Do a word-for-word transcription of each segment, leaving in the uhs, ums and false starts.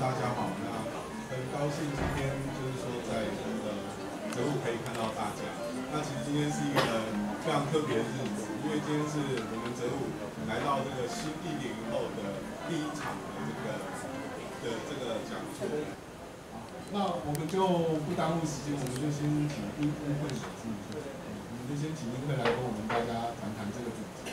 大家好，那很高兴今天就是说在这个泽路可以看到大家。那其实今天是一个非常特别的日子，因为今天是我们泽路来到这个新地点以后的第一场的这个的这个讲座。那我们就不耽误时间，我们就先请英英会所自己说，我们就先请英会来跟我们大家谈谈这个主题。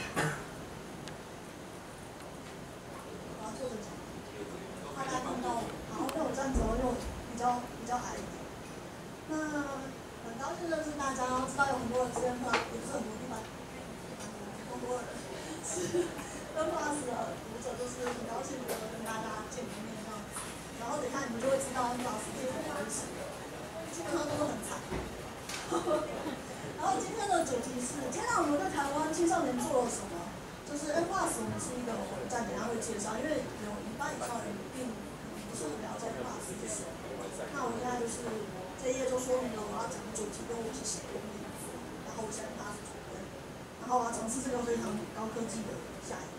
大家看到，然后因为我站着又比较比较矮一点。那很高兴认识大家，知道有很多的资源课，也不是很多地方，更多的人是跟 Plus 的读者，就是很高兴能够跟大家见个面这样子。然后等一下你们就会知道 Plus 是怎么回事，基本上都是很惨。然后今天的主题是：天哪，我们在台湾青少年做了什么？就是 N Plus 我们是一个网站，等一下会介绍，因为有一半以上人并不是很了解 N Plus 是什么。那我现在就是这一页就说明了我要讲的主题跟我是谁的名字，然后我是 N Plus 主任，然后我要尝试这个非常高科技的下一页。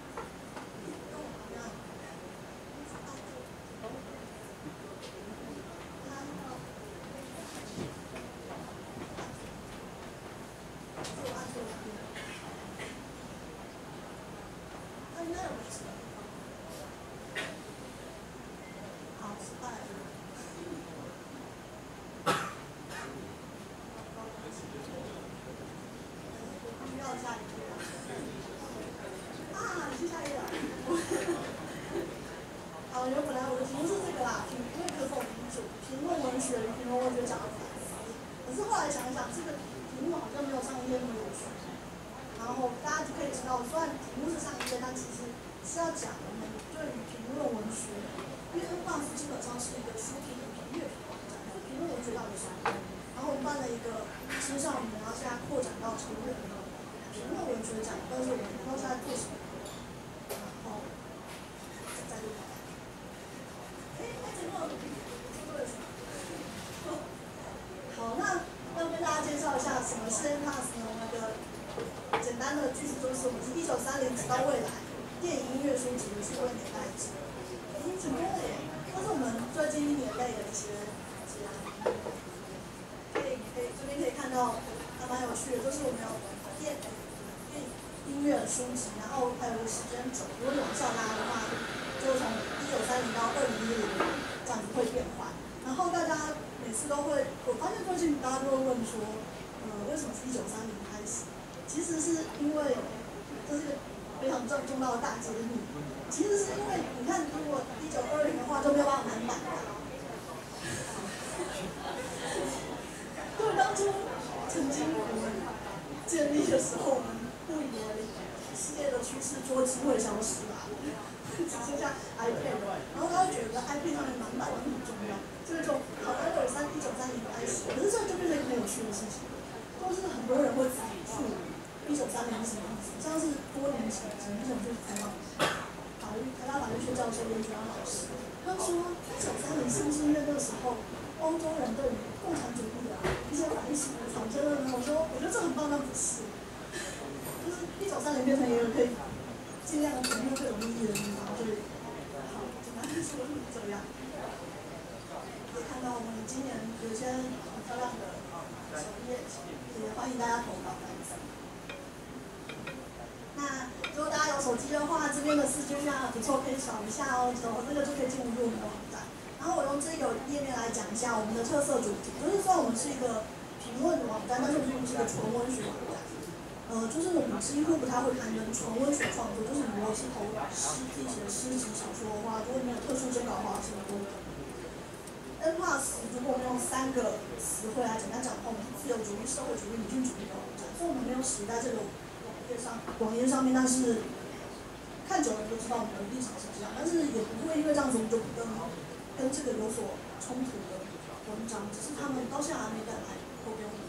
几乎不太会谈论纯文学创作，就是如果是投诗自己写的诗集、小说的话，如果你有特殊征稿的话，是不多的。N Plus 如果我们用三个词汇来简单讲的话，我们是自由主义、社会主义、女性主义的网站，所以我们没有写在这个网页上，网页上面，但是看久了就知道我们的立场是这样，但是也不会因为这样子我们就不跟跟这个有所冲突的文章，只是他们到现在还没敢来投给我们。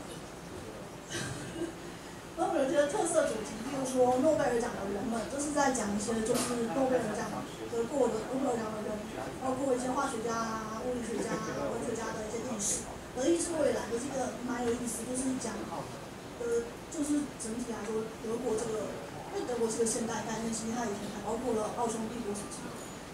然后有些特色主题，比如说诺贝尔奖的人们，就是在讲一些就是诺贝尔奖得过的诺贝尔奖的人，包括一些化学家啊、物理学家、文学家的一些历史。德意志未来的这个蛮有意思，就是讲，呃，就是整体来说，德国这个，因为德国是个现代概念，其实它以前还包括了奥匈帝国时期。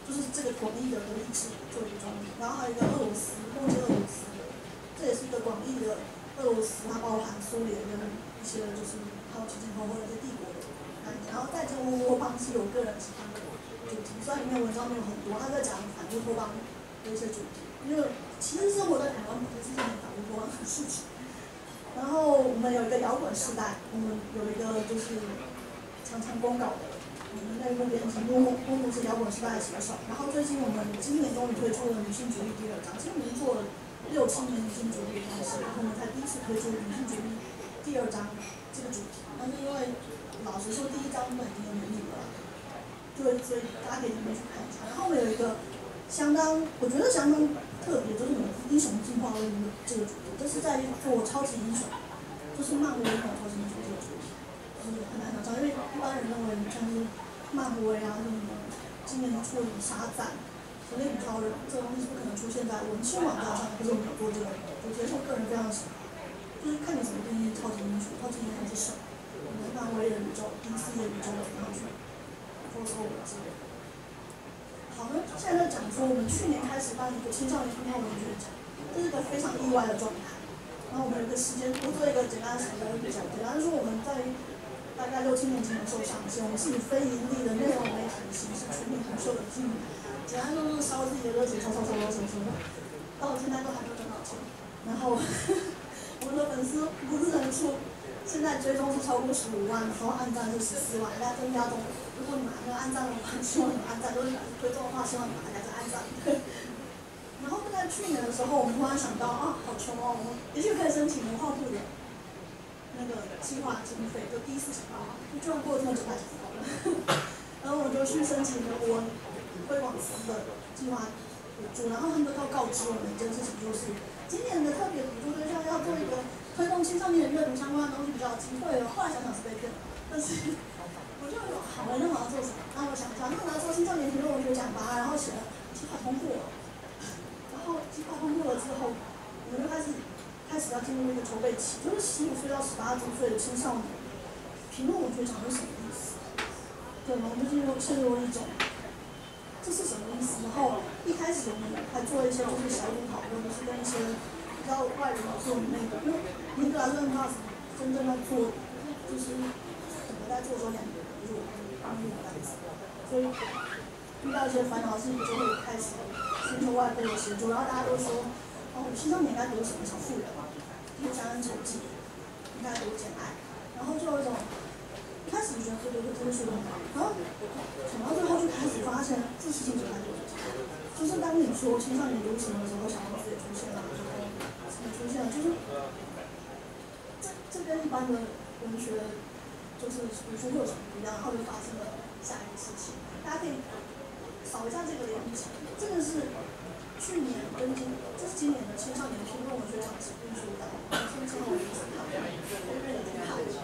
就是这个广义的德意志作为一个专题，然后还有一个俄罗斯，东捷俄罗斯的，这也是一个广义的俄罗斯，它包含苏联跟一些就是还有前前后后的一些帝国的概念，然后再这个乌托邦是有个人喜欢的主题，虽然里面文章没有很多，他在讲反乌托邦的一些主题，因为其实生活在台湾不是件很反乌托邦的事情。然后我们有一个摇滚时代，我们有一个就是常常公告的，我们内部编辑木木木是摇滚时代的写手。然后最近我们今年终于推出了女性主义第二章，其实我们已经做了六七年女性主义的东西，然后我们才第一次推出女性主义第二章这个主题。但是因为老实说，第一章本已经有年龄了，就所以大家可以里面去看一下。然后我们有一个相当，我觉得相当特别，就是我们英雄进化论的这个主题，这是在做超级英雄，就是漫威那种超级英雄这个主题，就是很难想象，因为一般人认为像是漫威啊，什么今年出了什么沙赞、神力女超人，这个东西是不可能出现在文青网站上，可是我们有做这个，我觉得我个人非常喜欢，就是看你怎么定义超级英雄，超级英雄是什么？漫威的宇宙、D C 的宇宙的英雄，或者说我之类的。好，那现在在讲说，我们去年开始办一个青少年偏好文学奖，这是一个非常意外的状态。然后我们有一个时间，我做一个简单的时间比较，简单就是我们在大概六七年前的时候上线，我们是以非盈利的内容媒体的形式出品红袖的记录，简单就是烧自己的热情，烧烧烧烧烧烧，到现在都还没有赚到钱。然后我们的粉丝不是人数。现在追踪是超过十五万，然后按赞是十四万，大家增加中。如果你们还没有按赞的话，希望你们按赞；如果你们追踪的话，希望你们大家再按赞。然后在去年的时候，我们突然想到啊，好穷哦，我们也许可以申请文化部的那个计划经费，就第一次想到，就居然过了这么久才想到了。然后我就去申请了我推广司的计划补助，然后他们就告告知我们一件事情，就是今年的特别补助对象要做一个。推动青少年阅读相关的东西比较有机会哦。后来想想是被骗了，但是我就有好了，那我要做什么？那我想一下，那我要做青少年评论文学奖吧，然后写了计划通过了，然后计划通过了之后，我们就开始开始要进入一个筹备期，就是十五岁到十八周岁的青少年评论文学奖是什么意思？对，我们就进入陷入一种这是什么意思？然后一开始我们还做了一些就是小组讨论，就是跟一些。比较外人做那个，因为尼格拉顿他真正在做，就是整个在做的时候两个人，就是我跟帮助我这样子，所以遇到一些烦恼事情就会开始寻求外部的协助，然后大家都说，哦，青少年应该读什么小妇人，读家人手记，应该读简爱，然后就有一种一开始就觉得对对对，这个书很好，然后讲到最后就开始发现这事情怎么来做，就是当你说青少年读什么的时候，小王子也出现了。出现了，就是这这跟一般的文学就是读书会有什么不一样，然后就发生了下一个事情。大家可以扫一下这个链接，这个是去年跟今，这是今年的青少年评论文学奖指定书单，先签我名字，好，我认得挺好的。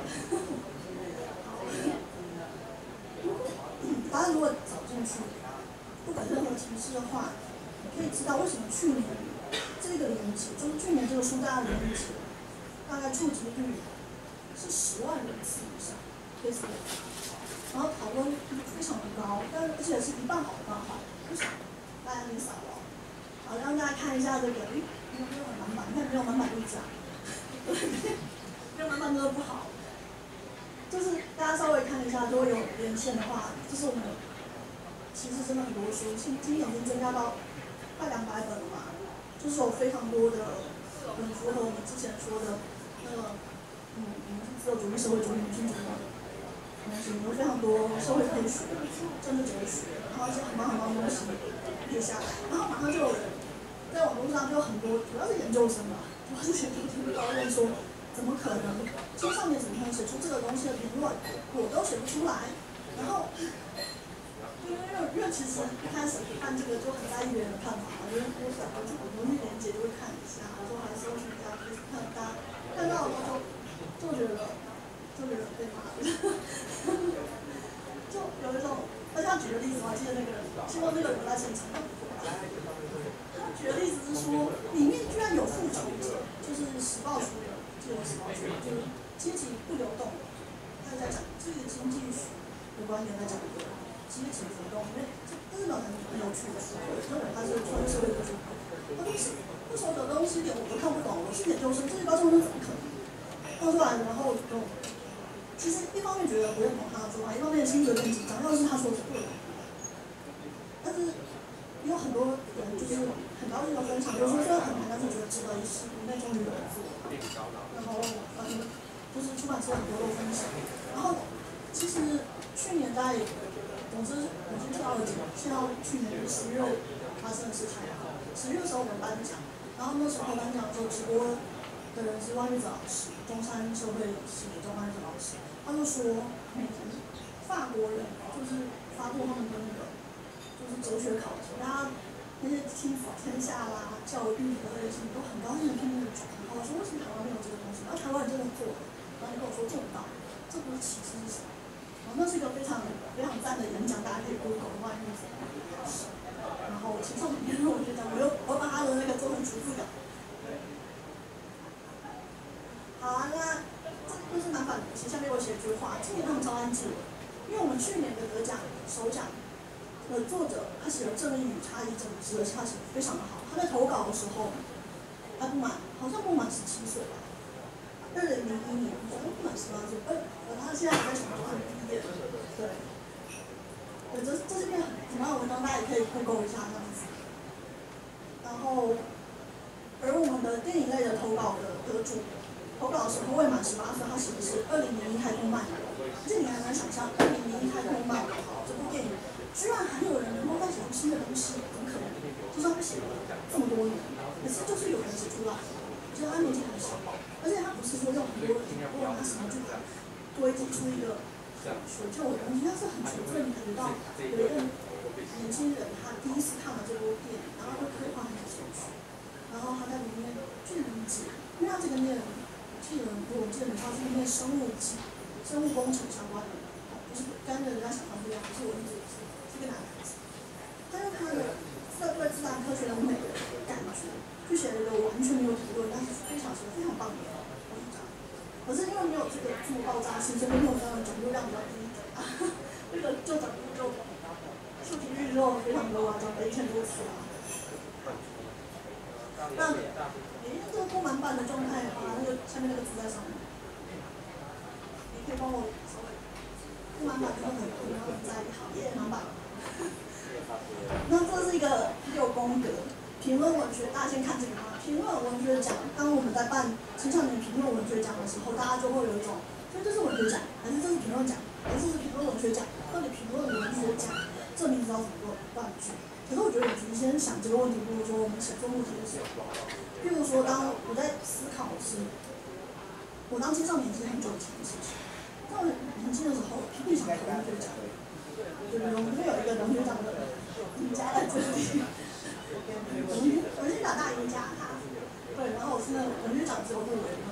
大家如果找进去，不管任何形式的话，可以知道为什么去年。这个连接就是去年这个书单的连接，大概触及率是十万人次以上 ，Facebook， 然后讨论率非常的高，但而且是一半好一半坏，为什么？大家可以扫了，好，让大家看一下这个，诶，没有没有很满版，你看没有满版就是这样，没有满版真的不好，就是大家稍微看一下，如果有连线的话，就是我们其实真的很多书，今今年已经增加到快两百本了嘛。就是有非常多的很符合我们之前说的那个，嗯嗯，自由主义、社会主义、女性主义的东西，有非常多社会科学、政治哲学，然后一些很棒很棒的东西列下来，然后马上就有人在网络上就有很多，主要是研究生吧，主要是研究生抱怨说，怎么可能青少年怎么可能写出这个东西的评论，我都写不出来，然后。因为因为其实一开始看这个就很在意别人的看法嘛，因为我想我就很容易连接就会看一下，然后还搜寻一下，就是看大家看到了就就觉得就觉得被骂了，就有一种，而且他举个例子，我还记得那个人，希望那个人在现场。他举的例子是说，里面居然有复仇者，就是时报出的，自由时报出的，就是阶级不流动，他在讲这个经济学的观点在讲一个。 阶级活动，因为这日本很很有趣的，我认为它是纯社会科学。他说是为什么得东西点我都看不懂，我去研究生，这些高中生怎么可能？弄出来，然后就其实一方面觉得不认同他的说法，一方面心里有点紧张，要是他说的是对的，但是也有很多人就是很高兴的分享，就是说虽然很难，但是觉得值得一试，国内终于有人做，然后嗯，就是出版社很多都分享，然后其实去年在，总之我先跳了几个，先到去年十月发生的事情。十月的时候我们颁奖，然后那时候颁奖就直播的人是万玉子老师，中山社会系的中万玉子老师，他就说，嗯，法国人就是发布他们的那个就是哲学考题，大家那些亲子天下啦、教育的这些事情都很高兴的拼命的转，然后我说为什么台湾没有这个东西？然后台湾人真的做了，然后你跟我说做不到，这不是歧视是什么？然后那是一个非常非常赞的演讲，大家可以 Google 万玉子老师。然后青少年辩论，我觉得我又我把他的那个做成逐字稿。好啊，那这就是蛮反其下面我写一句话，今年他们超安静，因为我们去年的得奖首奖的作者，他写了《正义与差异》整个值，而且他写的非常的好。他在投稿的时候还不满，好像不满十七岁吧。二零零一年，好像不满十八岁，呃，他现在还在想说他毕业，对。对，这这是篇很很棒的文章，大家也可以 Google 一下这样子。然后，而我们的电影类的投稿的得主，投稿的时候未满十八岁，他写的是《二零零一太空漫游》，而且你还能想象，《二零零一太空漫游》这部电影，居然还有人能够再写出新的东西，怎么可能？就是他们写了这么多年，可是就是有人写出来，就是他年纪很小，而且他不是说用很多很多人他什么去把堆积出一个。学究的东西，但是很纯粹，你感觉到有一个年轻人，他第一次看了这部电影，然后就刻画很有兴趣，然后他在里面去理解，因为他这个念，我记得如果我记得没错，是念生物技、生物工程相关的，不是跟人家想象不一样，不是文字，是个男孩子，但是他的在对自然科学的美的感觉，就写了一个完全没有讨论，但是非常非常棒的文章。可是因为没有这个这么爆炸性，所以没有这样的转录量比较低一点啊，这个就转录就触屏率就非常多啊，涨了一千多次啊。那诶，这个多满版的状态啊，那个下面那个字在上面，你可以帮我稍微多满版真的很多，然后很在意，好耶，满版。那这是一个六宫格。评论文学，大家先看这个啊。评论文学奖，当我们在办青少年评论文学奖的时候，大家就会有一种，所以这是文学奖，还是这是评论奖，还是这是评论文学奖？到底评论文学奖这名字要怎么断句？可是我觉得，与其先想这个问题，不如说我们写作目的是什么？譬如说，当我在思考的是，我当青少年是很久以前的事情，在我年轻的时候，拼命想投文学奖，对不对？我们这边有一个文学奖的赢家在这里。我是我是打大赢家，他对，然后我是那个文学奖只有入围的。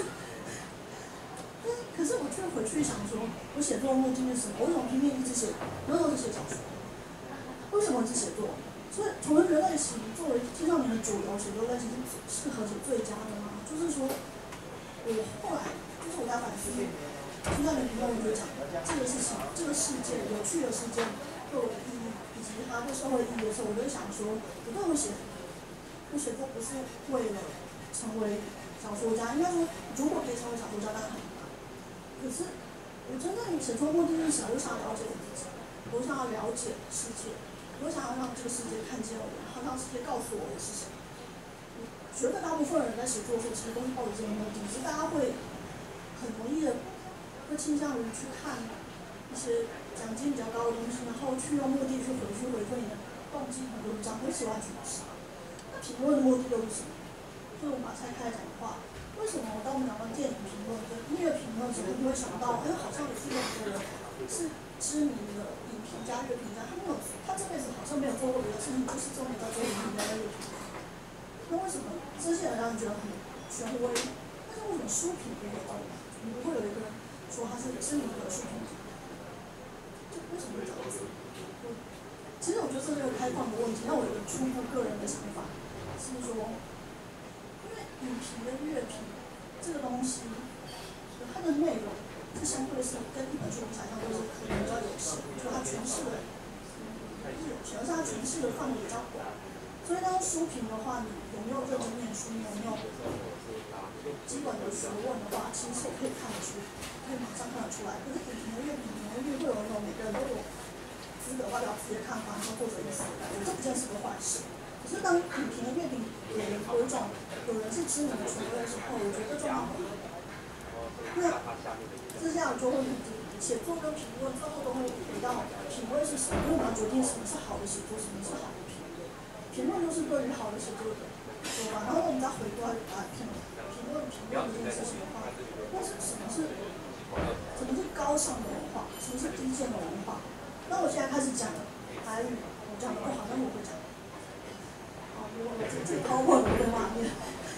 但是可是我却回去想说，我写作的目的是什么？我为什么拼命一直写？那时候是写小说，为什么是写作？所以从文学类型作为青少年的主流写作类型是适合写最佳的吗？就是说，我后来就是我在反思青少年评论文学奖这个事情，这个事件有趣的事件对我的意义。以及它对社会意义的时候，我就想说，我对我写，我写作不是为了成为小说家，应该说，如果可以成为小说家，当然很棒。可是，我真正写作目的是什么？我想要了解我自己，我想要了解世界，我想要让这个世界看见我，然后让世界告诉我我是谁。我觉得大部分人在写作的时候，其实都是抱着这个目的，只是大家会很容易的会倾向于去看一些奖金比较高的东西，然后去用目的去回去回馈你的动机很多，讲回喜欢什么事。那评论的目的又是什么？所以我们把它拆开来讲的话，为什么当我们讲到电影评论跟音乐评论的时候，你会想到，哎，好像也是两个人是知名的影评家、乐评家，他没有，他这辈子好像没有做过别的事情，就是专门在做影评家、乐评。那为什么这些人让人觉得很权威？但是为什么书评不会这样？你不会有一个人说他是知名的书评家？为什么会这样子？我其实我觉得这是一个开放的问题。那我有一个初步个人的想法是说，因为影评跟乐评这个东西，它的内容这相对是跟一本书比起来，相对是可能比较有限，就它诠释的不是有限，而是它诠释的范围比较广。所以当书评的话，你有没有认真念书，你有没有基本的学问的话，其实是可以看得出，可以马上看得出来。可是影评的阅评，可能会有那种每个人都有资格发表自己的看法，然后作者意思的感觉，这不见是个坏事。可是当影评的阅评有人有一种有人是知名的权威的时候，我觉得这状况不好。那这下就会写作跟评论最后都会回到品味是什么，因为我们要决定什么是好的写作，什么是好的评论。评论就是对于好的写作的说法，然后我们再回过来来评评论评论这件事情的话，那是什么是什么是高尚的文化，什么是低贱的文化？那我现在开始讲台语，我讲的不好，但是我会讲。好，我我自己抛过我的画面，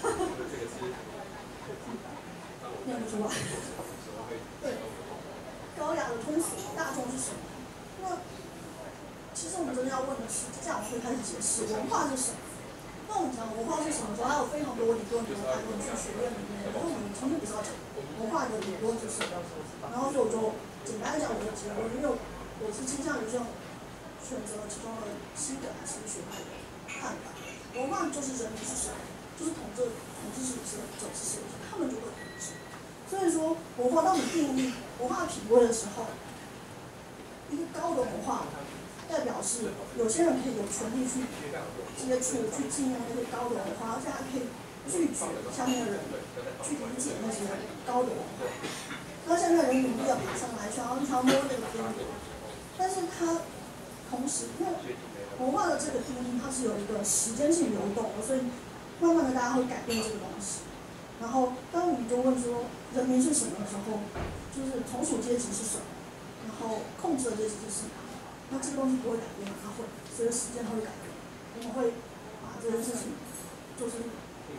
念不出来。对，高雅的通俗大众是什么？那其实我们真的要问的是，这样我会开始解释文化是什么。那我们讲文化是什么时候，还有非常多理论的谈论去学院里面，然后我们今天不是要讲文化的理论就是，然后所以我就简单讲我的结论，因为我是倾向于这种选择其中的新的还是学派的看法。文化就是人民是谁，就是统治统治是谁者是谁，他们就会统治。所以说，文化当你定义文化品味的时候，一个高的文化。代表是有些人可以有权利去接触、去纪念那些高的文化，而且还可以拒绝下面的人去理解那些高的文化。那现在人努力要爬上来，想要想要摸那个边缘，但是他同时，因为文化的这个定义它是有一个时间性流动的，所以慢慢的大家会改变这个东西。然后当你就问说人民是什么的时候，就是从属阶级是什么，然后控制的阶级是什么。那这个东西不会改变，它会随着时间它会改变。我们会把这件事情，就是，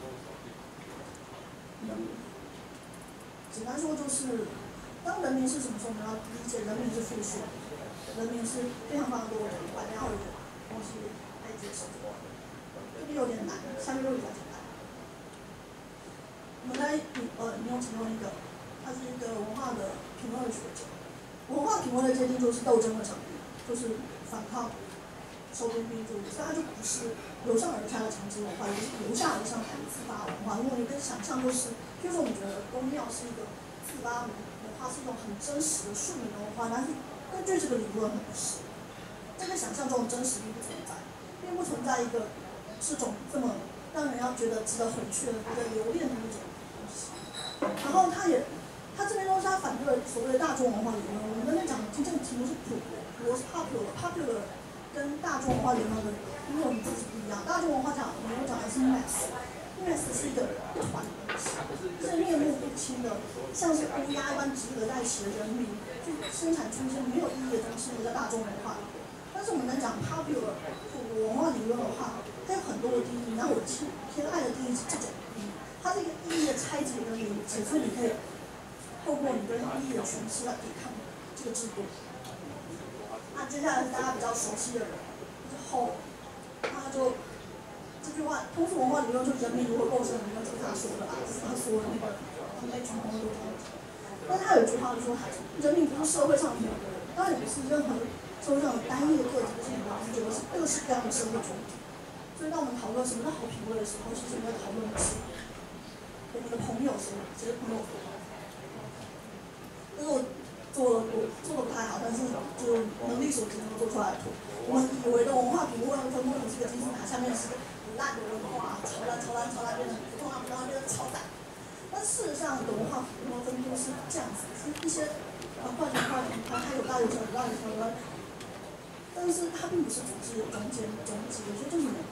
嗯，简单说就是，当人民是什么时候，我们要理解人民是复数，人民是非常非常多的人，外面要有东西来解释。这边有点难，下面就比较简单。我们来引呃引用其中一个，他是一个文化的评论学者。文化评论的界定就是斗争的场域。就是反抗收编并注，所以它就不是由上而下的长期文化，也不是由下而上的自发文化。因为你跟想象就是，譬如说我们觉得宫庙是一个自发文化，是一种很真实的庶民的文化，但是根据这个理论，不是。这个想象中的真实并不存在，并不存在一个这种这么让人要觉得值得回去的、值得留恋的一种东西。然后他也，他这边都是他反对所谓的大众文化理论。我们刚才讲的今天的题目是普。我是 popular，popular popular 跟大众文化理论的英文字是不一样。大众文化讲，我们讲的是 mass，mass 是一个一团的东西，是面目不清的，像是乌鸦一般集合在一起的人民，去生产出一些没有意义的东西，叫大众文化。但是我们能讲 popular 普文化理论的话，它有很多的定义，然后我偏偏爱的定义是这种定义，它是一个意义的拆解跟理解，所以你可以透过你对意义的诠释来抵抗这个制度。那接下来是大家比较熟悉的人，就是后，他就这句话，通俗文化理论就是人民如何构成人民，就是他说的啦，他说的那个那群朋友都听。但是他有一句话就说，人民不是社会上的每个人，当然也不是任何社会上的单一的个体，就是你们觉得是各式各样的社会群体。所以当我们讨论什么叫好品味的时候，其实我们在讨论的是我们的朋友是谁的朋友。但是我。做我做的不太好，但是就是能力所及能做出来的图。我们以为的文化评论分布是个金字塔，下面是很烂的文化，超烂超烂超烂，变成普通话，普通话变成超烂。但事实上的文化评论分布是这样子，是一些呃坏人坏人，它它有大有小，有大有小，有大。但是它并不是组织有中间终极，我觉得这是没有。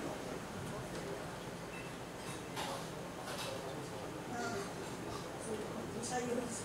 那所以下一个问题。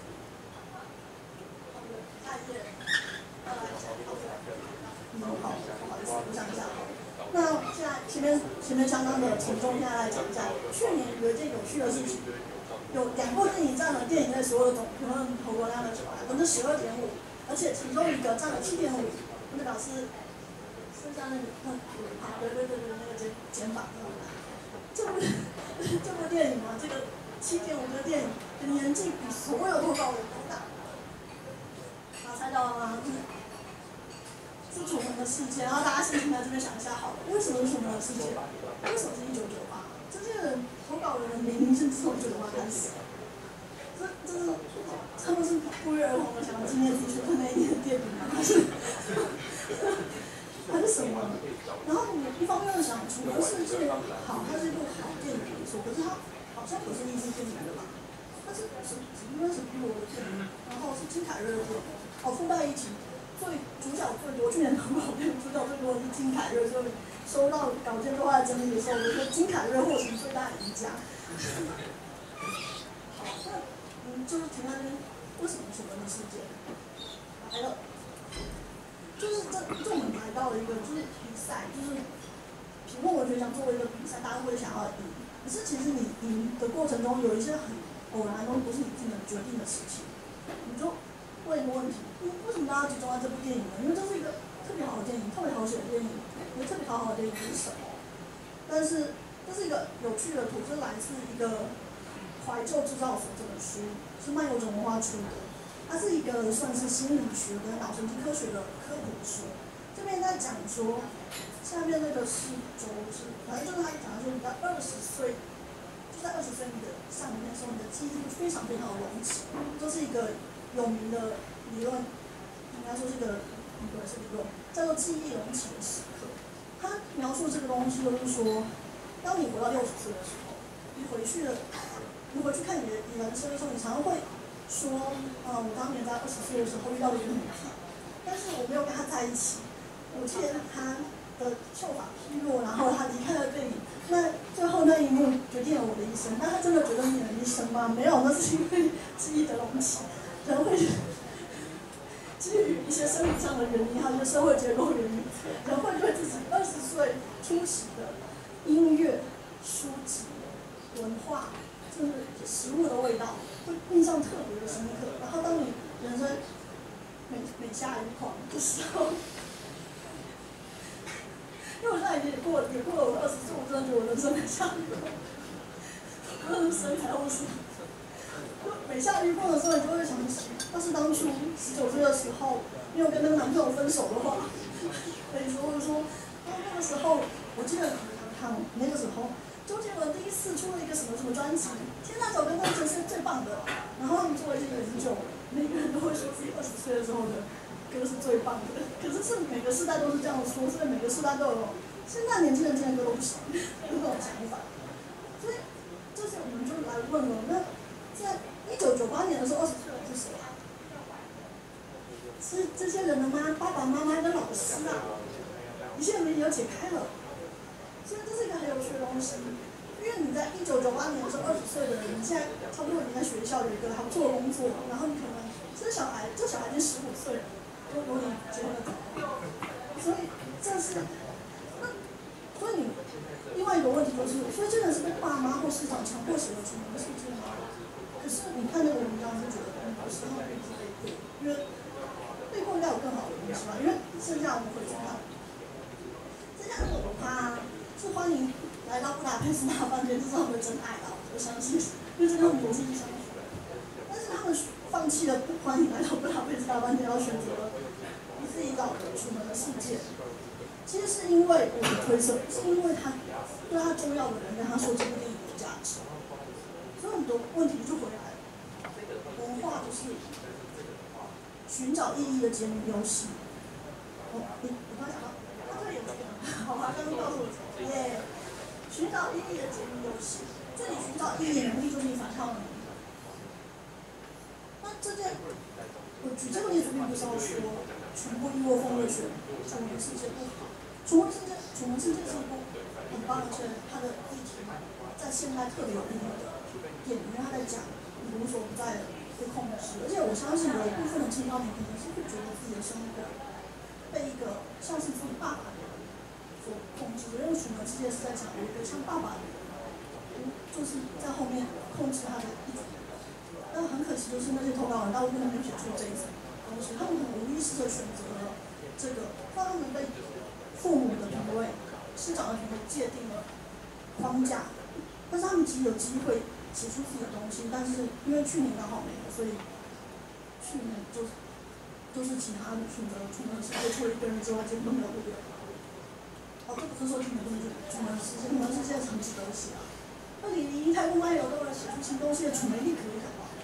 嗯，好，不好意思，我想一下。那现在前面前面相当的沉重，现在来讲一下。去年有一件有趣的事情，有两部电影占了电影类所有的总评论投播量的百分之十二点五，而且其中一个占了七点五，那表示剩下那个那啊，对对对对，那个肩肩膀。这部这部电影啊，这个七点五的电影的年纪比所有投稿人都大。 到啊，是楚门的事件，然后大家先停在这边想一下好了，为什么是楚门的事件？为什么是一九九八？这些人投稿人的年龄是从一九九八开始，这这是他们是不约而同的想要纪念自己出生那一年的电影吗？还是还是什么？然后你一方面又想，楚门世界好，它是一部好电影没错，可是它好像不是艺术电影的吧？它是是应该是比我的电影，然后是金凯瑞的电影，哦，附带一提。最主角最多，去年投稿片主角最多的是金凯瑞，所以收到稿件都在整理的时候，我觉得金凯瑞获成最大赢家。好，那嗯，就是停在那边，为什么楚门的事件来了？就是这，这我们来到了一个就是比赛，就是评论文学奖作为一个比赛，大家会想要赢，可是其实你赢的过程中有一些很偶然的东西，不是你自己能决定的事情，你就。问一个问题，为什么大家集中在这部电影呢？因为这是一个特别好的电影，特别好写的电影。一个特别好好的电影是什么？但是这是一个有趣的图，是来自一个《怀旧制造所》这本书，是漫游者文化出的。它是一个算是心理学跟脑神经科学的科普书。这边在讲说，下面那个是轴是，反正就是他讲的说，你在二十岁，就在二十岁你的上面的时候，你的记忆力非常非常的隆起，这是一个。有名的理论，应该说是个，不是理论，叫做记忆隆起的时刻。他描述这个东西就是说，当你活到六十岁的时候，你回去了，你回去看你的人生的时候，你常常会说，啊、呃，我当年在二十岁的时候遇到了一个女孩，但是我没有跟她在一起。我记得她的秀发披落，然后她离开了这里。那最后那一幕决定了我的一生。那她真的决定了你的一生吗？没有，那是因为记忆的隆起。人会基于一些生理上的原因，还有一些社会结构原因，人会对自己二十岁初期的音乐、书籍、文化，甚至食物的味道，会印象特别的深刻。然后当你人生每每下一款的时候，因为我现在已经也过了也过了我二十岁，我真的觉得我人生每下一款，无论是身材或是。每下一步的时候，你就会想起，要是当初十九岁的时候，没有跟那个男朋友分手的话，可以说，或者说，那个时候，我记得看那个时候，周杰伦第一次出了一个什么什么专辑，天那首歌那真是最棒的。然后他们做了一些研究，每个人都会说自己二十岁的时候的歌是最棒的。可是是每个世代都是这样说，所以每个世代都有现在年轻人听的歌都不行，有这种想法。所以，这些我们就来问了，那在一九九八年的时候，二十岁的人是谁啊？是这些人的妈爸爸妈妈跟老师啊，一切谜题都解开了。所以这是一个很有趣的东西，因为你在一九九八年的时候，二十岁的人，你现在差不多已经在学校有一个还不错的工作，然后你可能这小孩，这小孩已经十五岁了，都有点结婚了，所以这是那，所以你另外一个问题就是，所以这个是被爸妈或市场强迫写的出门的事件吗？可是你看那个文章是觉得不是，他们并不是被迫，因为被迫应该有更好的东西吧？因为剩下我们回去看，剩下这个他是欢迎来到布达佩斯大饭店，这是他们的真爱啦，我相信，因为这跟我们逻辑相符。但是他们放弃了不欢迎来到布达佩斯大饭店，要选择了一字一导的楚门的世界。其实是因为我的推测，是因为他对他重要的人跟他说这部电影的价值。所以很多问题就回来了，文化就是寻找意义的解谜游戏。哦，你你刚讲到，他这里有这个，好吧，刚刚告诉我耶，寻找意义的解谜游戏。这里寻找意义的能力就是你反抗能力。那这件，我举这个例子并不是要说全部一窝蜂的选楚门世界不好，楚门世界，楚门世界是一部很棒，而且它的议题在现代特别有意义的。电影，因为他在讲你无所不在的被控制，而且我相信有一部分的青少年可能是会觉得自己的生活被一个像是自己爸爸的人所控制，因为楚门世界是在讲有一个像爸爸的人，就是在后面控制他的一举一动。但很可惜，就是那些投稿人大部分都没有写出这一层东西，他们很无意识的选择了这个，让他们被父母的品味、师长的品味界定了框架，但是他们其实有机会写出自己的东西，但是因为去年刚好没有，所以去年就就是其他的选择出门世界除了一个人之外，基本都没有路人。哦，这不是说出门世界，出门世界，出门世界很值得写啊。那你离太空漫游都能写出新东西的出门力可以好不好？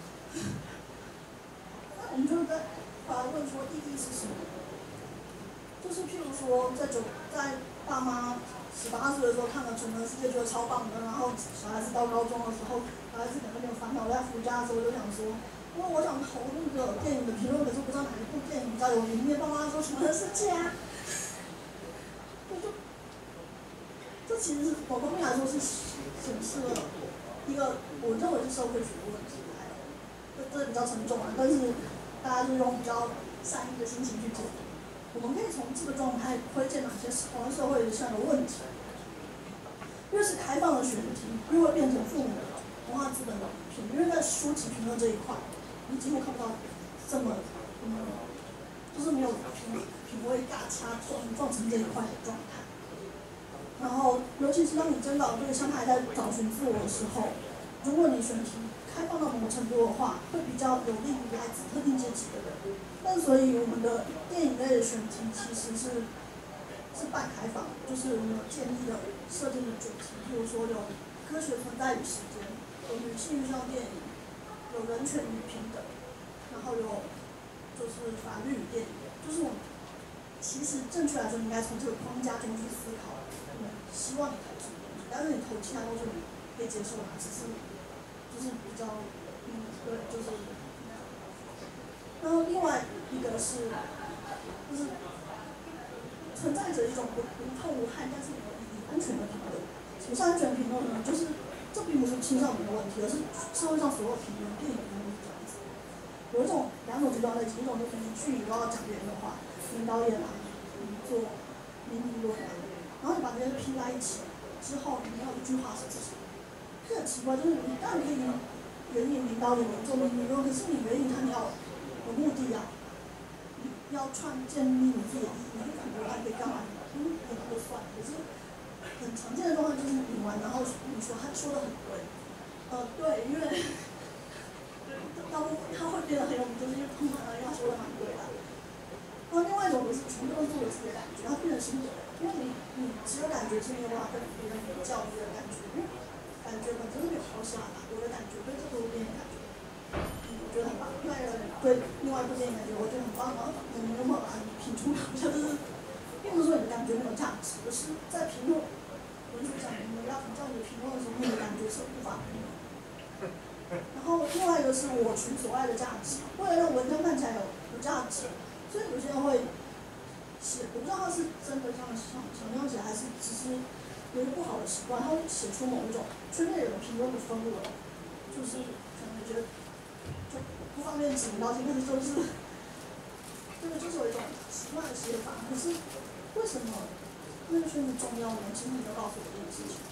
那我们就在把它问说意义是什么？就是譬如说，在九在爸妈十八岁的时候看了《楚门世界》，觉得超棒的。然后小孩子到高中的时候，小孩子可能有点烦恼，在暑假的时候就想说，因为我想投那个电影的评论，可是不知道哪一部电影比较有名。因为爸妈说《楚门世界》啊，我就这其实是某方面来说是显示了一个我认为是社会学的问题，还有这这比较沉重啊，但是大家就用比较善意的心情去解读。我们可以从这个状态窥见哪些台湾社会上的问题。越是开放的选题，越会变成父母文化资本的评，因为在书籍评论这一块，你几乎看不到这么嗯，就是没有品品味大差撞撞成这一块的状态。然后，尤其是当你真的对象还在找寻自我的时候，如果你选题开放到某个程度的话，会比较有利于来自特定阶级的人。但所以我们的电影类的选题其实是是半开放，就是我们有建立的设定的主题，譬如说有科学存在与时间，有女性遇上电影，有人权与平等，然后有就是法律与电影，就是我们其实正确来说应该从这个框架中去思考，嗯，希望你投什么东西，但是你投其他东西你可以接受嘛，只是就是比较嗯对，就是。然后另外一个是，就是存在着一种不无痛无害，但是有意义、安全的评论。什么是安全评论呢？就是这并不是青少年的问题，而是社会上所有评论、电影评论都是这样子。有一种两种极端类型，一种就是你去都要讲别人的话，名导演啊，你做名评论啊，然后你把这些拼在一起之后，你没有一句话是自己。这很奇怪，就是你当然可以援引名导演做名评论，可是你援引他，你要有目的啊，你要创建立你自己的意义，你可能还可以干嘛？嗯，也就算了。可是很常见的状况就是你完，然后你说他说的很对，呃，对，因为他他会变得很有名，就是因为通常而言他说的蛮对的。然后另外一种就是全部都是我自己的感觉，它变成是你，因为你你只有感觉是没有办法跟别人比较你的感觉，因为感觉本身是没有好写的，我的感觉对这部电影感觉。我觉得很棒，另外一个人对另外一部电影感觉我觉得很棒，然后你们有没有把它品出来？就是并不是说你的感觉没有价值，而是在评论文学上，你们要评价你的评论的时候，你的感觉是无法评论。然后另外一个是我取所爱的价值，为了让文章看起来有有价值，所以有些人会写，我不知道他是真的这样想想这样写，还是只是有一个不好的习惯，他会写出某一种圈内人评论的氛围，就是可能觉得。就不方便指名道姓，但是就是这个就是有一种习惯的写法。可是为什么那个圈子重要呢？其实你要告诉我这件事情。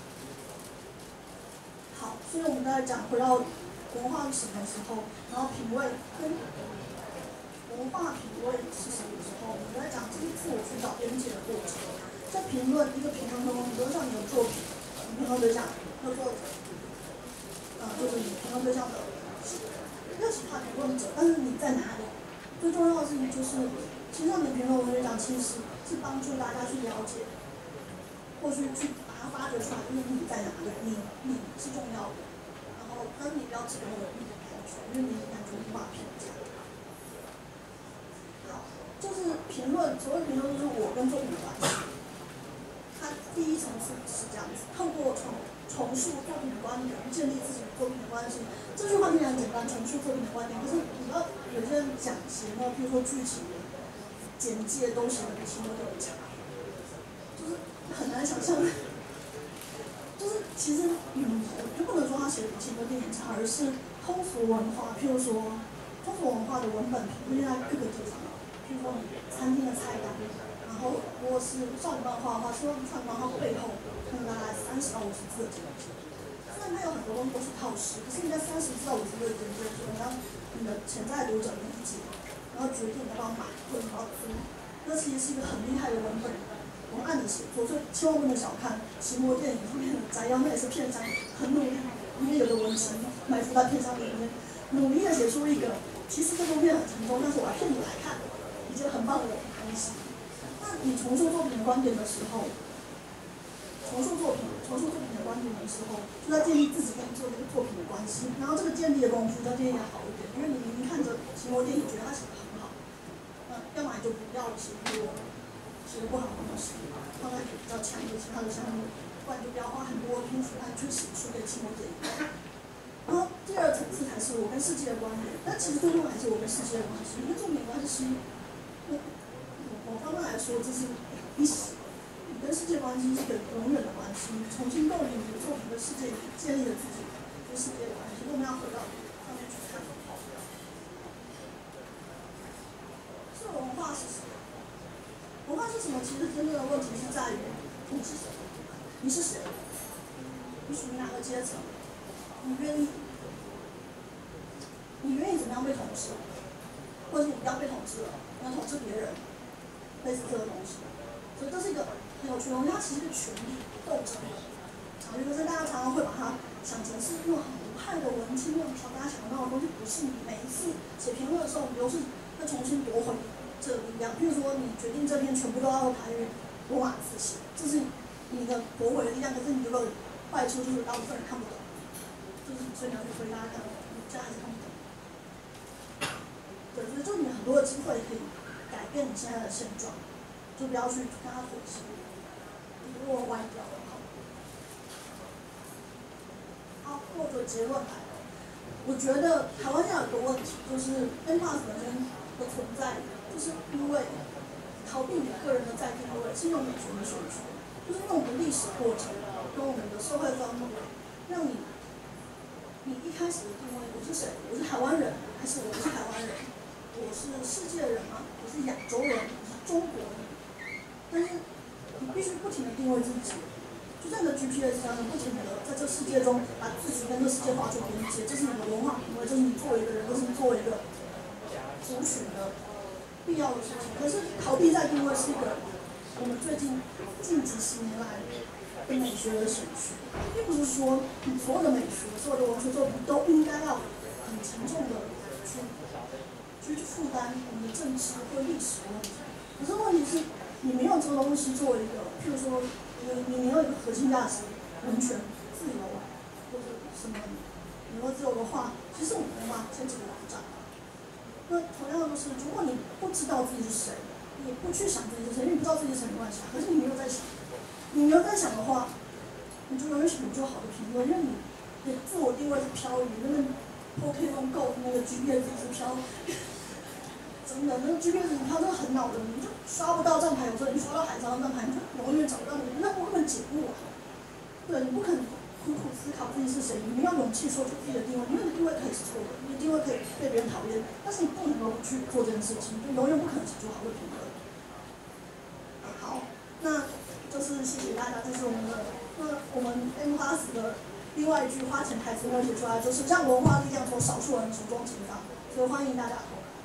好，所以我们再讲回到文化是什么时候，然后品味跟文化品味是什么时候，我们在讲这是自我去找边界的过程。在评论一个评论中，比如像你的作品，你评论对象，那作者，呃，就是你评论对象的。热情化评论者，但是你在哪里？最重要的事情就是，青少年评论文学奖其实是帮助大家去了解，或去去把它发掘出来，就是你在哪里，你你是重要的。然后，但是你不要只给我你的感觉，因为你的感觉无法评价。好，就是评论，所谓评论就是我跟作品的关系。它第一层次是这样子，透过重重述作品的观点，建立自己的作品的关系。这句话听起来很简单，重述作品的观点。可是你知道，有些人讲写呢，比如说剧情、简介都写的比新闻更差，就是很难想象。就是其实，嗯，我就不能说他写的比新闻电影差，而是通俗文化，譬如说通俗文化的文本评论在各个地方，譬如说餐厅的菜单。然后，如果是少女漫画的话，希望少女漫画背后可能大概三十到五十字的简介。虽然它有很多东西都是套实，可是你在三十字到五十字的简介中，你让你的潜在读者理解，然后决定要不要买或者要不要租，那其实是一个很厉害的文本文案的写作，所以千万不能小看奇摩电影上面的摘要，那也是片商很努力，因为有的文情埋伏在片商里面，努力的写出一个其实这部片很沉重，但是我要骗你来看，一件很棒的东西。那你重塑作品的观点的时候，重塑作品、重塑作品的观点的时候，就在建立自己跟做这个作品的关系，然后这个建立的功夫要建立的好一点，因为你明明看着奇摩电影觉得他写的很好，那要么你就不要写过写的不好的东西，放在比较强的其他的项目，不然就不要花很多篇幅来去写输给奇摩电影。然后第二层次才是我跟世界的关联，但其实最终还是我跟世界的关系，因为重点关系，我某方面来说，这是历史，你跟世界关系是一个永远的关系，你重新构建你的作品跟世界建立了自己跟世界的关系，我们要回到上面去看。所以文化是什么？文化是什么？其实真正的问题是在于你是谁，你是谁，你属于哪个阶层？你愿意，你愿意怎么样被统治，或者是你不要被统治了，你要统治别人，类似这个东西。所以这是一个很有趣的东西，它其实是权力斗争的场域，可是大家常常会把它想成是那种很无害的文青那种小大家想到的东西，不是。你每一次写评论的时候，你都是要重新夺回这个力量。譬如说，你决定这篇全部都要用台语罗马字写，这是你的夺回的力量，可是你这个坏处就是大部分人看不懂。就是所以你要去推大家看，你这样还是看不懂。对，所以就你很多的机会可以改变你现在的现状，就不要去跟他妥协，如果歪掉了。好，我的结论来了。我觉得台湾现在有个问题，就是 M P A S 本身的存在，就是因为逃避你个人的在地位，是用美学的选取，就是用我们的历史过程跟我们的社会氛围，让你。你一开始的定位，我是谁？我是台湾人，还是我不是台湾人？我是世界人吗？我是亚洲人，我是中国人。但是你必须不停的定位自己，就像你的 G P S 一样，你不停的在这世界中把自己跟这世界划出边界，这是你的文化品味，这是你作为一个人，这是你作为一个族群的必要的事情。可是逃避在定位是一个我们最近近几十年来的美学的选取，并不是说你所有的美学、所有的文学作品都应该要很沉重的去去负担我们的政治或历史的问题。可是问题是，你没有这个东西作为一个，譬如说，你你没有一个核心价值，人权、自由或者什么，你说自由的话，其实我们没办法牵起来讲。那同样的是，如果你不知道自己是谁，你不去想自己是谁，因为你不知道自己是谁没关系，可是你没有在想。你没有在想的话，你就永远写不出好的评论，因为你的自我定位是漂移，那个 Pokemon Go 那个 G P S 是漂，真的，那个 G P S 你漂真的很恼人，你就刷不到站牌，有时候你刷到海上站牌，你就永远找不到你，那我根本解不完。对，你不可能苦苦思考自己是谁，你要勇气说出自己的定位，因为你的定位可以是错的，你的定位可以被别人讨厌，但是你不能够去做这件事情，就永远不可能写出好的评论。好，那。就是谢谢大家，这是我们的那我们 M P A S 的另外一句花钱台词没有写出来，就是让文化力量从少数人手中成长，所以欢迎大家投稿。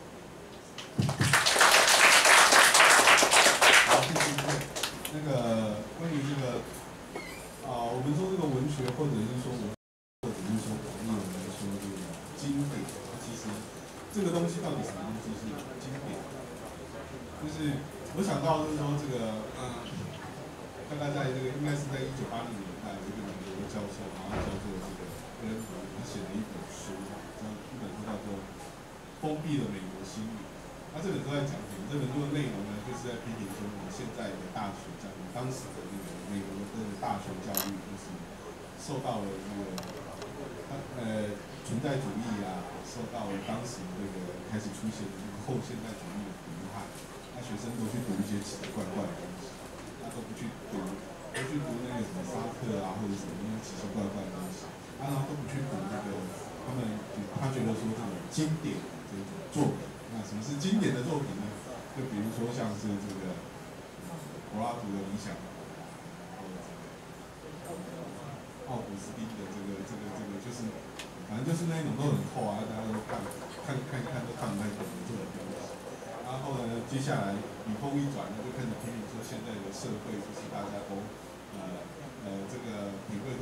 好，谢谢。那个关于这个啊、呃，我们说这个文学，或者是说文，或者是说广义我们说这个经典，其实这个东西到底什么东西是经典？就是我想到就是说这个嗯。大概在这个应该是在一九八零年代，有一个美国的教授，然后叫做这个格恩伯，他写了一本书，叫一本书叫做《封闭的美国心理》。那这本书在讲什么？这本书的内容呢，就是在批评说我们现在的大学教育，当时的那个美国的大学教育，就是受到了这个呃存在主义啊，受到了当时这个开始出现的这个后现代主义的毒害，那学生都去读一些奇奇怪怪的东西。都不去读，都去读那个什么沙特啊，或者什么那些奇奇怪怪的东西，然后都不去读那个，他们他觉得说这种经典的这种作品，那什么是经典的作品呢？就比如说像是这个柏拉图的《理想》，然后这个奥古斯丁的这个这个这个，就是反正就是那一种都很厚啊，大家都看看看一看都看不太懂的这种东西。然后呢，接下来笔锋一转呢，就开始批评说现在的社会就是大家都呃呃这个品味都越来越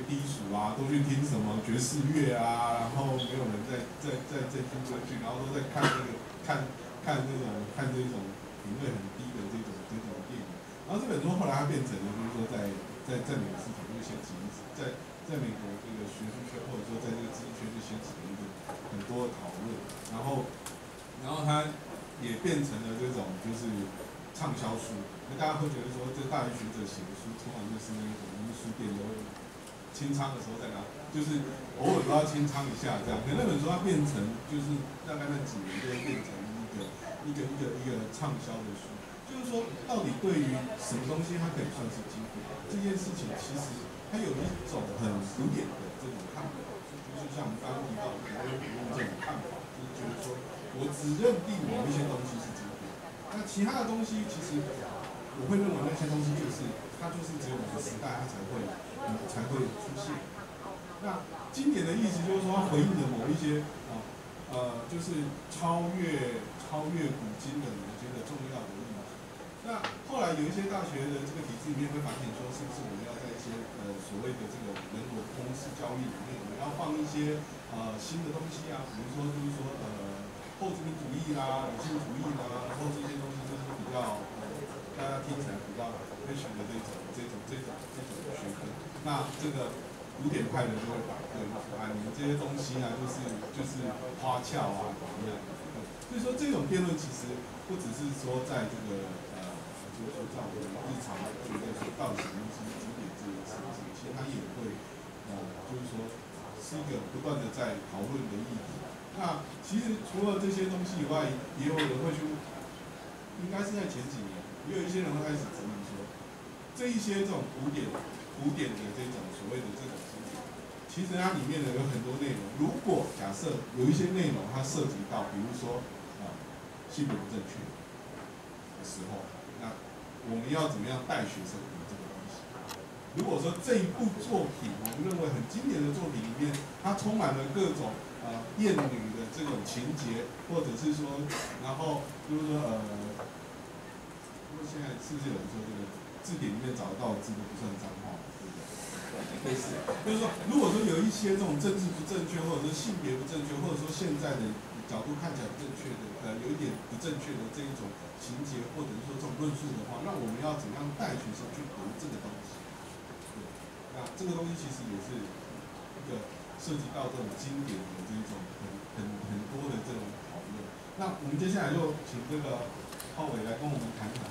低俗啊，都去听什么爵士乐啊，然后没有人在在在在听歌剧，然后都在看那个看看那种看这种品味很低的这种这种电影。然后这本书后来它变成了，就是说在在在美国市场就掀起在在美国这个学术圈或者说在这个知识圈就掀起了一个很多的讨论，然后然后它也变成了这种就是畅销书。那大家会觉得说，这大学学者写的书，通常就是那种书店都会清仓的时候在拿，就是偶尔都要清仓一下这样。可那本书它变成就是大概那几年就会变成一个一个一个一个畅销的书。就是说，到底对于什么东西它可以算是经典这件事情，其实它有一种很古典的这种看法，就是像我们刚刚提到的，我有用这种看法，就是觉得说我只认定某一些东西是经典，那其他的东西其实。我会认为那些东西就是，它就是只有某个时代它才会，嗯，才会出现。那经典的意思就是说，它回应了某一些啊，呃，就是超越超越古今的某些的重要的意义。那后来有一些大学的这个体制里面会反省说，是不是我们要在一些呃所谓的这个人文通识教育里面，我们要放一些呃新的东西啊，比如说就是说呃后殖民主义啦、女性主义啦，然后这些东西就是比较。大家听起来比较科学的这种、这种、这种、这种学科，那这个古典派的就会反对，说啊，你们这些东西啊，就是就是花俏啊，怎么样？所以说这种辩论其实不只是说在这个呃，就是说在我们日常觉得说到底什么东西经典这件事情，其实它也会呃，就是说是一个不断的在讨论的议题。那其实除了这些东西以外，也有人会去，应该是在前几年。也有一些人会开始质疑说，这一些这种古典、古典的这种所谓的这种经典，其实它里面呢有很多内容。如果假设有一些内容它涉及到，比如说啊、呃、性别不正确的时候，那我们要怎么样带学生读这个东西？如果说这一部作品，我们认为很经典的作品里面，它充满了各种呃艳女的这种情节，或者是说，然后就是说呃。现在是不是有人说这个字典里面找得到的字都不算脏话，对不对？类似，就是说，如果说有一些这种政治不正确，或者说性别不正确，或者说现在的角度看起来不正确的，呃，有一点不正确的这一种情节，或者是说这种论述的话，那我们要怎么样带学生去读这个东西？对，那这个东西其实也是一个涉及到这种经典的这一种很很很多的这种讨论。那我们接下来就请这个浩伟来跟我们谈谈。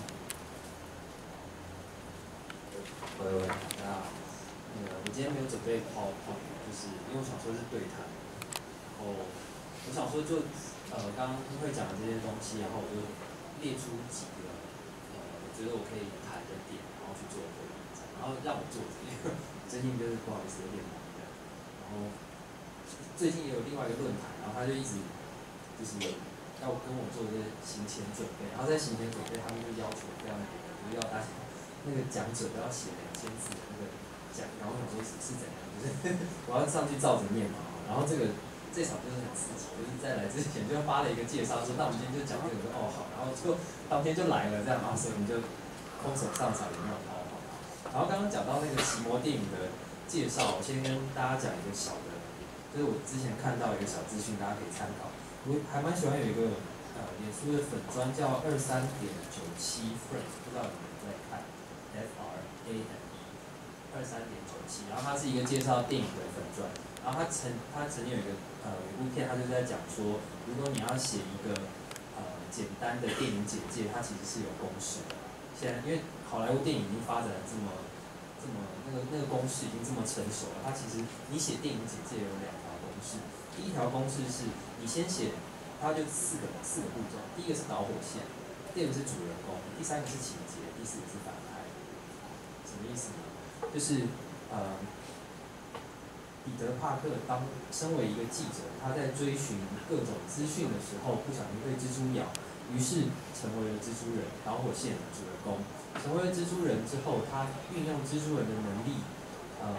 喂喂，大家好。那个，我今天没有准备 PowerPoint，就是因为我想说是对谈，然后我想说就呃刚刚会讲的这些东西，然后我就列出几个呃我觉得我可以谈的点，然后去做回应，然后让我做，因为最近就是不好意思有点忙这样，然后最近也有另外一个论坛，然后他就一直就是要跟我做一个行前准备，然后在行前准备他们就要求非常严，就是要大家。那个讲者都要写两千字的那个讲，然后我想说是是怎样，就是我要上去照着念嘛。然后这个这场就是很刺激，就是在来之前就发了一个介绍，说那我们今天就讲这个，说哦好，然后就当天就来了这样，然后所以我们就空手上场也没有跑好。然后刚刚讲到那个奇摩电影的介绍，我先跟大家讲一个小的，就是我之前看到一个小资讯，大家可以参考。我还蛮喜欢有一个呃脸书的粉专叫二三点九七 friend， 不知道有没有在看。F R A M 二三点九七，然后它是一个介绍电影的粉专，然后它曾它曾经有一个呃有一部片，它就在讲说，如果你要写一个呃简单的电影简介，它其实是有公式的。现在因为好莱坞电影已经发展了这么这么那个那个公式已经这么成熟了，它其实你写电影简介有两条公式，第一条公式是你先写，它就四个四个步骤，第一个是导火线，第二个是主人公，第三个是情节，第四个是反派。什么意思呢？就是呃，彼得·帕克当身为一个记者，他在追寻各种资讯的时候，不小心被蜘蛛咬，于是成为了蜘蛛人，导火线主人公。成为了蜘蛛人之后，他运用蜘蛛人的能力，呃，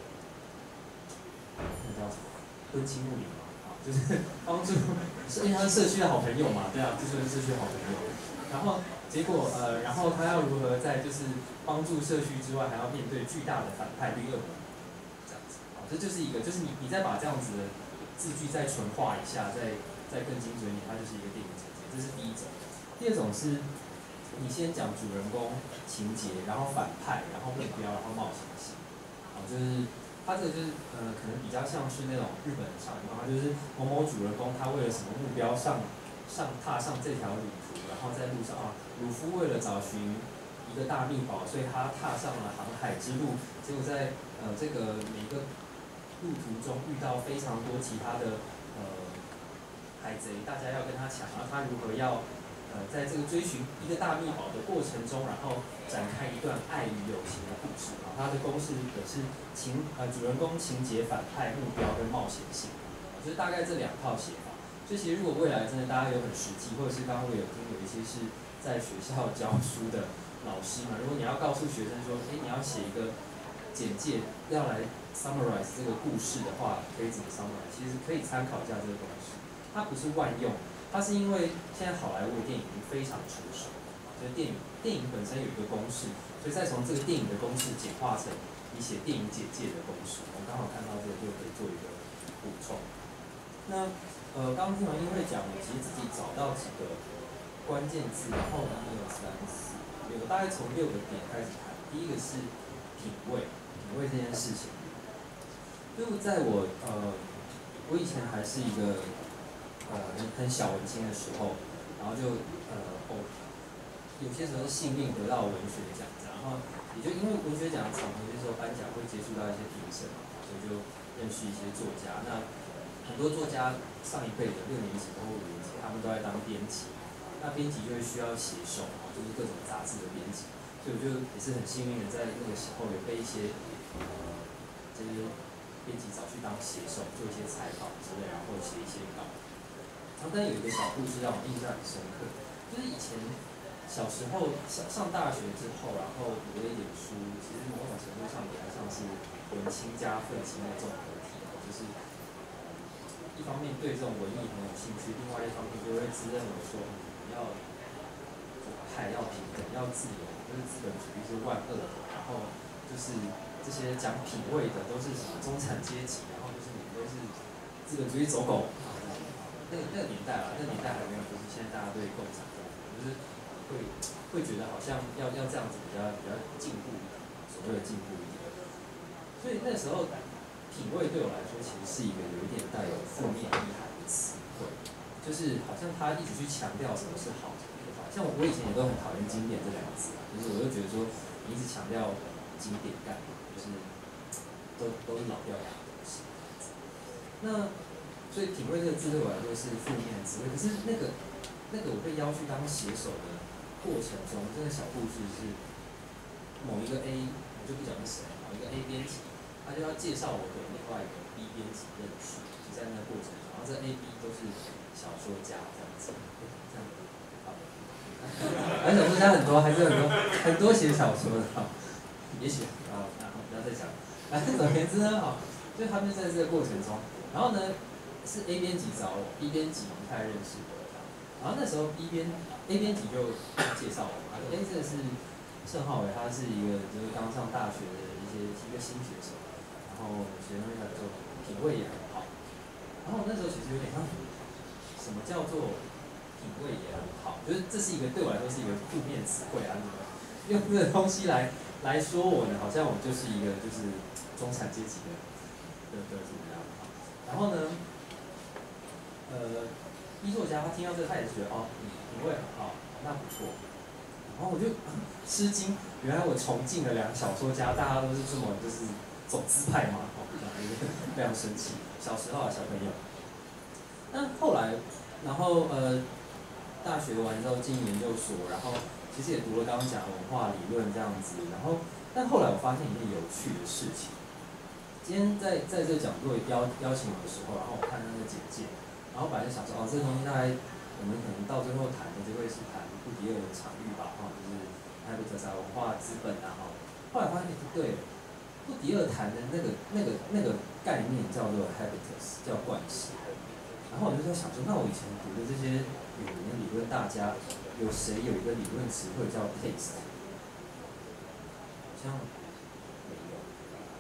那叫什么？敦亲睦邻嘛，啊，就是帮助，因为他是社区的好朋友嘛，对啊，蜘蛛人社区的好朋友。然后结果呃，然后他要如何在就是帮助社区之外，还要面对巨大的反派绿恶魔， 这样子。好，这就是一个，就是你你再把这样子的字句再纯化一下，再再更精准一点，它就是一个电影简介，这是第一种。第二种是，你先讲主人公情节，然后反派，然后目标，然后冒险性。好，就是它这个就是呃，可能比较像是那种日本的少年漫画，就是某某主人公他为了什么目标上上踏上这条旅途，然后在路上啊，鲁夫为了找寻一个大秘宝，所以他踏上了航海之路，结果在呃这个每个路途中遇到非常多其他的呃海贼，大家要跟他抢，然后他如何要呃在这个追寻一个大秘宝的过程中，然后展开一段爱与友情的故事。啊，他的公式也是情呃主人公情节、反派、目标跟冒险性，就是大概这两套写法。所以其实如果未来真的大家有很实际，或者是刚刚我有听有一些是在学校教书的老师嘛，如果你要告诉学生说，哎，你要写一个简介，要来 summarize 这个故事的话，可以怎么 summarize？其实可以参考一下这个公式。它不是万用，它是因为现在好莱坞的电影已经非常成熟，所以电影电影本身有一个公式，所以再从这个电影的公式简化成你写电影简介的公式。我刚好看到这个就可以做一个补充。那呃，刚刚听完英慧讲，我其实自己找到几个关键字，然后呢，一二三四六，大概从六个点开始谈。第一个是品味，品味这件事情。就在我呃，我以前还是一个呃很很小文青的时候，然后就呃哦，有些时候幸运得到文学奖，然后也就因为文学奖场合，有些时候颁奖会接触到一些评审嘛，所以就认识一些作家。那很多作家上一辈的六年级或五年级，他们都在当编辑，那编辑就会需要写手啊，就是各种杂志的编辑，所以我就也是很幸运的在那个时候有被一些呃这些编辑找去当写手，做一些采访之类，然后写一些稿。然后但有一个小故事让我印象很深刻，就是以前小时候上上大学之后，然后读了一点书，其实某种程度上比较像是文青加愤青的综合体，就是一方面对这种文艺很有兴趣，另外一方面就会自认为说要左派、要平等、要自由，就是资本主义是万恶的，然后就是这些讲品味的都是什么中产阶级，然后就是你们都是资本主义走狗。那个那个年代啊，那个年代还没有就是现在大家对共产党，就是会会觉得好像要要这样子比较比较进步一点，所谓的进步一点。所以那时候品味对我来说其实是一个有一点带有负面意涵的词汇，就是好像他一直去强调什么是好，什么是坏。像我我以前也都很讨厌经典这两个字啊，就是我就觉得说你一直强调经典感，就是都都是老掉牙的东西。那所以品味这个字对我来说是负面的词汇，可是那个那个我被邀去当写手的过程中，这个小故事是某一个 A， 我就不讲是谁，某一个 A 编辑，他就要介绍我给另外一个 B 编辑认识，就在那个过程中，然后这 A、B 都是小说家这样子，这样好，反正小说家很多，还是很多很多写小说的，也许啊，那不要再讲，反正总而言之呢，哈，就他们在这个过程中，然后呢。是 A 编辑找我 ，B 编辑不太认识我，然后那时候 B 编 A 编辑就介绍我，他说：“哎，这个是盛浩伟，他是一个就是刚上大学的一些一个新学生，然后学生他就品味也很好。”然后我那时候其实有点像，什么叫做品味也很好？就是这是一个对我来说是一个负面词汇啊，用这个东西来来说我呢，好像我就是一个就是中产阶级的的的怎么样？然后呢？呃，B 作家他听到这个，他也是觉得哦，品味很好，那不错。然后我就吃惊，原来我崇敬的两个小说家，大家都是这么就是走资派嘛，哦，非常生气。小时候啊，小朋友。那后来，然后呃，大学完之后进研究所，然后其实也读了刚刚讲的文化理论这样子。然后，但后来我发现一件有趣的事情。今天在在这个讲座邀邀请我的时候，然后我看那个简介。然后本来就想说，哦，这个东西大概我们可能到最后谈的就会是谈布迪厄的场域吧，哈，就是 habitus 啊，文化资本啊，哈。后来发现不对，布迪厄谈的那个那个那个概念叫做 habitus， 叫惯性。然后我就在想说，那我以前读的这些有名的理论大家，有谁有一个理论词汇叫 taste？ 好像没有。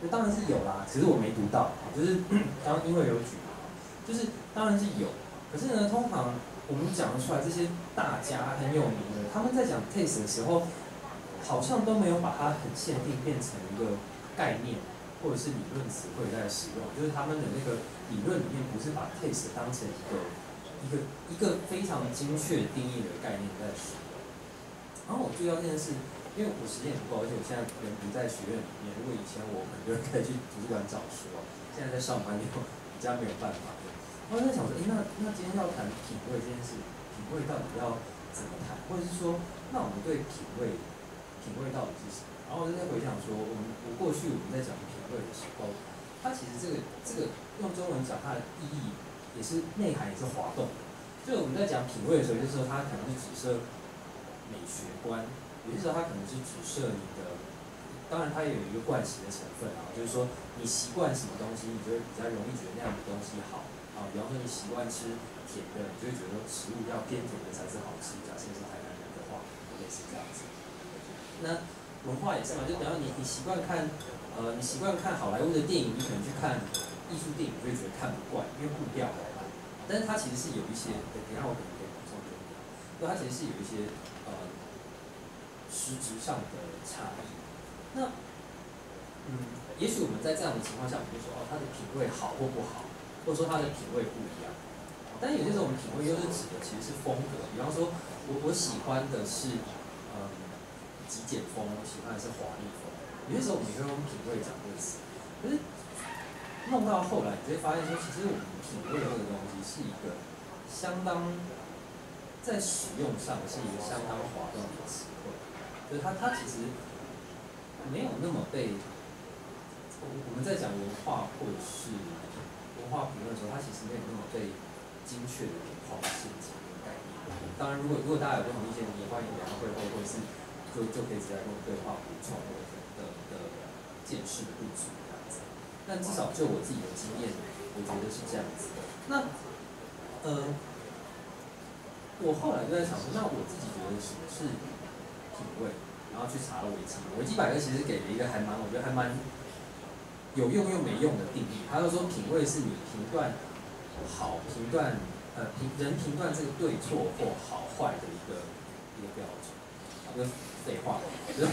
当然是有啦，只是我没读到，就是刚刚因为有举嘛，就是当然是有，可是呢，通常我们讲得出来这些大家很有名的，他们在讲 taste 的时候，好像都没有把它很限定变成一个概念或者是理论词汇在使用，就是他们的那个理论里面不是把 taste 当成一个一个一个非常精确定义的概念在使用。然后我注意到这件事，因为我时间也不够，而且我现在人不在学院里面。如果以前我可能就可以去图书馆找书，现在在上班就比较没有办法。我在想说，诶，那那今天要谈品味这件事，品味到底要怎么谈？或者是说，那我们对品味，品味到底是什么？然后我就在回想说，我们我过去我们在讲品味的时候，它其实这个这个用中文讲它的意义，也是内涵也是滑动的。就我们在讲品味的时候，就是说它可能是指涉美学观，有些时候它可能是指涉你的，当然它也有一个惯习的成分啊，就是说你习惯什么东西，你就会比较容易觉得那样的东西好啊。比方说你习惯吃甜的，你就会觉得食物要偏甜的才是好吃。假设是台南人的话，类似这样子。那文化也是嘛，就比方你你习惯看，呃，你习惯看好莱坞的电影，你可能去看艺术电影，就会觉得看不惯，因为步调很慢。但是它其实是有一些，等一下我可能可以补充一点，就它其实是有一些呃实质上的差异。那嗯，也许我们在这样的情况下，我们就说哦，他的品味好或不好，或者说他的品味不一样。但是有些时候我们品味又是指的其实是风格，比方说我我喜欢的是嗯极简风，我喜欢的是华丽风。有些时候我们也会用品味讲这个词，可是弄到后来，你就会发现说，其实我们品味这个东西是一个相当在使用上是一个相当滑动的词汇，就是它它其实没有那么被我们在讲文化或者是文化评论的时候，它其实没有那么被精确的给框限制的概念。当然，如果如果大家有任何意见，也欢迎聊会后或者是就就可以直接跟我对话补充我的的见识的不足这样子。但至少就我自己的经验，我觉得是这样子的。那呃，我后来就在想说，那我自己觉得什么是品味？然后去查了维基，维基百科其实给了一个还蛮，我觉得还蛮有用又没用的定义。他就说品味是你评断好、评断呃评人评断这个对错或好坏的一个一个标准。啊，跟废话，就是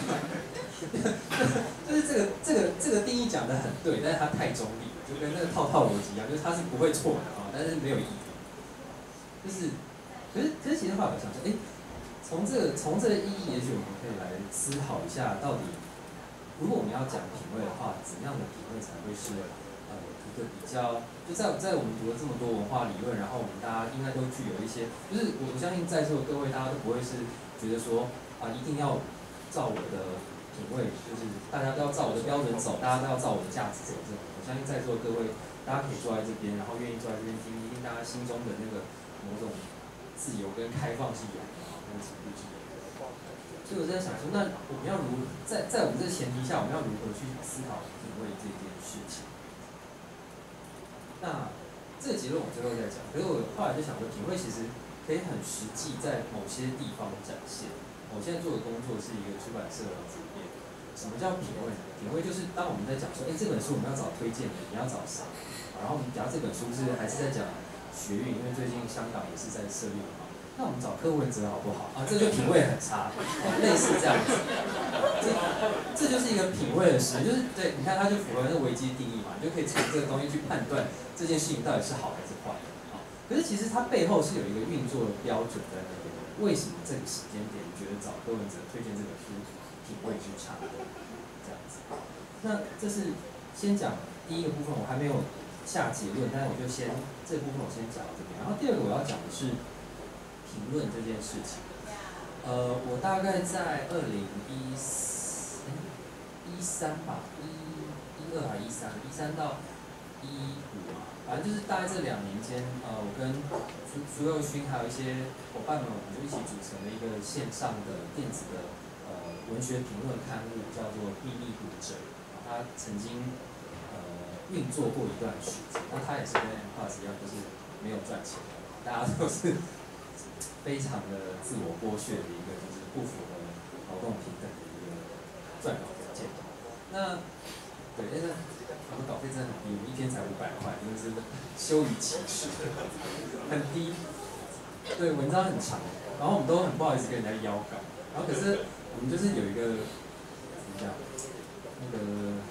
就是这个这个这个定义讲得很对，但是它太中立了，就跟那个套套逻辑一样，就是它是不会错的啊，但是没有意义。就是，可是可是其实后来我想说，哎。从这个从这个意义，也许我们可以来思考一下，到底如果我们要讲品味的话，怎样的品味才会是呃一个比较？就在在我们读了这么多文化理论，然后我们大家应该都具有一些，就是我我相信在座的各位大家都不会是觉得说啊一定要照我的品味，就是大家都要照我的标准走，大家都要照我的价值走这种。我相信在座的各位，大家可以坐在这边，然后愿意坐在这边听，一定大家心中的那个某种自由跟开放是有的。所以我在想说，那我们要如在在我们这个前提下，我们要如何去思考品味这件事情？那这个结论我最后再讲。可是我后来就想说，品味其实可以很实际在某些地方展现。我现在做的工作是一个出版社的主编。什么叫品味呢？品味就是当我们在讲说，哎，这本书我们要找推荐的，你要找谁？然后我们讲这本书是还是在讲学运，因为最近香港也是在设立嘛。那我们找柯文哲好不好？啊，这就品味很差，类似这样子。这这就是一个品味的事，就是对，你看它就符合那个维基定义嘛，你就可以从这个东西去判断这件事情到底是好还是坏。啊，可是其实它背后是有一个运作的标准在那边。为什么这个时间点你觉得找柯文哲推荐这本书品味是差的？这样子。那这是先讲第一个部分，我还没有下结论，但是我就先这部分我先讲到这边。然后第二个我要讲的是。评论这件事情，呃，我大概在二零一一三吧，一一二还一三，一三到一五嘛，反正就是大概这两年间，呃，我跟苏苏佑勋还有一些伙伴们，我们就一起组成了一个线上的电子的呃文学评论刊物，叫做《秘密读者》，它曾经呃运作过一段时间，那它也是跟 M Plus 一样，就是没有赚钱的，大家都是。非常的自我剥削的一个，就是不符合劳动平等的一个撰稿条件。那对，但是我们稿费真的很低，我们一天才五百块，真的是羞于启齿，很低。对，文章很长，然后我们都很不好意思跟人家邀稿，然后可是我们就是有一个怎么讲，那个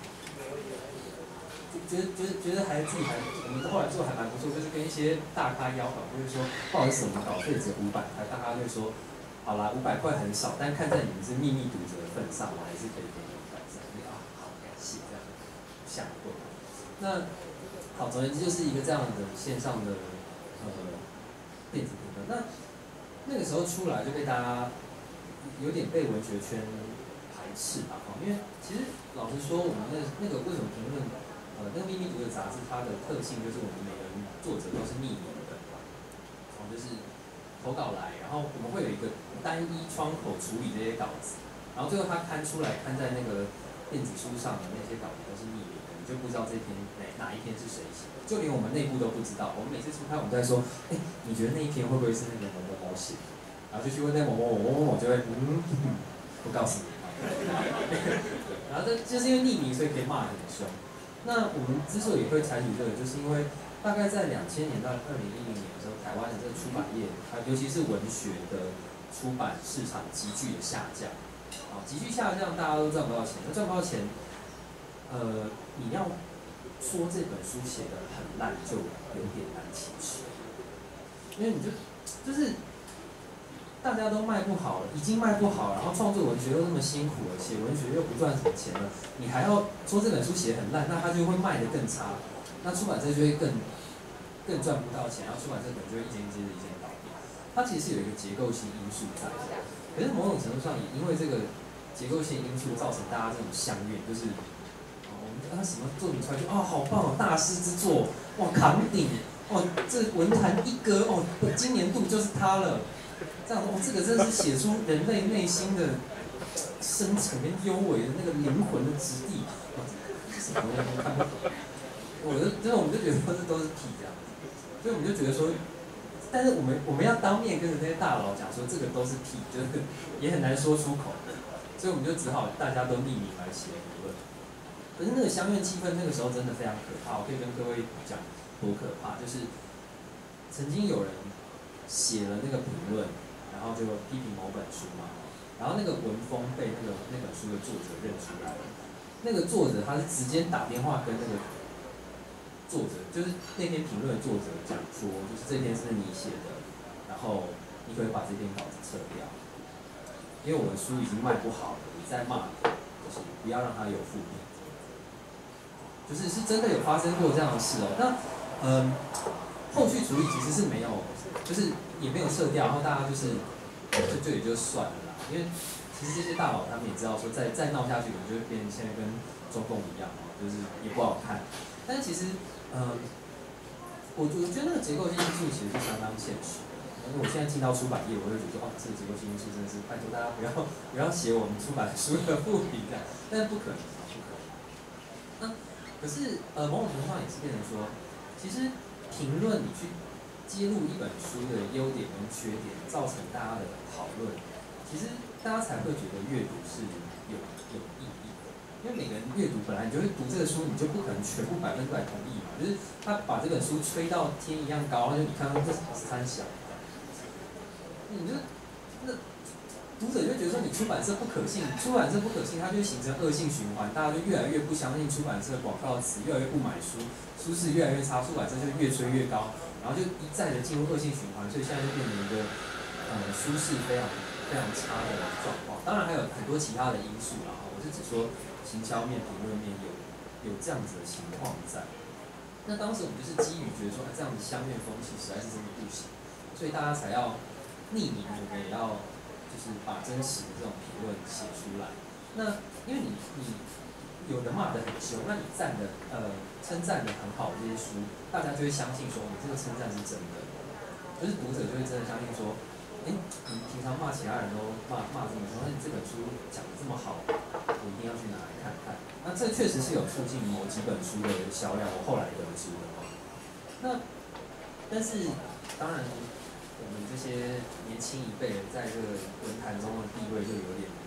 觉得觉得觉得还自己还，我们后来做还蛮不错，就是跟一些大咖邀稿，就是说不好意思，我们稿费只有五百块，大咖就说好啦，五百块很少，但看在你们是秘密读者的份上，我还是可以给你五百三，就啊好感谢这样下跪。那好，总而言之就是一个这样的线上的呃电子评论。那那个时候出来就被大家有点被文学圈排斥吧，因为其实老实说，我们那那个为什么评论呃那个秘密读者杂志它的特性就是我们每个人作者都是匿名的，哦就是投稿来，然后我们会有一个单一窗口处理这些稿子，然后最后它刊出来刊在那个电子书上的那些稿子都是匿名的，你就不知道这篇哪哪一篇是谁写的，就连我们内部都不知道。我们每次出刊，我们在说，哎，你觉得那一篇会不会是那个某某某写的？然后就去问那某某某某某某，就会嗯，不告诉你。然后这就是因为匿名，所以可以骂得很凶。那我们之所以会采取这个，就是因为大概在两千年到二零一零年的时候，台湾的这个出版业，它尤其是文学的出版市场急剧的下降。啊，急剧下降，大家都赚不到钱。那赚不到钱，呃，你要说这本书写得很烂，就有点难启齿，因为你就就是大家都卖不好了，已经卖不好了，然后创作文学又那么辛苦了，写文学又不赚什么钱了，你还要说这本书写得很烂，那它就会卖得更差，那出版社就会更更赚不到钱，然后出版社可能就会一间接着一间倒闭。它其实是有一个结构性因素在的，可是某种程度上也因为这个结构性因素造成大家这种相怨，就是哦，我们他什么作品出来就哦好棒哦，大师之作，哇扛鼎，哦这文坛一哥哦，今年度就是他了。这样哦，这个真的是写出人类内心的深沉跟幽微的那个灵魂的质地，哦，什么东西看不懂？我就真的我们就觉得说这都是屁这样子，所以我们就觉得说，但是我们我们要当面跟着这些大佬讲说这个都是屁，就是也很难说出口，所以我们就只好大家都匿名来写评论。可是那个相怨气氛那个时候真的非常可怕，我可以跟各位讲多可怕，就是曾经有人写了那个评论。然后就批评某本书嘛，然后那个文风被那个那本书的作者认出来了。那个作者他是直接打电话跟那个作者，就是那篇评论的作者讲说，就是这篇是你写的，然后你可以把这篇稿子撤掉，因为我的书已经卖不好了，你再骂，就是不要让它有负面。就是是真的有发生过这样的事哦。那嗯，后续处理其实是没有，就是也没有撤掉，然后大家就是就就也就算了啦，因为其实这些大佬他们也知道说再再闹下去，可能就会变成现在跟中共一样哦，就是也不好看。但是其实嗯，我我觉得那个结构性因素其实是相当现实的。因为我现在进到出版业，我会觉得哦，这个结构性因素真的是拜托大家不要不要写我们出版书的副评这样，但是不可能啊，不可能。那可是呃，某种程度上也是变成说，其实评论你去揭露一本书的优点跟缺点，造成大家的讨论，其实大家才会觉得阅读是有有意义的。因为每个人阅读本来你就会读这个书，你就不可能全部百分之百同意嘛。就是他把这本书吹到天一样高，然后就你看到这是三小，你就那读者就会觉得说你出版社不可信，出版社不可信，它就会形成恶性循环，大家就越来越不相信出版社的广告词，越来越不买书，书市越来越差，出版社就越吹越高。然后就一再的进入恶性循环，所以现在就变成一个呃舒适非常非常差的状况。当然还有很多其他的因素啦，我是只说行销面、评论面有有这样子的情况在。那当时我们就是基于觉得说，哎，这样子相怨风气实在是真的不行，所以大家才要匿名，我们也要就是把真实的这种评论写出来。那因为你你有的骂得很凶，那你赞的呃称赞的很好的这些书，大家就会相信说你这个称赞是真的，就是读者就会真的相信说，哎，你平常骂其他人都骂骂这么凶，那你这本书讲得这么好，我一定要去拿来看看。那这确实是有促进某几本书的销量，我后来得知的。那但是当然，我们这些年轻一辈在这个文坛中的地位就有点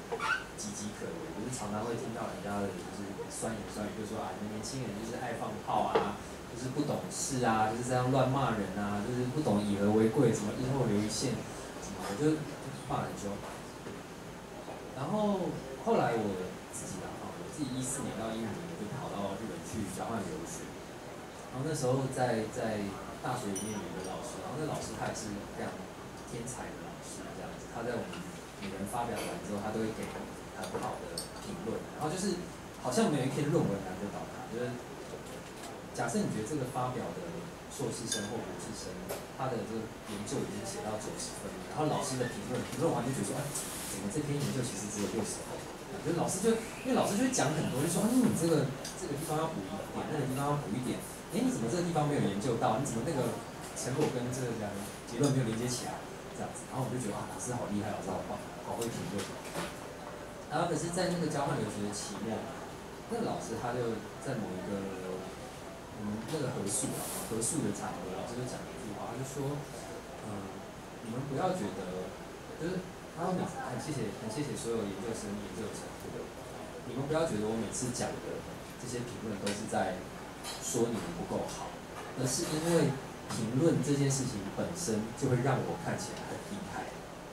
岌岌可危，就是常常会听到人家的就是酸言酸语，就说啊，你们年轻人就是爱放炮啊，就是不懂事啊，就是这样乱骂人啊，就是不懂以和为贵，什么日后留一线，什么我就骂很凶。然后后来我自己啦，我自己一四年到一五年就跑到日本去交换留学，然后那时候在在大学里面有一个老师，然后那老师他也是非常天才的老师，这样子，他在我们每人发表完之后，他都会给很好的评论，然后就是好像没有一篇论文难得倒他，就是假设你觉得这个发表的硕士生或博士生，他的这个研究已经写到九十分，然后老师的评论评论完就觉得说，哎，怎么这篇研究其实只有六十分？就是老师就因为老师就会讲很多，就说，哎，你这个这个地方要补一点，那个地方要补一点，哎，你怎么这个地方没有研究到？你怎么那个成果跟这个两个结论没有连接起来？这样子，然后我就觉得啊，老师好厉害，老师好棒，好会评论。然后可是，在那个交换留学的期末，那个老师他就在某一个我们那个合宿啊，合宿的场合，老师就讲一句话，他就说，嗯，你们不要觉得，就是他说每次很谢谢很谢谢所有研究生研究成果，你们不要觉得我每次讲的这些评论都是在说你们不够好，而是因为评论这件事情本身就会让我看起来很厉害。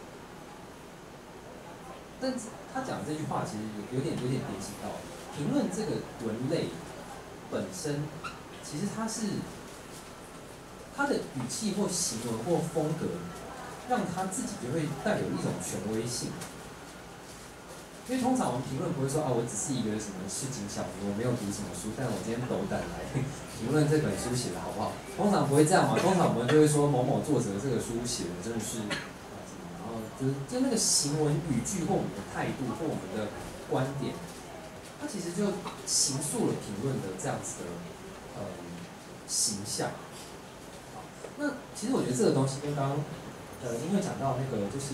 但他讲这句话其实有点有点联系到评论这个文类本身，其实它是它的语气或行文或风格，让他自己就会带有一种权威性。因为通常我们评论不会说啊，我只是一个什么市井小民，我没有读什么书，但我今天斗胆来评论这本书写的好不好？通常不会这样嘛，通常我们就会说某某作者这个书写的真的是啊什么，然后就是就那个行文语句或我们的态度或我们的观点，它其实就形塑了评论的这样子的呃形象。好，那其实我觉得这个东西跟刚刚呃因为讲到那个就是。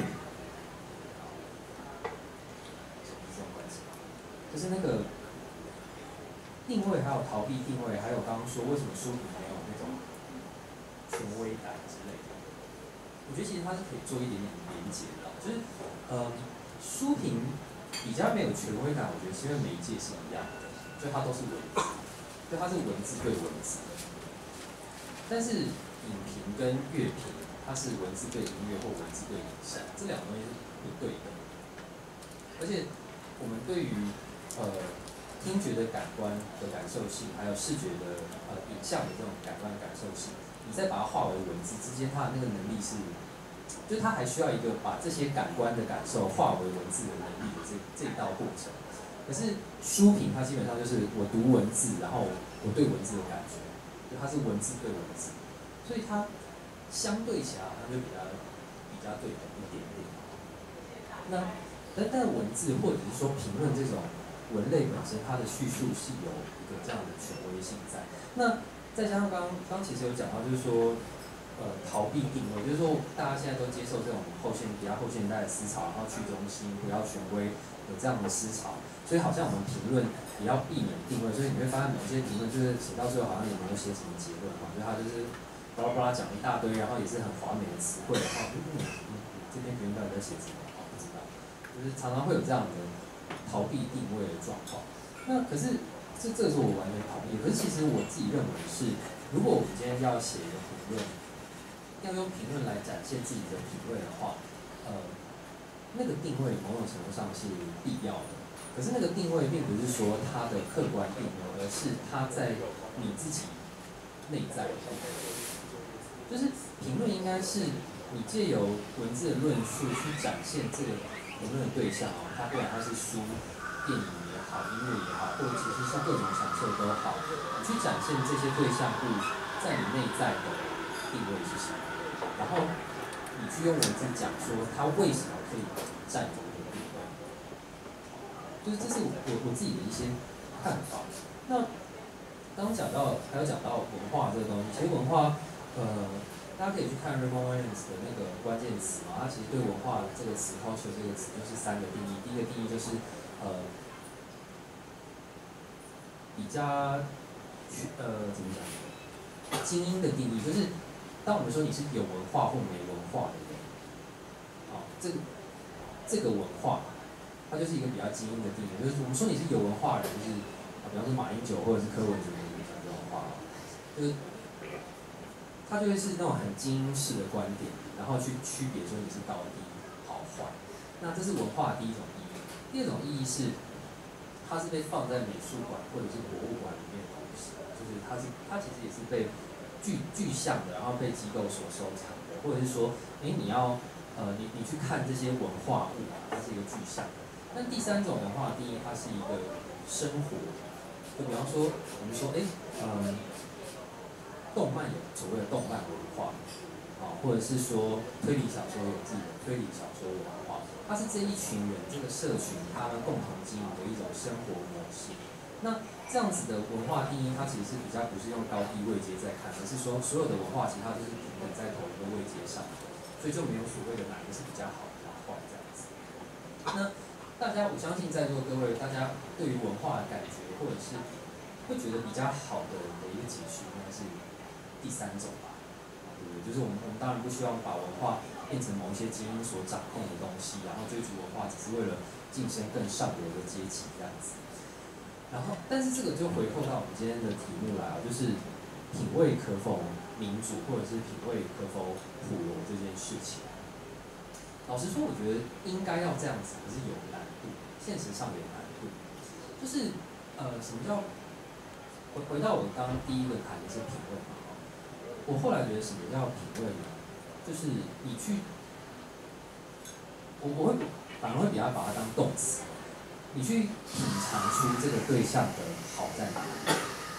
就是那个定位，还有逃避定位，还有刚刚说为什么书评没有那种权威感之类的，我觉得其实它是可以做一点点连结的，就是呃书评比较没有权威感，我觉得是因为媒介是一样的，所以它都是文字，所以它是文字对文字，但是影评跟乐评它是文字对音乐或文字对影像，这两个东西是不对的，而且我们对于呃，听觉的感官的感受性，还有视觉的呃影像的这种感官感受性，你再把它化为文字之间，它的那个能力是，就是它还需要一个把这些感官的感受化为文字的能力的这这一道过程。可是书评它基本上就是我读文字，然后我对文字的感觉，就它是文字对文字，所以它相对起来它就比较比较对等一点点。那但但文字或者是说评论这种。文类本身它的叙述是有一个这样的权威性在，那再加上刚刚刚其实有讲到，就是说，呃，逃避定位，就是说大家现在都接受这种后现比较后现代的思潮，然后去中心不要权威有这样的思潮，所以好像我们评论也要避免定位，所以你会发现某些评论就是写到最后好像也没有写什么结论嘛，就他就是巴拉巴拉讲一大堆，然后也是很华美的词汇，然后嗯嗯这篇评论到底在写什么？不知道，就是常常会有这样的。逃避定位的状况，那可是这这是我完全同意。可是其实我自己认为是，如果我们今天要写一个评论，要用评论来展现自己的品味的话，呃，那个定位某种程度上是必要的。可是那个定位并不是说它的客观定位，而是它在你自己内在的定位。就是评论应该是你借由文字的论述去展现这个。评论的对象哦，它不管它是书、电影也好，音乐也好，或者其实像各种享受都好，你去展现这些对象物在你内在的定位是什么，然后你去用文字讲说它为什么可以占有这个定位，就是这是我我我自己的一些看法。那刚刚讲到还有讲到文化这个东西，其实文化呃。大家可以去看 Raymond Williams 的那个关键词嘛，他其实对文化这个词 culture 这个词就是三个定义。第一个定义就是呃比较呃怎么讲精英的定义，就是当我们说你是有文化或没文化的人，啊，这个这个文化它就是一个比较精英的定义，就是我们说你是有文化人，就是啊，比方说马英九或者是柯文哲讲这种话，就是他就会是那种很精英式的观点，然后去区别说你是高低好坏。那这是文化的第一种意义。第二种意义是，它是被放在美术馆或者是博物馆里面的东西，就是它是它其实也是被具具象的，然后被机构所收藏的，或者是说，哎，你要呃你你去看这些文化物啊，它是一个具象的。那第三种文化的定义，它是一个生活，就比方说我们说，哎，嗯，动漫有所谓的动漫文化，啊，或者是说推理小说有自己的推理小说文化，它是这一群人这个社群他们共同经营的一种生活模式。那这样子的文化定义，它其实是比较不是用高低位阶在看，而是说所有的文化其实它都是平等在同一个位阶上，所以就没有所谓的哪一个是比较好、比较坏这样子。那大家，我相信在座各位，大家对于文化的感觉，或者是会觉得比较好的人的一个解释，应该是第三种吧，对不对？就是我们我们当然不希望把文化变成某一些精英所掌控的东西，然后追逐文化只是为了晋升更上游的阶级这样子。然后，但是这个就回扣到我们今天的题目来啊，就是品味可否民主，或者是品味可否普罗这件事情。老实说，我觉得应该要这样子，可是有难度，现实上有难度。就是呃，什么叫回回到我刚刚第一个谈的是品味嘛？我后来觉得什么叫品味呢？就是你去，我我会反而会比较把它当动词，你去品尝出这个对象的好在哪里。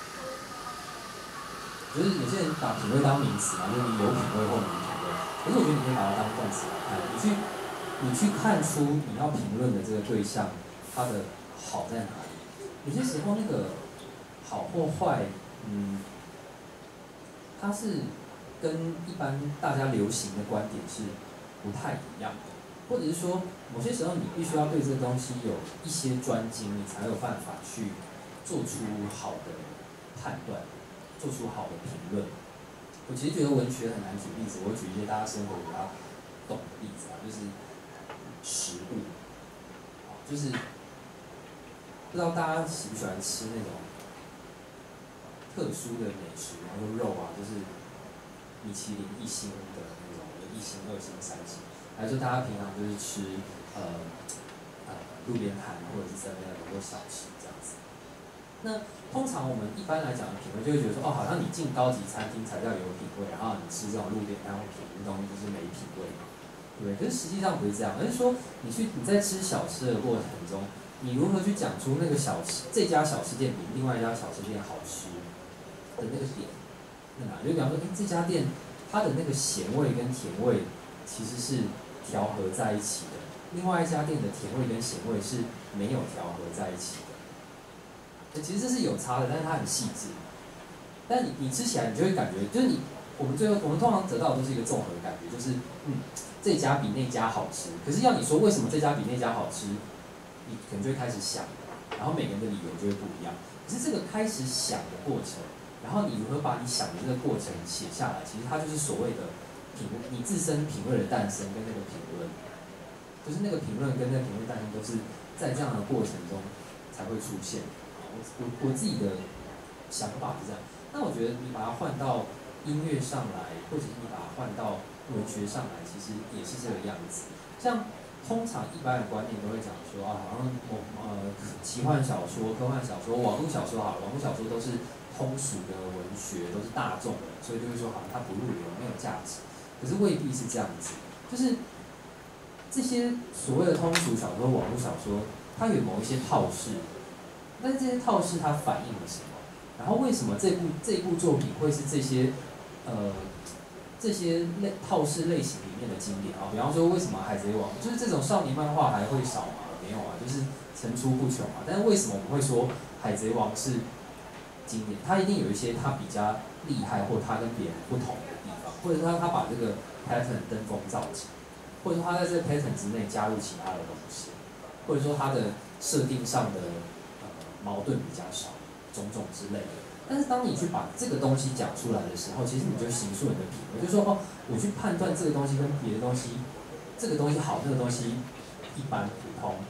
就是有些人把品味当名词嘛，就是你有品味或没品味。可是我觉得你可以把它当动词来看，你去你去看出你要评论的这个对象他的好在哪里。有些时候那个好或坏，嗯，它是跟一般大家流行的观点是不太一样的，或者是说某些时候你必须要对这个东西有一些专精，你才有办法去做出好的判断，做出好的评论。我其实觉得文学很难举例子，我举一些大家生活比较懂的例子啊，就是食物，就是不知道大家喜不喜欢吃那种特殊的美食，然后肉啊，就是米其林一星的那种，一星、二星、三星，还是说大家平常就是吃呃呃路边摊或者是在那种小吃这样子。那通常我们一般来讲的品味就会觉得说，哦，好像你进高级餐厅才叫有品味，然后你吃这种路边摊或便宜的东西就是没品味嘛，对不对？可是实际上不是这样，而是说你去你在吃小吃的过程中，你如何去讲出那个小吃这家小吃店比另外一家小吃店好吃的那个点在哪？就比方说，哎，这家店它的那个咸味跟甜味其实是调和在一起的，另外一家店的甜味跟咸味是没有调和在一起的。其实这是有差的，但是它很细致。但你你吃起来，你就会感觉，就是你我们最后我们通常得到的都是一个综合的感觉，就是嗯，这家比那家好吃。可是要你说为什么这家比那家好吃，你可能就会开始想，然后每个人的理由就会不一样。可是这个开始想的过程，然后你如何把你想的这个过程写下来，其实它就是所谓的品你自身品味的诞生跟那个评论，就是那个评论跟那个评论诞生都是在这样的过程中才会出现。我我自己的想法是这样，那我觉得你把它换到音乐上来，或者是你把它换到文学上来，其实也是这个样子。像通常一般的观念都会讲说啊，好像某呃奇幻小说、科幻小说、网络小说好了，网络小说都是通俗的文学，都是大众的，所以就会说好像它不入流，没有价值。可是未必是这样子，就是这些所谓的通俗小说、网络小说，它有某一些套式。但是这些套式它反映了什么？然后为什么这部这部作品会是这些呃这些类套式类型里面的经典啊？比方说为什么海贼王就是这种少年漫画还会少吗？没有啊，就是层出不穷啊。但是为什么我们会说海贼王是经典？它一定有一些它比较厉害，或它跟别人不同的地方，或者说它把这个 pattern 登峰造极，或者说它在这个 pattern 之内加入其他的东西，或者说它的设定上的矛盾比较少，种种之类的。但是当你去把这个东西讲出来的时候，其实你就形塑你的品味，就说哦，我去判断这个东西跟别的东西，这个东西好，那个东西一般普通，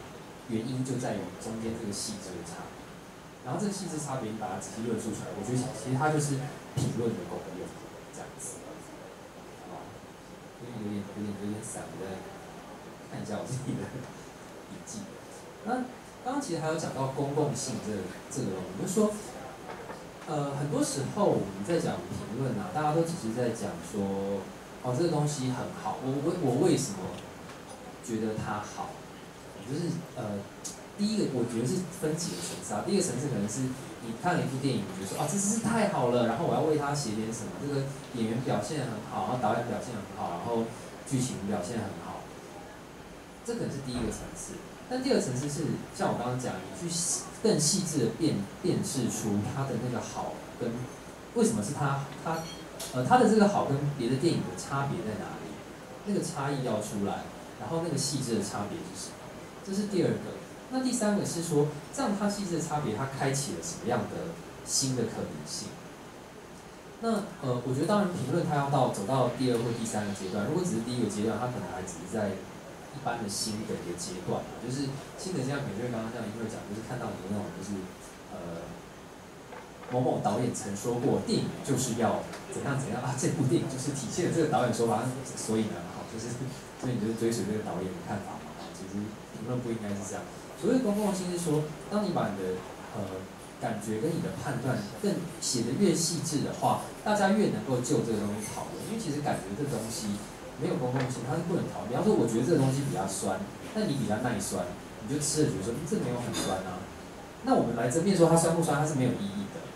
原因就在于中间这个细致的差别。然后这个细致差别你把它仔细论述出来，我觉得其实它就是评论的功用，这样子。啊，因为有点有点有点散，我再看一下我自己的笔记。那刚刚其实还有讲到公共性这个这个东西，就是说，呃，很多时候我们在讲评论啊，大家都只是在讲说，哦，这个东西很好，我我我为什么觉得它好？就是呃，第一个我觉得是分几个层次啊。第一个层次可能是你看了一部电影，你觉得说啊，这真是太好了，然后我要为它写点什么。这个演员表现很好，然后导演表现很好，然后剧情表现很好，这可能是第一个层次。但第二层次是像我刚刚讲，你去更细致的辨辨识出它的那个好跟为什么是它它呃它的这个好跟别的电影的差别在哪里，那个差异要出来，然后那个细致的差别是什么？这是第二个。那第三个是说，这样它细致的差别，它开启了什么样的新的可能性？那呃，我觉得当然评论它要到走到第二或第三个阶段，如果只是第一个阶段，它可能还只是在一般的新的一个阶段，就是新的阶段，可能就刚刚像因为讲，就是看到你那种就是呃某某导演曾说过，电影就是要怎样怎样啊，这部电影就是体现了这个导演说法，所以呢，好，就是所以你就追随这个导演的看法嘛，其实评论不应该是这样。所谓公共性是说，当你把你的呃感觉跟你的判断更写得越细致的话，大家越能够就这个东西讨论。因为其实感觉这东西没有公共性，它是不能讨论。比方说，我觉得这个东西比较酸，但你比较耐酸，你就吃了觉得说，嗯，这没有很酸啊。那我们来争辩说它酸不酸，它是没有意义的。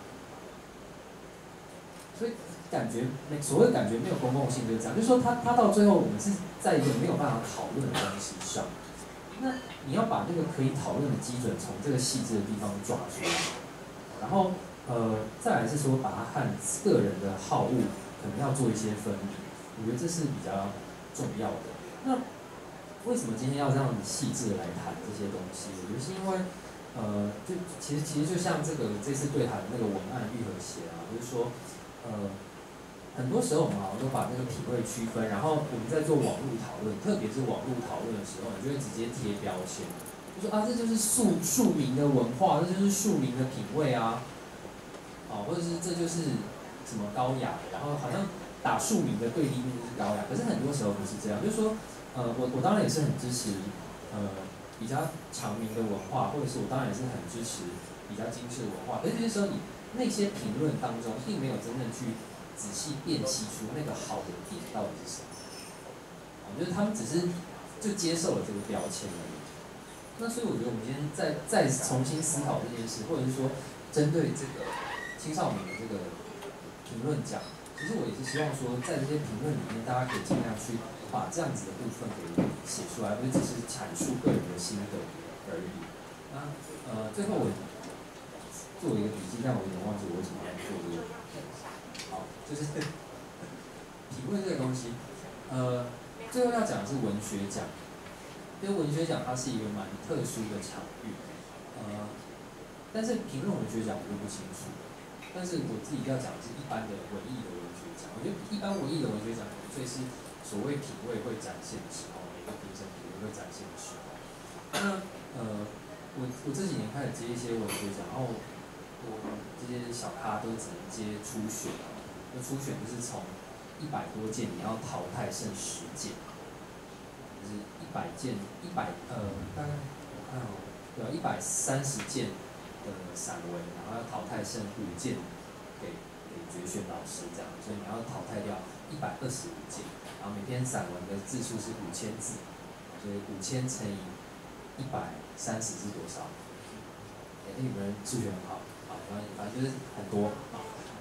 所以感觉没所谓感觉没有公共性就是这样，就是说它它到最后我们是在一个没有办法讨论的东西上。那你要把那个可以讨论的基准从这个细致的地方抓出来，然后呃再来是说把它和个人的好恶可能要做一些分离，我觉得这是比较重要的。那为什么今天要这样子细致的来谈这些东西？我觉得是因为呃就其实其实就像这个这次对谈的那个文案愈合写啊，就是说呃。很多时候我们好像都把那个品味区分，然后我们在做网络讨论，特别是网络讨论的时候，你就会直接贴标签，就说啊这就是庶庶民的文化，这就是庶民的品味啊，啊或者是这就是什么高雅的，然后好像打庶民的对立面就是高雅，可是很多时候不是这样，就是说呃我我当然也是很支持呃比较长明的文化，或者是我当然也是很支持比较精致的文化，可是有些时候你那些评论当中并没有真正去仔细辨析出那个好的点到底是什么，啊，就是他们只是就接受了这个标签而已。那所以我觉得我们今天再再重新思考这件事，或者是说针对这个青少年的这个评论讲，其实我也是希望说，在这些评论里面，大家可以尽量去把这样子的部分给写出来，不是只是阐述个人的心得而已。那呃，最后我做一个笔记，但我有点忘记我为什么要做这个。好，就是评论这个东西，呃，最后要讲的是文学奖，因为文学奖它是一个蛮特殊的场域，呃，但是评论文学奖我就不清楚，但是我自己要讲的是一般的文艺的文学奖，我觉得一般文艺的文学奖最是所谓品味会展现的时候，每个评审品味会展现的时候。那呃，我我这几年开始接一些文学奖，然后我这些小咖都只能接初选。那初选就是从一百多件，你要淘汰剩十件，就是一百件，一百呃大概我看哦，有一百三十件的散文，然后要淘汰剩五件给给决选老师这样，所以你要淘汰掉一百二十五件，然后每篇散文的字数是五千字，所以五千乘以一百三十是多少？哎，你们数学很好，好，反正反正就是很多啊。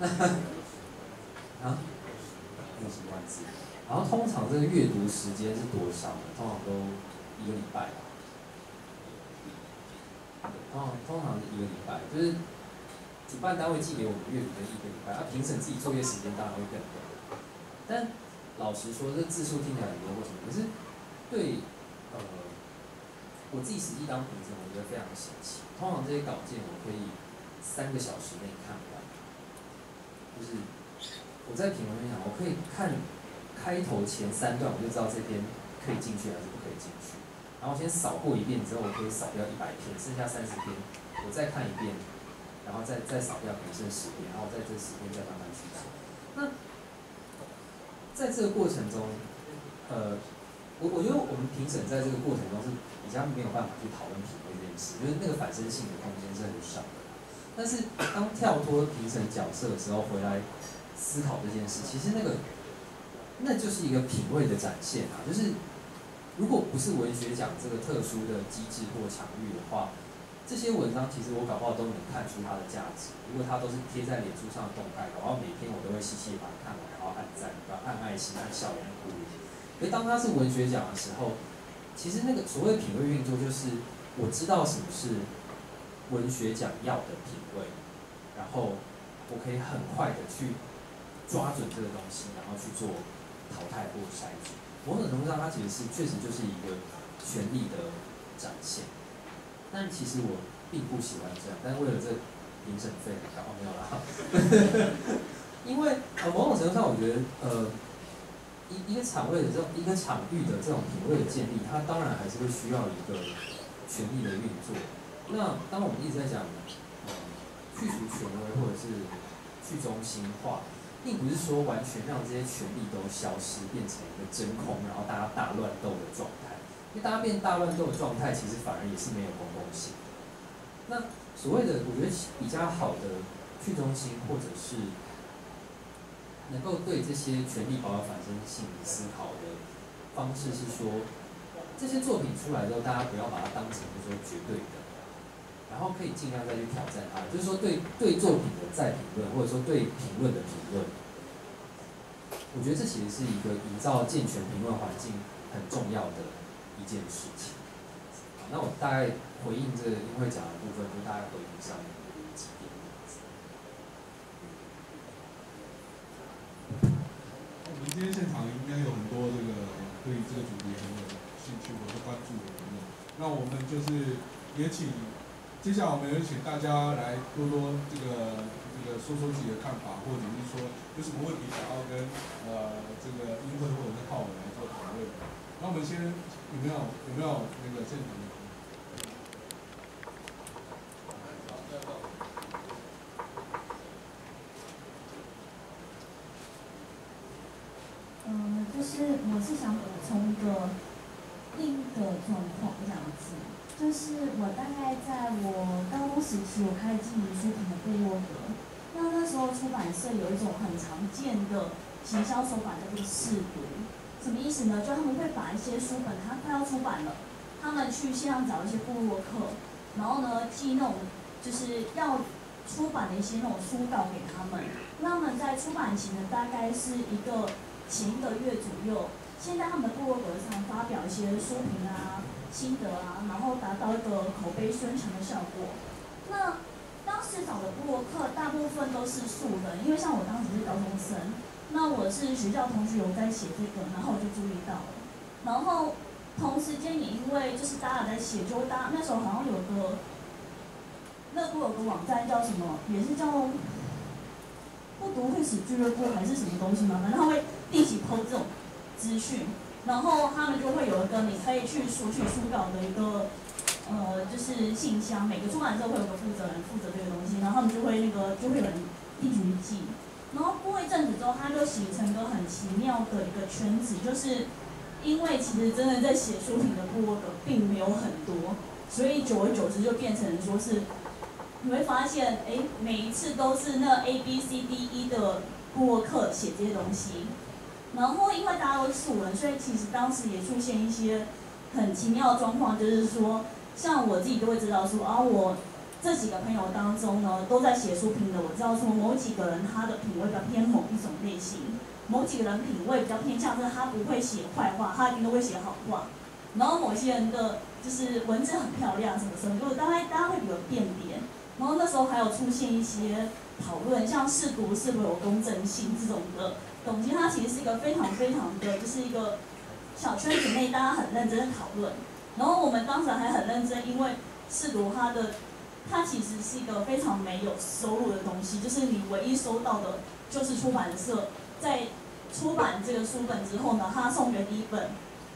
啊，六十万字。然后通常这个阅读时间是多少呢？通常都一个礼拜吧。通常通常是一个礼拜，就是主办单位寄给我们阅读的一个礼拜，啊，评审自己作业时间当然会更多。但老实说，这字数听起来很多或什么，可是对呃我自己实际当评审，我觉得非常神奇。通常这些稿件我可以三个小时内看完。就是我在评论分享，我可以看开头前三段，我就知道这篇可以进去还是不可以进去。然然后先扫过一遍之后，我可以扫掉一百篇，剩下三十篇，我再看一遍，然后再再扫掉可能剩十篇，然后在这十篇再慢慢去做。那在这个过程中，呃，我我觉得我们评审在这个过程中是比较没有办法去讨论品味这件事，因为那个反身性的空间是很少的。但是当跳脱评审角色的时候，回来思考这件事，其实那个那就是一个品味的展现啊，就是如果不是文学奖这个特殊的机制或场域的话，这些文章其实我搞不好都能看出它的价值。如果它都是贴在脸书上的动态，搞不好每篇我都会细细把它看完，然后按赞，然后按爱心、按笑脸鼓励。可是当它是文学奖的时候，其实那个所谓品味运作，就是我知道什么是文学奖要的品味，然后我可以很快的去抓准这个东西，然后去做淘汰或筛选。某种程度上，它其实是确实就是一个权力的展现。但其实我并不喜欢这样，但是为了这评审费很高，没有啦。因为呃某种程度上，我觉得呃一一个场位的这种一个场域的这种品味的建立，它当然还是会需要一个权力的运作。那当我们一直在讲呃去除权威或者是去中心化，并不是说完全让这些权力都消失，变成一个真空，然后大家大乱斗的状态。因为大家变大乱斗的状态，其实反而也是没有公共性。那所谓的，我觉得比较好的去中心，或者是能够对这些权力保有反身性思考的方式，是说这些作品出来之后，大家不要把它当成就是说绝对的，然后可以尽量再去挑战它，就是说对对作品的再评论，或者说对评论的评论。我觉得这其实是一个营造健全评论环境很重要的一件事情。好，那我大概回应这个音会讲的部分，就大概回应上几点。 我们今天现场应该有很多这个对这个主题很有兴趣或者关注的朋友，那我们就是也请，接下来我们也请大家来多多这个这个说说自己的看法，或者是说有什么问题想要跟呃这个音会或者是浩文来做讨论。那我们先有没有有没有那个现场的？ 嗯，就是我是想补充一个另一个状况这样子，就是我大概在我高中时期，我开始经营书评的部落格。那那时候出版社有一种很常见的行销手法叫做试读，什么意思呢？就他们会把一些书本它快要出版了，他们去线上找一些部落客，然后呢寄那种就是要出版的一些那种书稿给他们。那么在出版前呢，大概是一个前一个月左右，先在他们的部落格上发表一些书评啊、心得啊，然后达到一个口碑宣传的效果。那当时找的部落客大部分都是素人，因为像我当时是高中生，那我是学校同学有在写这个，然后我就注意到了。然后同时间也因为就是大家在写，就大家那时候好像有个那部有个网站叫什么，也是叫不读会史俱乐部还是什么东西嘛，反正他会定期 po 这种资讯，然后他们就会有一个你可以去索取书稿的一个呃就是信箱，每个出版社会有个负责人负责这个东西，然后他们就会那个就会有人定期去寄，然后过一阵子之后，它就形成一个很奇妙的一个圈子，就是因为其实真的在写书评的部落格并没有很多，所以久而久之就变成说是。你会发现，哎，每一次都是那 A B C D E 的部落客写这些东西，然后因为大家都是素人，所以其实当时也出现一些很奇妙的状况，就是说，像我自己都会知道说，啊，我这几个朋友当中呢，都在写书评的，我知道说某几个人他的品味比较偏某一种类型，某几个人品味比较偏向是他不会写坏话，他一定都会写好话，然后某些人的就是文字很漂亮什么什么，就是大概大家会有辨别。然后那时候还有出现一些讨论，像试读是否有公正性这种的东西，它其实是一个非常非常的，就是一个小圈子内大家很认真的讨论。然后我们当时还很认真，因为试读它的，它其实是一个非常没有收入的东西，就是你唯一收到的就是出版社在出版这个书本之后呢，他送的第一本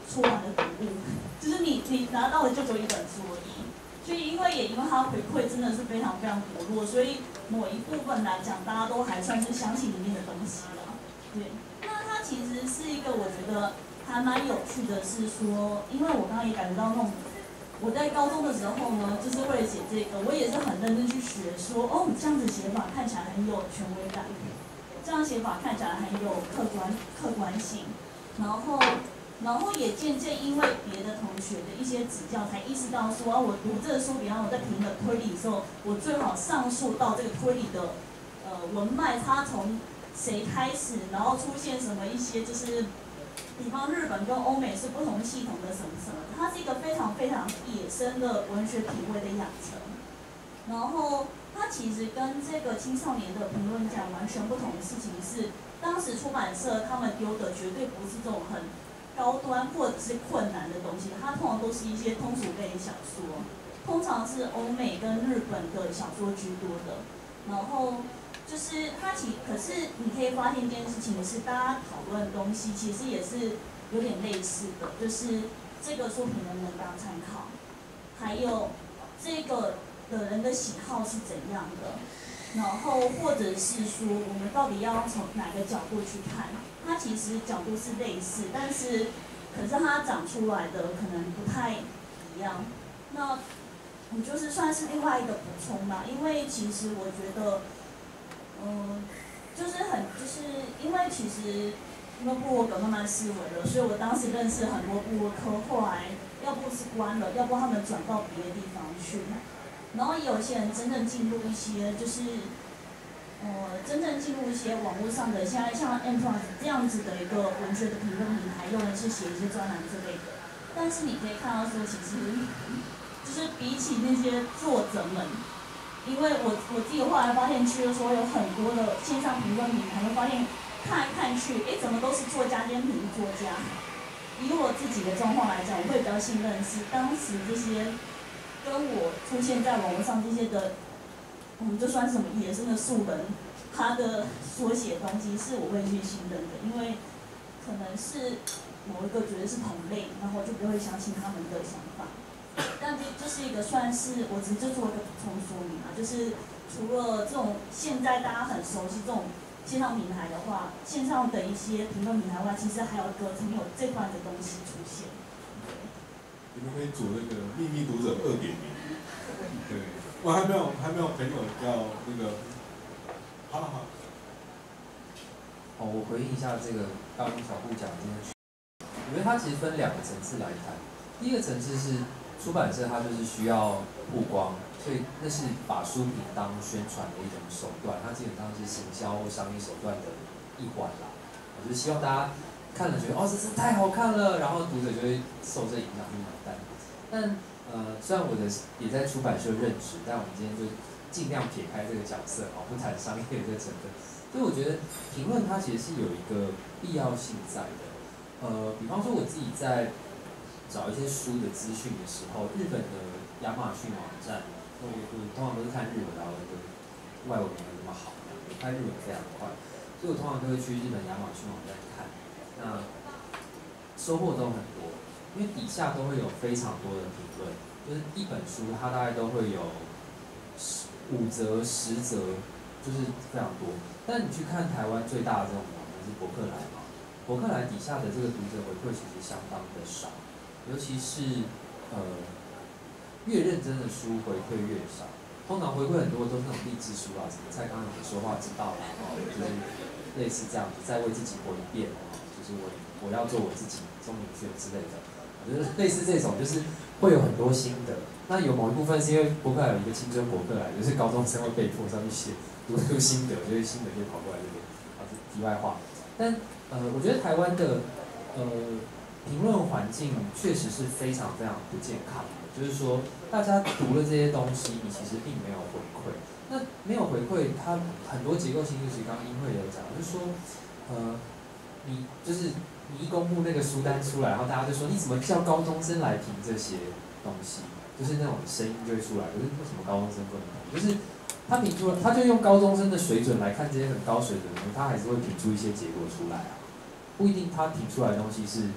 出版的读物，就是你你拿到的就只有一本书而已。所以因为也因为它回馈真的是非常非常薄弱，所以某一部分来讲，大家都还算是相信里面的东西了。对，那它其实是一个我觉得还蛮有趣的，是说，因为我刚刚也感觉到那种。我在高中的时候呢，就是为了写这个，我也是很认真去学说，哦，这样子写法看起来很有权威感，这样写法看起来很有客观客观性，然后，然后也渐渐因为别的同学的一些指教，才意识到说，啊，我读这个书，比方我在评的推理的时候，我最好上溯到这个推理的呃文脉，它从谁开始，然后出现什么一些就是。比方日本跟欧美是不同系统的什么什么，它是一个非常非常野生的文学品味的养成。然后它其实跟这个青少年的评论讲完全不同的事情是，当时出版社他们丢的绝对不是这种很高端或者是困难的东西，它通常都是一些通俗类的小说，通常是欧美跟日本的小说居多的。然后。就是它其可是你可以发现一件事情是，大家讨论的东西其实也是有点类似的，就是这个作品能不能当参考，还有这个的人的喜好是怎样的，然后或者是说我们到底要从哪个角度去看，它其实角度是类似，但是可是它长出来的可能不太一样。那我就是算是另外一个补充吧，因为其实我觉得。嗯，就是很，就是因为其实因为部落格慢慢式微了，所以我当时认识很多部落客，后来要不是关了，要不他们转到别的地方去，然后也有些人真正进入一些就是，呃，真正进入一些网络上的，现在像 M plus 这样子的一个文学的评论平台，有人是写一些专栏之类的，但是你可以看到说，其实就是比起那些作者们。因为我我自己后来发现去的时候，有很多的线上评论平台，就发现看来看去，哎，怎么都是作家兼评作家。以我自己的状况来讲，我会比较信任是当时这些跟我出现在网络上这些的，我们就算是什么野生的素人，他的所写的东西是我会去信任的，因为可能是某一个觉得是同类，然后就不会相信他们的想法。但这这是一个算是，我只是就做一个补充说明啊，就是除了这种现在大家很熟悉这种线上平台的话，线上的一些评论平台的话，其实还有隔层有这段的东西出现。 你们可以组那个秘密读者二点零。对，我还没有还没有朋友要那个，好好。 哦，我回应一下这个刚刚小布讲的这个，我觉得它其实分两个层次来谈。第一个层次是出版社，它就是需要曝光，所以那是把书评当宣传的一种手段，它基本上是行销或商业手段的一环啦。我就是希望大家看了觉得哦，这是太好看了，然后读者就会受这影响去买单。但呃，虽然我的也在出版社任职，但我们今天就尽量撇开这个角色啊，不谈商业这个成分。所以我觉得评论它其实是有一个必要性在的。呃，比方说我自己在找一些书的资讯的时候，日本的亚马逊网站，我我通常都是看日文，然后就外文没有那么好，我看日文非常快，所以我通常都会去日本亚马逊网站看，那收获都很多，因为底下都会有非常多的评论，就是一本书它大概都会有五则、十则，就是非常多。但你去看台湾最大的这种网站是博客来嘛，博客来底下的这个读者回馈其实相当的少。尤其是呃越认真的书回馈越少，通常回馈很多都是那种励志书啊，什么蔡康永的说话之道啦，哦，就是类似这样子，再为自己活一遍哦，就是我我要做我自己，钟明轩之类的，我觉得类似这种就是会有很多心得。那有某一部分是因为博客来有一个青春博客来，就是高中生会被迫上去写读书心得，所以心得就跑过来这边，啊，这题外话。但呃，我觉得台湾的呃。评论环境确实是非常非常不健康的，就是说，大家读了这些东西，你其实并没有回馈。那没有回馈，它很多结构性就是刚刚英慧有讲，就是说，呃，你就是你一公布那个书单出来，然后大家就说你怎么叫高中生来评这些东西，就是那种声音就会出来。可是为什么高中生不能评？就是他评出了，他就用高中生的水准来看这些很高水准的东西，他还是会评出一些结果出来啊。不一定他评出来的东西是。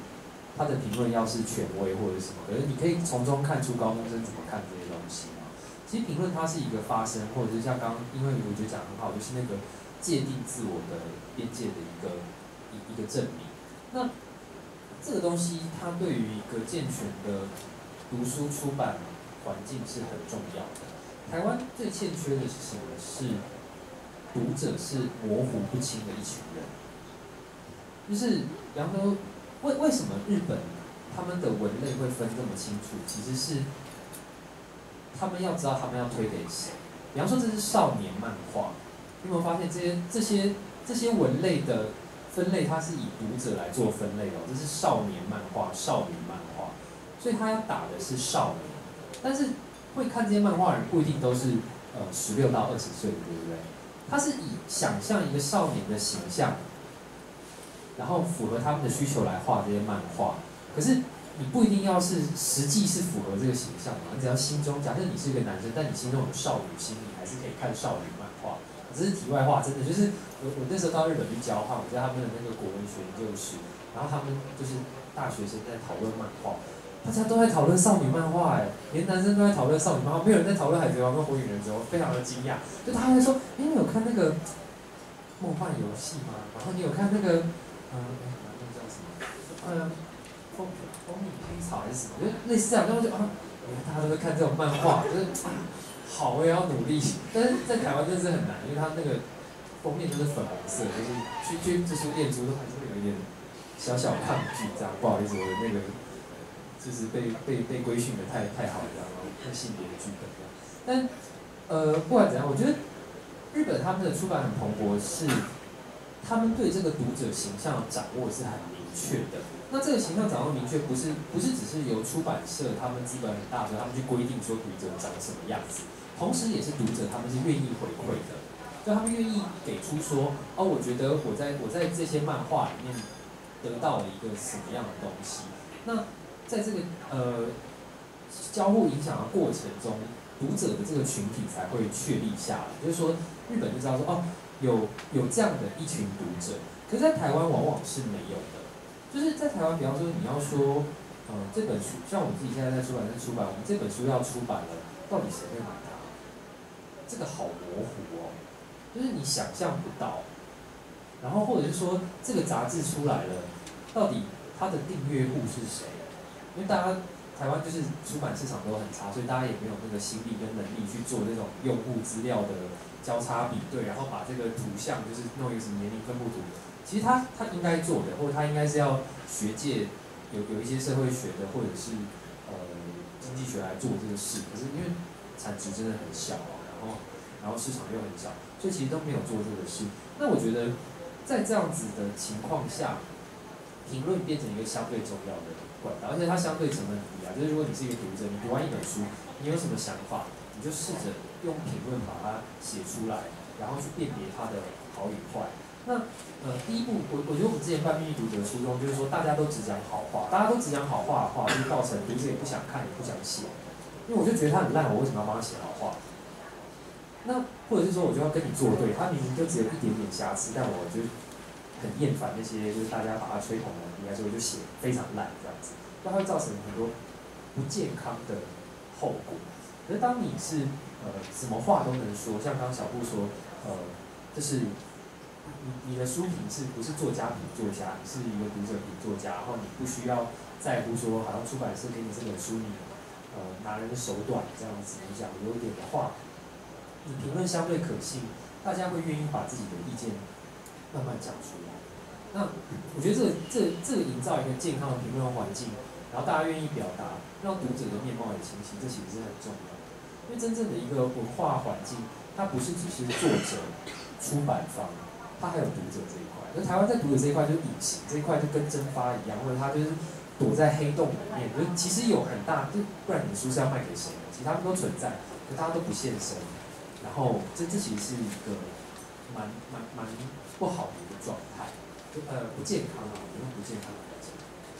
他的评论要是权威或者是什么，可是你可以从中看出高中生怎么看这些东西嘛。其实评论它是一个发生，或者是像刚刚，因为我觉得讲得很好，就是那个界定自我的边界的一个一一个证明。那这个东西它对于一个健全的读书出版环境是很重要的。台湾最欠缺的是什么？是读者是模糊不清的一群人。就是比方说，为为什么日本他们的文类会分这么清楚？其实是他们要知道他们要推给谁。比方说这是少年漫画，你有没有发现这些这些这些文类的分类，它是以读者来做分类的哦。这是少年漫画、少女漫画，所以他要打的是少年。但是会看这些漫画的人不一定都是呃十六到二十岁的，对不对？他是以想象一个少年的形象，然后符合他们的需求来画这些漫画。可是你不一定要是实际是符合这个形象嘛，你只要心中假设你是一个男生，但你心中有少女心，你还是可以看少女漫画。只是题外话，真的就是我我那时候到日本去交换，我在他们的那个国文学研究室，然后他们就是大学生在讨论漫画，大家都在讨论少女漫画，哎，连男生都在讨论少女漫画，没有人在讨论海贼王跟火影忍者，我非常的惊讶。就他会说，哎，你有看那个梦幻游戏吗？然后你有看那个，嗯、呃，那个叫什么？嗯、呃，风风影黑草还是什么？就类似这样，然后就啊，原来大家都在看这种漫画，就是。啊好，我也要努力，但是在台湾真的是很难，因为它那个封面都是粉红色，就是去去这书店租都还是会有一点小小抗拒，这样不好意思，我的那个就是被被被规训的太太好了，然后那性别的剧本这样。但呃，不管怎样，我觉得日本他们的出版很蓬勃，是他们对这个读者形象的掌握是很明确的。那这个形象掌握明确，不是不是只是由出版社他们资本很大，所以他们去规定说读者长什么样子。同时，也是读者他们是愿意回馈的，就他们愿意给出说，哦，我觉得我在我在这些漫画里面得到了一个什么样的东西。那在这个呃交互影响的过程中，读者的这个群体才会确立下来。就是说，日本就知道说，哦，有有这样的一群读者，可是在台湾往往是没有的。就是在台湾，比方说你要说，呃，这本书，像我们自己现在在出版社出版，我们这本书要出版了，到底谁会买它？这个好模糊哦，就是你想象不到。然后或者是说，这个杂志出来了，到底它的订阅户是谁？因为大家台湾就是出版市场都很差，所以大家也没有那个心力跟能力去做那种用户资料的交叉比对，然后把这个图像就是弄一个什么年龄分布图。其实他他应该做的，或者他应该是要学界有有一些社会学的，或者是呃经济学来做这个事。可是因为产值真的很小啊，然后然后市场又很小，所以其实都没有做这个事。那我觉得在这样子的情况下，评论变成一个相对重要的管道，而且它相对成本很低啊。就是如果你是一个读者，你读完一本书，你有什么想法，你就试着用评论把它写出来，然后去辨别它的好与坏。那呃，第一步，我我觉得我们之前办秘密读者的初衷就是说，大家都只讲好话，大家都只讲好话的话，就造成读者也不想看，也不想写，因为我就觉得他很烂，我为什么要帮他写好话？那或者是说，我就要跟你作对，他明明就只有一点点瑕疵，但我就很厌烦那些就是大家把他吹捧的厉害，所以我就写非常烂这样子，那它会造成很多不健康的后果。可是当你是呃什么话都能说，像刚刚小布说，呃，就是。你你的书评是不是作家品作家？你是一个读者品作家，然后你不需要在乎说，好像出版社给你这本书，你呃拿人的手短这样子，你讲优点的话，你评论相对可信，大家会愿意把自己的意见慢慢讲出来。那我觉得这个这个、这个营造一个健康的评论环境，然后大家愿意表达，让读者的面貌也清晰，这其实是很重要的。因为真正的一个文化环境，它不是只是作者、出版方。他还有读者这一块，那台湾在读者这一块就是隐形这一块就跟蒸发一样，或者他就是躲在黑洞里面，就是其实有很大，就不然你的书是要卖给谁呢？其实他们都存在，可大家都不现身，然后这这其实是一个蛮蛮蛮不好的一个状态，就呃不健康啊，我用不健康来讲。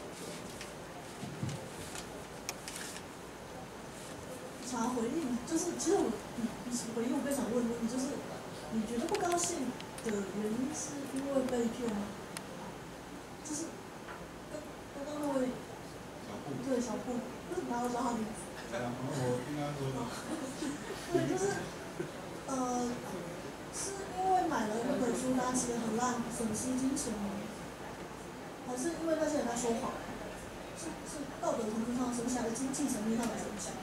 想要回应，就是其实我你你回应我更想问的问题就是，你觉得不高兴的原因是因为被骗吗？就是刚刚那位对小布，为什么要叫他名字？ 然后我听他说的。 对，就是，呃，是因为买了那本书，大家写得很烂，损失金钱吗？还是因为那些人在说谎？是是道德层面上生气，还是经济层面上的生气？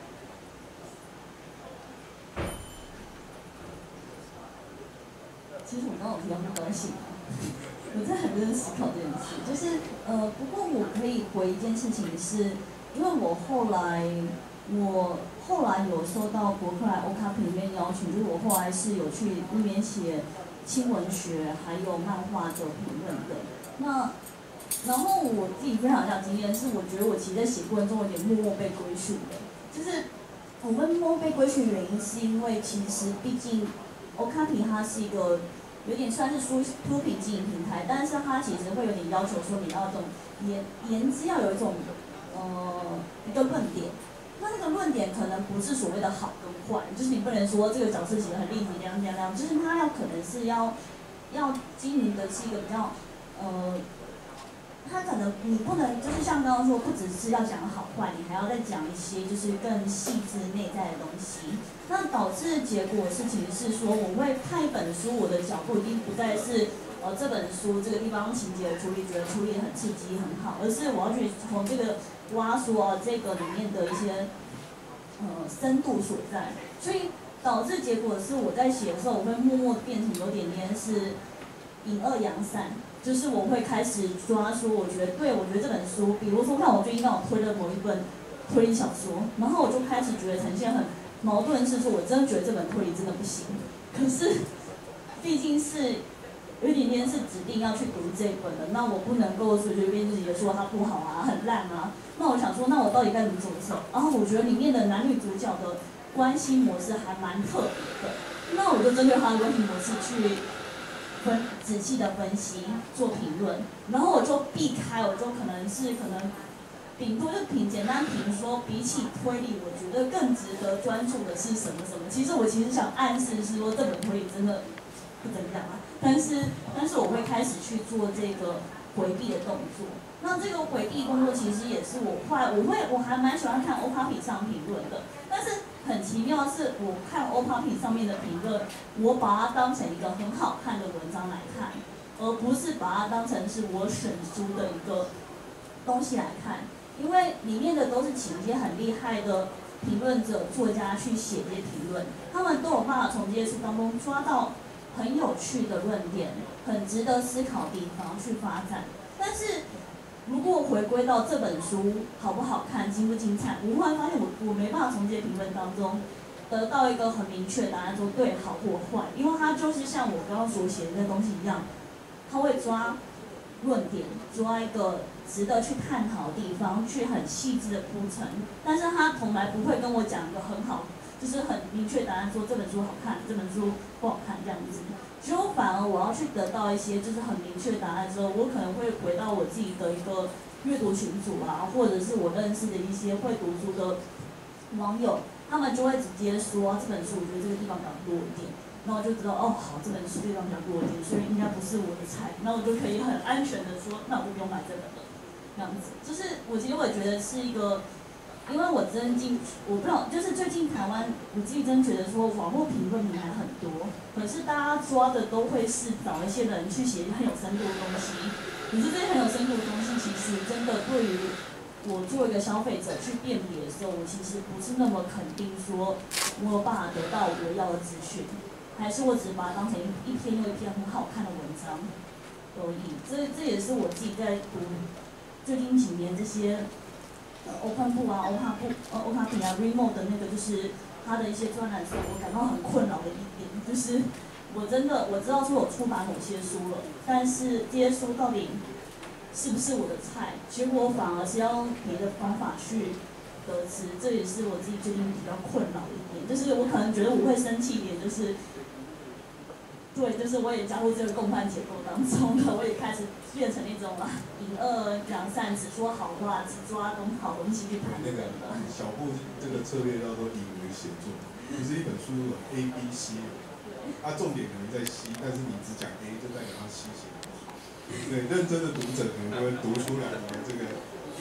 其实我刚刚有提到不高兴，我在很认真思考这件事，就是呃，不过我可以回一件事情是，因为我后来我后来有收到伯克莱欧卡评里面邀请，就是我后来是有去那边写轻文学还有漫画的评论的。那然后我自己分享一下经验是，我觉得我其实在写过程中有点默默被归属的，就是我会默默被归属的原因是因为其实毕竟欧卡皮它是一个有点算是书出品经营平台，但是它其实会有点要求说你要这种言言之要有一种呃一个论点，那那个论点可能不是所谓的好跟坏，就是你不能说这个角色写得很立体这样这样这样，就是它要可能是要要经营的是一个比较呃。他可能你不能就是像刚刚说，不只是要讲好坏，你还要再讲一些就是更细致内在的东西。那导致结果事情是说，我会看一本书，我的角度已经不再是呃这本书这个地方情节的处理，觉得处理很刺激很好，而是我要去从这个挖说这个里面的一些呃深度所在。所以导致结果是我在写的时候，我会默默变成有点点是隐恶扬善。就是我会开始抓说，我觉得对，我觉得这本书，比如说看我最近刚好推了某一本推理小说，然后我就开始觉得呈现很矛盾，是说我真的觉得这本推理真的不行，可是毕竟是有一点点是指定要去读这一本的，那我不能够随随便便的说它不好啊，很烂啊。那我想说，那我到底该怎么走？然后我觉得里面的男女主角的关系模式还蛮特别的，那我就针对他的关系模式去。分仔细的分析做评论，然后我就避开，我就可能是可能顶多就评简单评说，比起推理，我觉得更值得专注的是什么什么。其实我其实想暗示是说这本推理真的不怎么样啊，但是但是我会开始去做这个回避的动作。那这个回避动作其实也是我快，我会我还蛮喜欢看欧卡比上评论的，但是。很奇妙的是，我看 O P A P 上面的评论，我把它当成一个很好看的文章来看，而不是把它当成是我选书的一个东西来看，因为里面的都是请一些很厉害的评论者、作家去写这些评论，他们都有办法从这些书当中抓到很有趣的论点，很值得思考的地方去发展，但是。如果回归到这本书好不好看、精不精彩，我忽然发现我我没办法从这些评论当中得到一个很明确的答案，说对好或坏，因为它就是像我刚刚所写的那东西一样，它会抓论点，抓一个值得去探讨的地方，去很细致的铺陈，但是它从来不会跟我讲一个很好，就是很明确答案，说这本书好看，这本书不好看这样子。所以我反而我要去得到一些就是很明确的答案之后，我可能会回到我自己的一个阅读群组啊，或者是我认识的一些会读书的网友，他们就会直接说、啊、这本书我觉得这个地方比较弱一点，那我就知道哦好，这本书地方比较弱一点，所以应该不是我的菜，那我就可以很安全的说，那我就不用买这本了，这样子。就是我其实我也觉得是一个。因为我真进，我不知道，就是最近台湾，我自己真觉得说网络评论名还很多，可是大家抓的都会是找一些人去写很有深度的东西。可是这些很有深度的东西，其实真的对于我作为一个消费者去辨别的时候，我其实不是那么肯定说我有办法得到我要的资讯，还是我只是把它当成一篇又一篇很好看的文章而已。这这也是我自己在读最近几年这些。呃，欧潘布啊，欧帕布，呃，欧帕比啊 ，Remo 的那个就是他的一些专栏的时候，我感到很困扰的一点，就是我真的我知道说我出版某些书了，但是这些书到底是不是我的菜？结果我反而是要用别的方法去得知，这也是我自己最近比较困扰的一点，就是我可能觉得我会生气一点，就是。对，就是我也加入这个共犯结构当中了，我也开始变成一种隐恶扬善，只说好话，只抓东好东西去谈那个小布这个策略叫做引为写作，不是一本书有 A B C， 它重点可能在 C， 但是你只讲 A 就代表它 C 写的不好。对，认真的读者可能就会读出来你的这个一一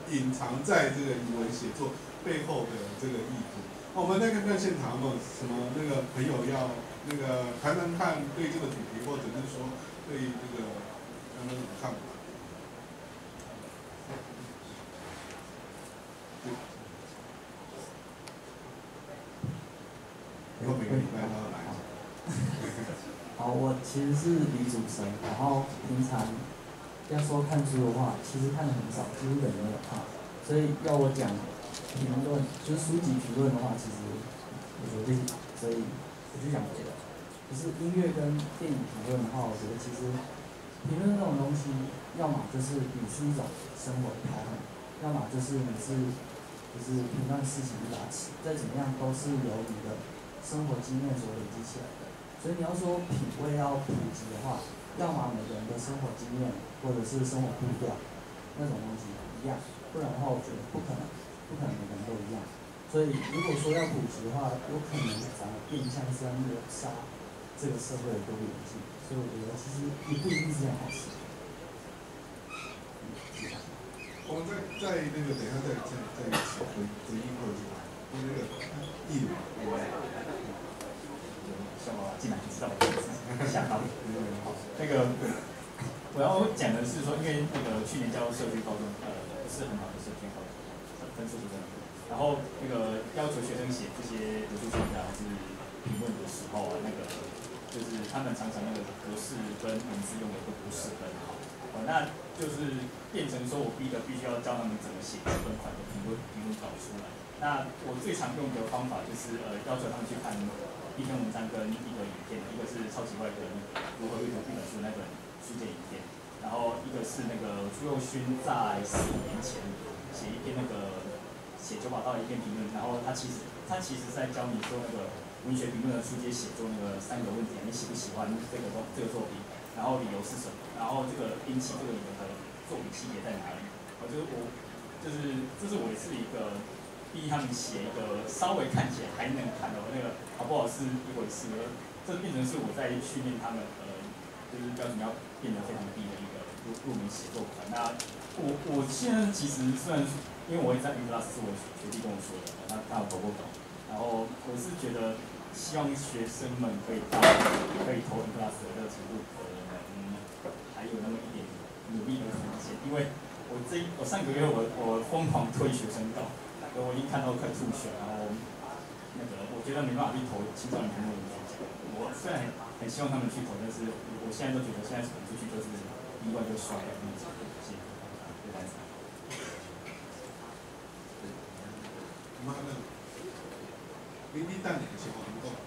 隐藏在这个语文写作背后的这个意图。那我们那个在现场有没有什么那个朋友要那个谈谈看对这个主题，或者是说对这个他们有什么看法？以后每个礼拜都要来。 好，我其实是李主生，然后平常要说看书的话，其实看的很少，几乎等没有看，所以要我讲评论，就是书籍评论的话，其实我决定，所以我就讲别的。就是音乐跟电影评论的话，我觉得其实评论这种东西，要么就是你是一种生活的调侃，要么就是你是就是评断事情的牙齿，再怎么样都是由你的生活经验所累积起来的。所以你要说品味要普及的话，要么每个人的生活经验或者是生活步调那种东西一样，不然的话我觉得不可能，不可能每个人都一样。所以如果说要普及的话，有可能反而变相是要抹杀这个社会的多元性。所以我觉得其实也不一定是件好事。 我们在在那个等一下再再再回回应二组，因为那个艺人， 像我进来就知道我吓到。好，那个我要讲的是说，因为那个去年教社区高中，呃，不是很好的社区高中，分数不是很高，然后那个要求学生写这些读书心得还是评论的时候啊，那个就是他们常常那个格式跟文字用的都不是很好，哦，那就是变成说我逼的必须要教他们怎么写基本款的评论评论稿出来。那我最常用的方法就是呃要求他们去看一篇文章跟一个影片，一个是超级外科如何阅读一本书那本书简影片，然后一个是那个朱佑勋在四五年前写一篇那个写九把刀的一篇评论，然后他其实他其实在教你说那个文学评论的书写写作那个三个问题，你喜不喜欢这个东这个作品，然后理由是什么，然后这个引起这个理由的作品细节在哪里，我就是我就是这是我是一个。逼他们写一个稍微看起来还能看的那个好不好是一回事，这变成是我在训练他们呃，就是标准要变得非常低的一个入入门写作款。那我我现在其实虽然因为我也在云 class 是我学弟跟我说的，他他有投过稿，然后我是觉得希望学生们可以到可以投云 class 的这个程度，可能还有那么一点努力的空间，因为我这我上个月我我疯狂推学生稿。我已经看到快吐血，然后那个我觉得没办法去投青少年评论文学奖。我虽然很希望他们去投，但是我现在都觉得现在投出去就是意外就摔了那种。谢谢，谢谢大家。 我们还没有，林立蛋哪个情况不够？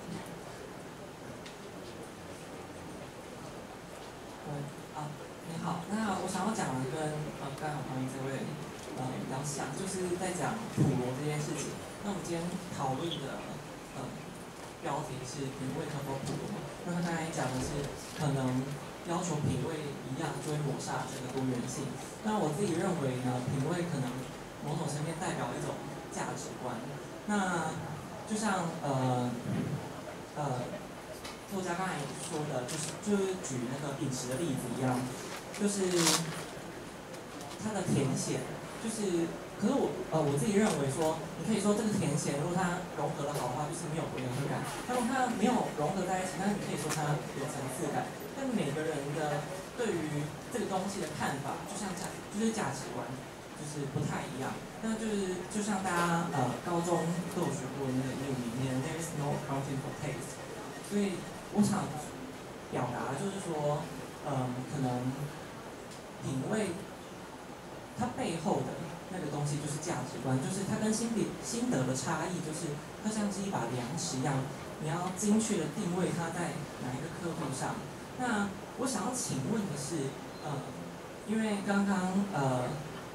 嗯啊，你好，那我想要讲的跟呃刚好旁边这位。呃，比较像，就是在讲普罗这件事情。那我们今天讨论的呃标题是品味可否普罗？那他刚才讲的是可能要求品味一样就会抹杀这个多元性。那我自己认为呢，品味可能某种层面代表一种价值观。那就像呃呃作家刚才说的，就是就是举那个饮食的例子一样，就是它的甜咸。就是，可是我呃我自己认为说，你可以说这个甜咸，如果它融合的好的话，就是没有违和感；但如果它没有融合在一起，那你可以说它有层次感。但每个人的对于这个东西的看法，就像价，就是价值观，就是不太一样。那就是就像大家呃高中都有学过那个英语里面 ，there is no accounting for taste。所以我想表达就是说，嗯、呃，可能品味。它背后的那个东西就是价值观，就是它跟心理心得的差异，就是它像是一把量尺一样，你要精确的定位它在哪一个刻度上。那我想要请问的是，呃，因为刚刚呃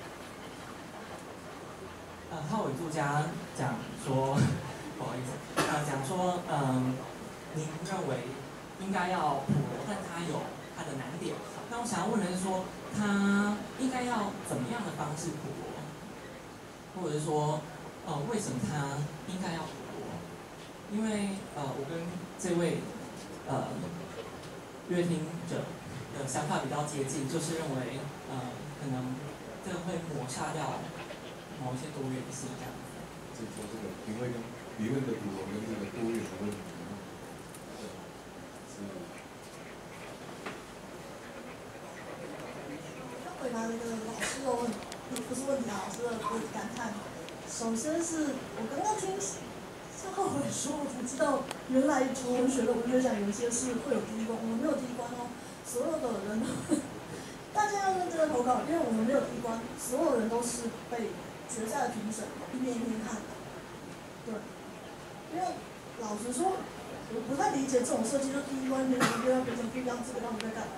呃浩伟作家讲说，不好意思，呃讲说，嗯、呃，您认为应该要普罗，但它有它的难点。那我想要问的是说，他应该要怎么样的方式普罗，或者是说，呃，为什么他应该要普罗？因为呃，我跟这位呃乐听者的想法比较接近，就是认为呃，可能这个会抹杀掉某一些多元性这样子。 就是说这个品味跟理论的普罗跟这个多元的问题，是。 回答这个老师的问题，不是问题啊，老师的感叹。首先是我刚刚听向浩伟说，我才知道原来读文学的文学奖有一些是会有第一关，我们没有第一关哦，所有的人都，大家要认真的投稿，因为我们没有第一关，所有人都是被学下的评审一遍一遍看的，对，因为老实说，我不太理解这种设计，就第一关评审，第二关评审不一样，这个到底在干嘛？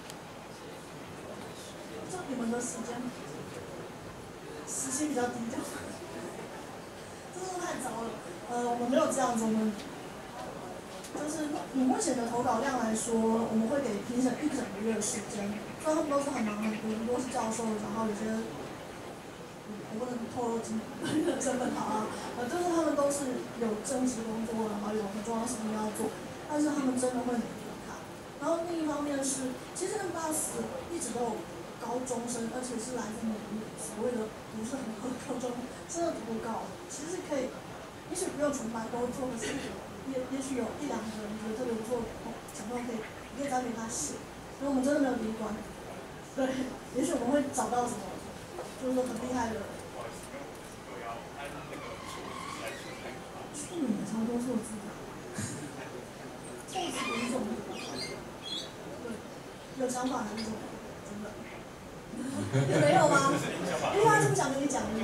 就你们的时间，时薪比较低调，真是太糟了。呃，我们没有这样子，我们就是以目前的投稿量来说，我们会给评审一整个月的时间，虽然他们都是很忙很多，很多是教授，然后有些我不能透露身份好啊，呃，就是他们都是有正职工作，然后有很重要的事情要做，但是他们真的会努力看。然后另一方面是，其实 N 八十一直都有高中生，而且是来自某所谓的不是很好的高中，真的读不高，其实可以，也许不用全班都做，可是也也许有一两个人觉得特别不错，小朋友可以，你可以交给他写，所以我们真的没有第一关。对，也许我们会找到什么，就是说很厉害的。去年超多错字的，错字有一种，对，有想法的那种，真的。也没有吗？因为他是不想跟你讲的。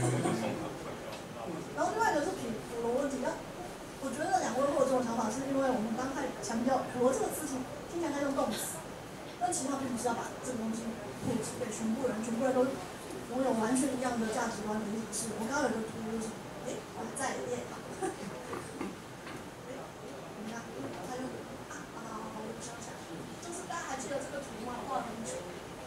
然后另外一个是普普罗问题，那我觉得两位会有这种想法，是因为我们刚才强调普罗这个词情听起来它用动词，但其实它并不是要把这个东西普及给全部人，全部人都拥有完全一样的价值观的意思。我刚刚有个图就是，哎，我还在练嘛。哎，你看，他就啊啊啊！我想起来，就是大家还记得这个图吗？画了很久。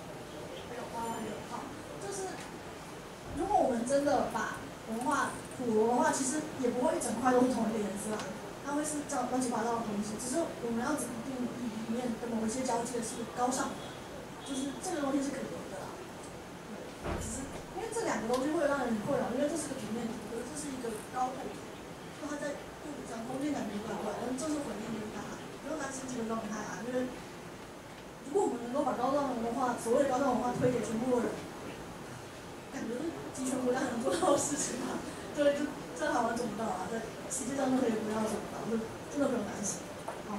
就是如果我们真的把文化普罗的话，其实也不会一整块都是同一个颜色啊，它会是这样乱七八糟的东西。只是我们要怎么定义里面的某一些交界是高尚，就是这个东西是可留的啦。对，只是因为这两个东西会让人困扰，因为这是个平面图，可是这是一个高度，就它在物理上空间感觉怪怪，但这是回应给大家，不用担心这个状态啊，因为如果我们能够把高尚文化，所谓的高尚文化推给全部的人。感觉是集权国家能做到的事情嘛？对，就在台湾做不到啊，在世界上任何一个国家都做不到，就真的不用担心。好。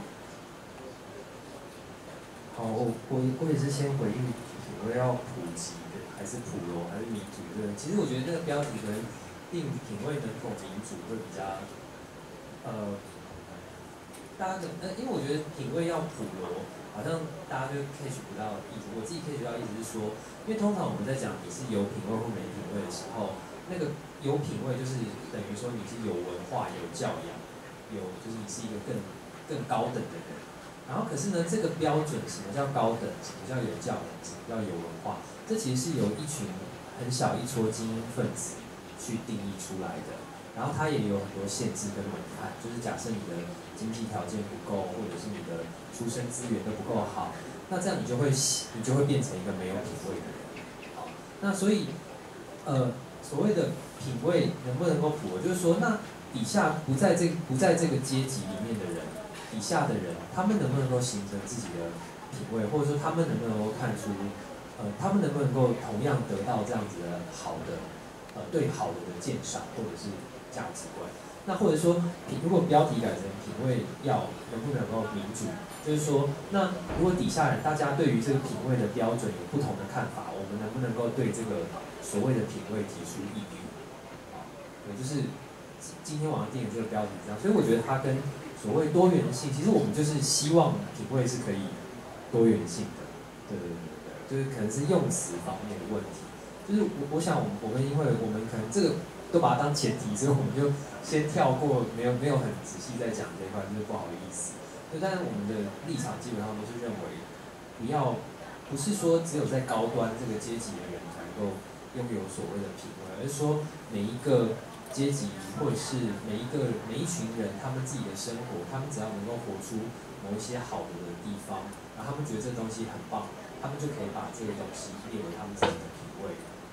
好，我我我也是先回应，我要普及还是普罗还是民主这个，其实我觉得那个标题可能定品味能否民主会比较，呃，大家可呃，因为我觉得品味要普罗。好像大家就 catch 不到意思，我自己 catch 到意思是说，因为通常我们在讲你是有品味或没品味的时候，那个有品味就是等于说你是有文化、有教养，有就是你是一个更更高等的人。然后可是呢，这个标准什么叫高等，什么叫有教养，什么叫有文化，这其实是由一群很小一撮精英分子去定义出来的。然后它也有很多限制跟门槛，就是假设你的经济条件不够，或者是你的出生资源都不够好，那这样你就会你就会变成一个没有品味的人。好，那所以呃所谓的品味能不能够普罗，就是说那底下不在这不在这个阶级里面的人，底下的人，他们能不能够形成自己的品味，或者说他们能不能够看出呃他们能不能够同样得到这样子的好的呃对好的的鉴赏，或者是价值观，那或者说品，如果标题改成品味要能不能够民主，就是说，那如果底下人大家对于这个品味的标准有不同的看法，我们能不能够对这个所谓的品味提出异议？啊，对，就是今天晚上定的这个标题这样，所以我觉得它跟所谓多元性，其实我们就是希望品味是可以多元性的，对对对对，就是可能是用词方面的问题，就是我我想我我跟因为我们可能这个。都把它当前提，所以我们就先跳过，没有没有很仔细在讲这一块，就是不好意思。就但是我们的立场基本上都是认为，不要不是说只有在高端这个阶级的人才能够拥有所谓的品味，而是说每一个阶级或者是每一个每一群人，他们自己的生活，他们只要能够活出某一些好的地方，然后他们觉得这个东西很棒，他们就可以把这个东西列为他们自己的品味。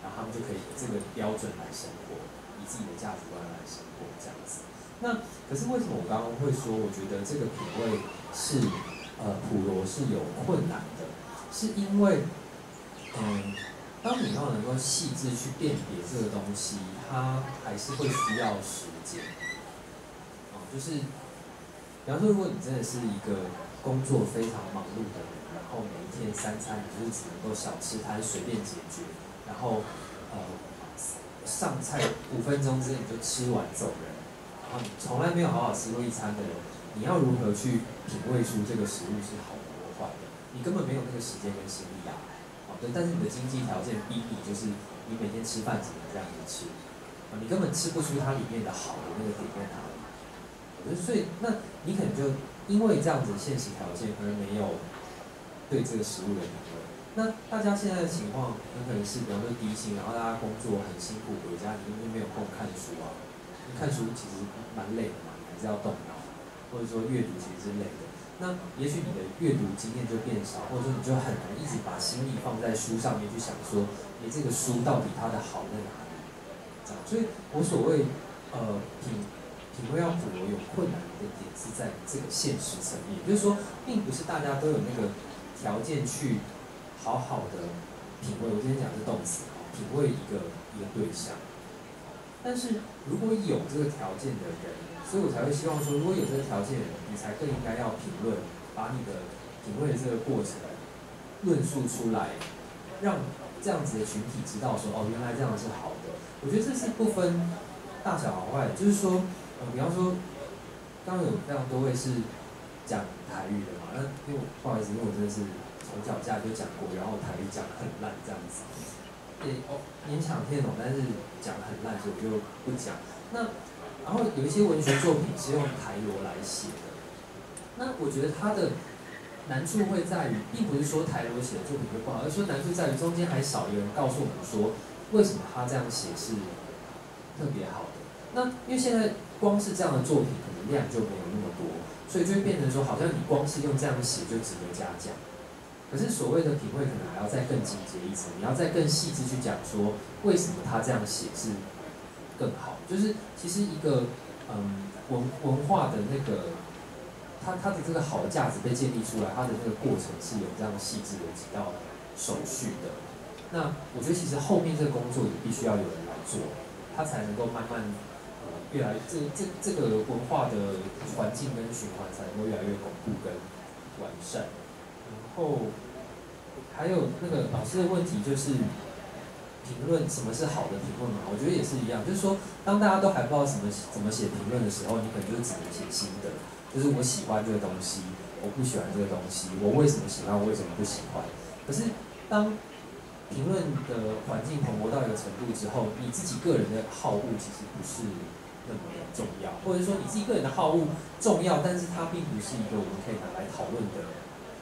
然后他们就可以以这个标准来生活，以自己的价值观来生活这样子。那可是为什么我刚刚会说，我觉得这个品味是呃普罗是有困难的，是因为嗯，当你要能够细致去辨别这个东西，它还是会需要时间。哦，就是，比方说，如果你真的是一个工作非常忙碌的人，然后每一天三餐你就是只能够小吃摊随便解决，然后呃上菜五分钟之内你就吃完走人，然后你从来没有好好吃过一餐的人，你要如何去品味出这个食物是好的或坏的？你根本没有那个时间跟心力啊。哦，对，但是你的经济条件逼你，就是你每天吃饭只能这样子吃，啊，你根本吃不出它里面的好的那个点在哪里。所以，那你可能就因为这样子现实条件而没有对这个食物的品味。那大家现在的情况很可能是，比方说低薪，然后大家工作很辛苦，回家你因为没有空看书啊，你看书其实蛮累的嘛，你还是要动脑，或者说阅读其实是累的。那也许你的阅读经验就变少，或者说你就很难一直把心力放在书上面去想说，你这个书到底它的好在哪里？这样，所以我所谓呃品品味要普罗有困难的点是在这个现实层面，也就是说，并不是大家都有那个条件去好好的品味。我今天讲的是动词，品味一个一个对象。但是如果有这个条件的人，所以我才会希望说，如果有这个条件的人，你才更应该要评论，把你的品味的这个过程论述出来，让这样子的群体知道说，哦，原来这样是好的。我觉得这是不分大小好坏，就是说，呃，比方说，刚刚有非常多位是讲台语的嘛，那因为我不好意思，因为我真的是从小家就讲过，然后台语讲很烂这样子。对，哦，勉强听得懂，但是讲得很烂，所以我就不讲。那然后有一些文学作品是用台罗来写的，那我觉得它的难处会在于，并不是说台罗写的作品会不好，而是说难处在于中间还少有人告诉我们说，为什么他这样写是特别好的。那因为现在光是这样的作品，可能量就没有那么多，所以就会变成说，好像你光是用这样写就值得嘉奖。可是所谓的品味，可能还要再更精简一层，你要再更细致去讲说，为什么他这样写是更好。就是其实一个嗯文文化的那个，它它的这个好的价值被建立出来，它的那个过程是有这样细致的几道手续的。那我觉得其实后面这个工作也必须要有人来做，它才能够慢慢呃越来这这这个文化的环境跟循环才能够越来越巩固跟完善。然后还有那个老师的问题就是评论什么是好的评论嘛？我觉得也是一样，就是说当大家都还不知道什么怎么写评论的时候，你可能就只能写心得，就是我喜欢这个东西，我不喜欢这个东西，我为什么喜欢，我为什么不喜欢。可是当评论的环境蓬勃到一个程度之后，你自己个人的好恶其实不是那么的重要，或者说你自己个人的好恶重要，但是它并不是一个我们可以拿来讨论的。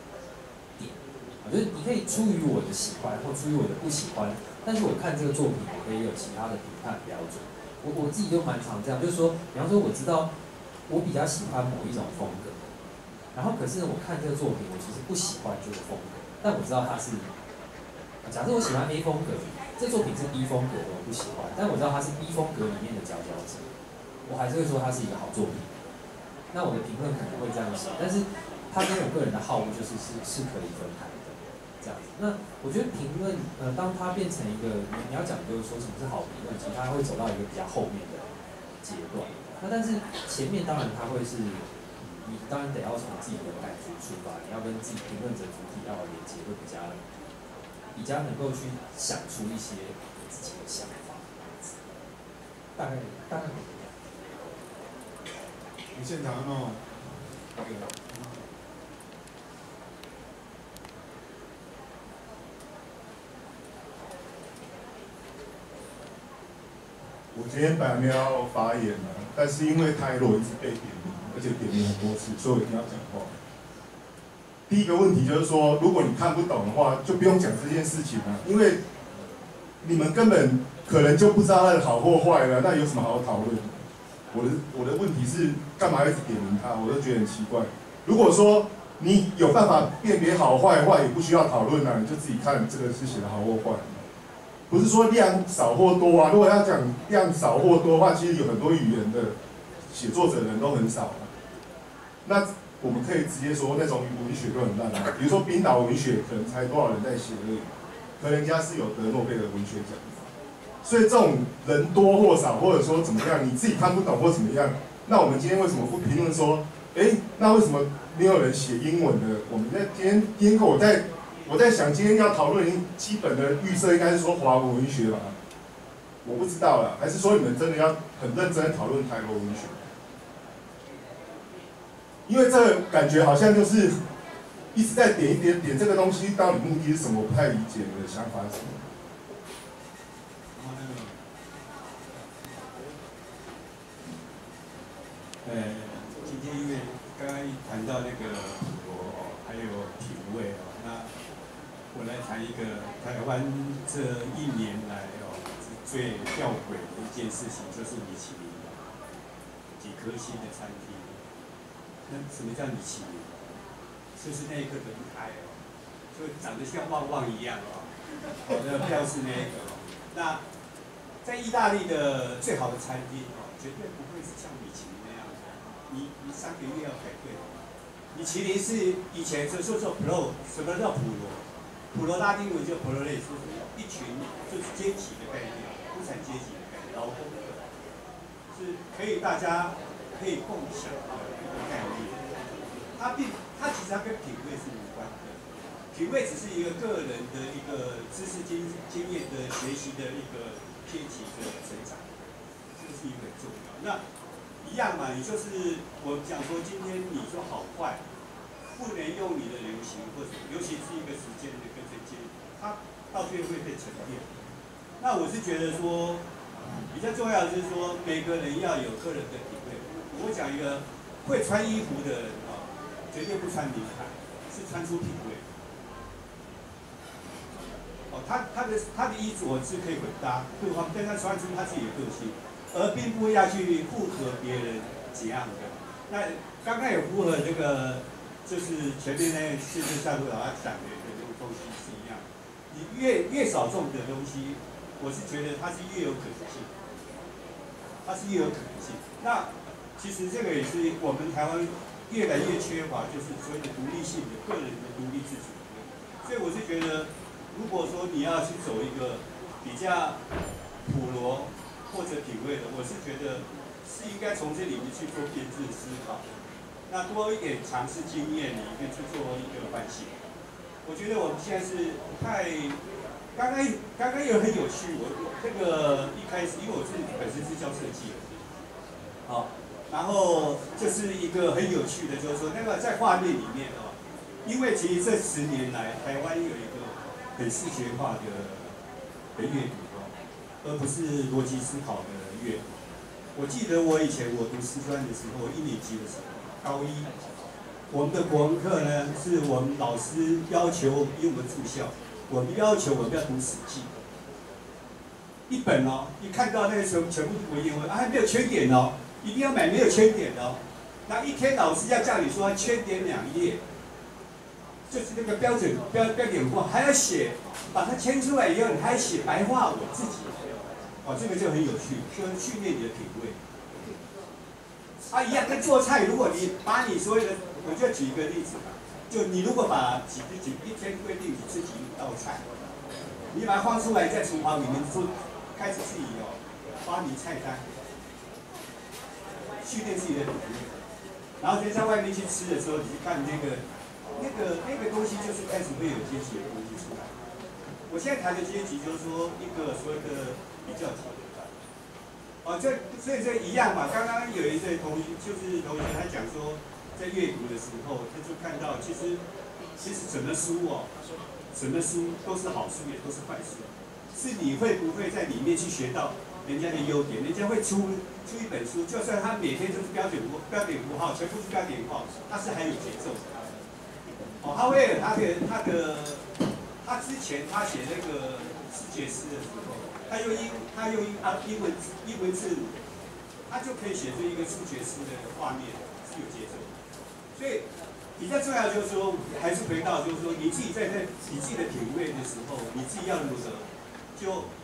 就是你可以出于我的喜欢或出于我的不喜欢，但是我看这个作品，我可以有其他的评判标准。我我自己就蛮常这样，就是说，比方说我知道我比较喜欢某一种风格，然后可是呢，我看这个作品，我其实不喜欢这个风格，但我知道它是，假设我喜欢 A 风格，这作品是 B 风格的，我不喜欢，但我知道它是 B 风格里面的佼佼者，我还是会说它是一个好作品。那我的评论可能会这样写，但是它跟我个人的好恶就是是是可以分开的。这样子，那我觉得评论，呃，当它变成一个，你你要讲就是说什么是好评论，其实它会走到一个比较后面的阶段。那但是前面当然它会是，你当然得要从自己的感觉出发，你要跟自己评论者主体要有连接，会比较比较能够去想出一些自己的想法。大概大概怎么样？ 你现场有没有那个？ 我今天本来没有要发言的，但是因为泰罗一直被点名，而且点名很多次，所以我一定要讲话。第一个问题就是说，如果你看不懂的话，就不用讲这件事情了，因为你们根本可能就不知道它的好或坏了，那有什么好讨论的？我的我的问题是，干嘛一直点名它？我都觉得很奇怪。如果说你有办法辨别好坏坏，也不需要讨论啊，你就自己看这个是写的好或坏。 不是说量少或多啊。如果要讲量少或多的话，其实有很多语言的写作者人都很少啊。那我们可以直接说那种文学都很烂啊。比如说冰岛文学，可能才多少人在写而已，可人家是有得诺贝尔文学奖。所以这种人多或少，或者说怎么样，你自己看不懂或怎么样，那我们今天为什么不评论说，哎，那为什么没有人写英文的？我们在今天今天我在我在想，今天要讨论基本的预设应该是说华文文学吧？我不知道啦，还是说你们真的要很认真讨论台罗文学？因为这个感觉好像就是一直在点一点点这个东西，到底目的是什么？我不太理解你的想法是什么。 呃，今天因为刚刚谈到那个普罗哦，还有品味哦，那我来谈一个台湾这一年来哦最吊诡的一件事情，就是米其林几颗星的餐厅。那什么叫米其林？就是那个轮胎哦，就长得像旺旺一样哦，我的标是那个哦。那在意大利的最好的餐厅哦，绝对不会是像米其林。你你三个月要排队。米其林是以前就说做 Pro， 什么叫普罗？普罗拉丁文就 Pro 类，是一群就是阶级的概念，无产阶级的概念，劳工的，是可以大家可以共享的一个概念。它并它其实它跟品味是无关的，品味只是一个个人的一个知识经经验的学习的一个阶级的成长，这个是一个很重要。那一样嘛，你就是我讲说，今天你说好坏，不能用你的流行或者，尤其是一个时间的跟着接，它到最后会被沉淀。那我是觉得说，比较重要的是说，每个人要有个人的品味。我讲一个会穿衣服的人啊，绝对不穿名牌，是穿出品味。哦，他他的他的衣着是可以混搭各方面，但他穿出他自己的个性。而并不要去附和别人怎样的。那刚刚有符合这个，就是前面那个谢谢夏路老师讲的这种东西是一样。你越越少种的东西，我是觉得它是越有可能性，它是越有可能性。那其实这个也是我们台湾越来越缺乏，就是所谓的独立性的个人的独立自主。所以我是觉得，如果说你要去走一个比较普罗。或者品味的，我是觉得是应该从这里面去做编制思考，那多一点尝试经验里面去做一个反省。我觉得我们现在是太，刚刚刚刚也很有趣，我这个一开始因为我自己本身是教设计的，好，然后就是一个很有趣的，就是说那个在画面里面啊，因为其实这十年来台湾有一个很视觉化的的阅读。而不是逻辑思考的阅读。我记得我以前我读师专的时候，一年级的时候，高一，我们的国文课呢，是我们老师要求因为我们住校，我们要求我们要读《史记》，一本哦，一看到那个全全部是文言文，啊还没有缺点哦，一定要买没有缺点的哦。那一天老师要叫你说缺点两页，就是那个标准标标点符号还要写，把它签出来以后，你还写白话我自己。哦，这个就很有趣，就是训练你的品味。啊，一样跟做菜，如果你把你所有的，我就举一个例子吧，就你如果把几几一天规定你自己一道菜，你把它放出来在厨房里面做，开始自己哦发明菜单，训练自己的品味。然后就在外面去吃的时候，你去看那个那个那个东西，就是开始会有阶级的东西出来。我现在谈的阶级就是说一个所谓的。比较级的，哦，这所以这一样嘛。刚刚有一对同学，就是同学他讲说，在阅读的时候，他就看到其实其实什么书哦，什么书都是好书，也都是坏书，是你会不会在里面去学到人家的优点？人家会出出一本书，就算他每天都是标点符标点符号，全部是标点符号，他是很有节奏的。哦，哈维尔他的他的他之前他写那个视觉诗的时候。他用英，他用英啊英文英文字母，他就可以写出一个数学诗的画面，是有节奏的。所以比较重要就是说，还是回到就是说，你自己在在你自己的品味的时候，你自己要如何，就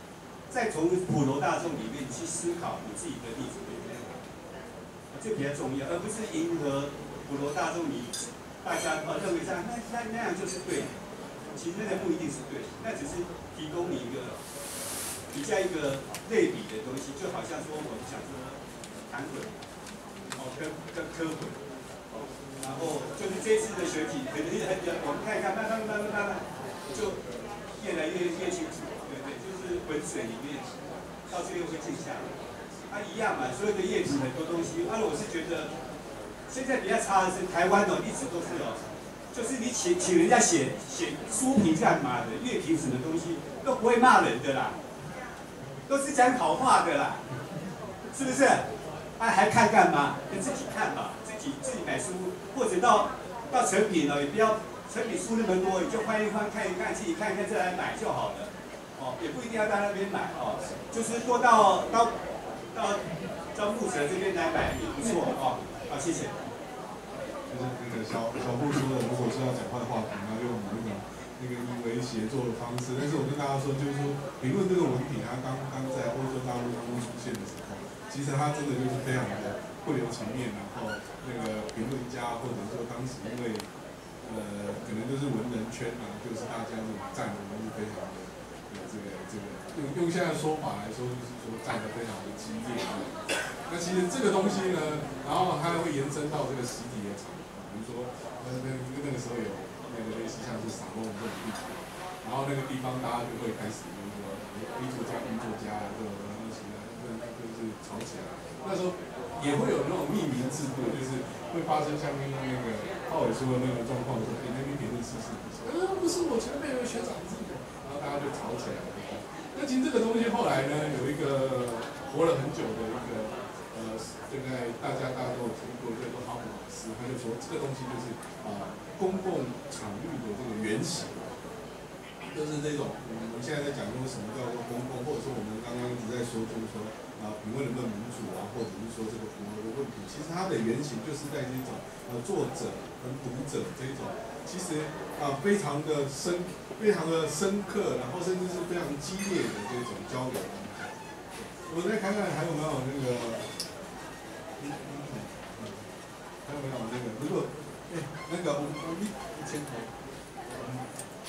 再从普罗大众里面去思考你自己的立场对不对？这比较重要，而不是迎合普罗大众你大家呃认为这样那那那样就是对的，其实那个不一定是对的，那只是提供你一个比较一个类比的东西，就好像说我们讲说韩文哦跟跟科文哦，然后就是这次的学体可能很我们看一看，慢慢慢慢慢慢就越来越越清楚，对不对？就是文水里面到最后会静下来。它、啊、一样嘛，所有的液体很多东西，啊，我是觉得现在比较差的是台湾哦，一直都是哦，就是你请请人家写写书评干嘛的，乐评什么东西都不会骂人的啦，都是讲好话的啦，是不是？啊，还看干嘛？跟自己看吧，自己自己买书，或者到到成品了，也不要成品书那么多，你就翻一翻看一看，自己看一看再来买就好了，哦，也不一定要到那边买哦，就是多到到。到到牧者这边来买也不错哦，好，谢谢。 就是那个小小布说的，如果是要讲话的话题，那就用那个那个以为协作的方式。但是我跟大家说，就是说评论这个文凭，它刚刚在欧洲大陆当中出现的时候，其实它真的就是非常的不留情面，然后那个评论家或者说当时因为呃可能就是文人圈啊，就是大家这种战争都是非常的有这个这个。用用现在的说法来说，就是说战得非常的激烈。那其实这个东西呢，然后它会延伸到这个实体的场合，比如说那那那个时候有那个类似像是撒弄这种地方，然后那个地方大家就会开始就是说 A 作家 B 作家这种东西呢，就就是吵起来。那时候也会有那种匿名制度，就是会发生像刚刚那个浩伟说的那个状况，说哎那边评论是是不是？呃不是我前辈有学长是我，然后大家就吵起来了。那其实这个东西后来呢，有一个活了很久的一个呃，现在大家大家都有听过，叫做哈姆马斯，他就说这个东西就是啊、呃、公共场域的这个原型，就是这种我们现在在讲说什么叫做公共，或者说我们刚刚一直在说，就是说啊评论人的民主啊，或者是说这个评论的问题，其实它的原型就是在这种呃作者跟读者这种，其实啊、呃、非常的深。非常的深刻，然后甚至是非常激烈的这种交流。我再看看还有没有那个，嗯嗯嗯、还有没有那个？如果，哎、欸，那个我我一一千头。嗯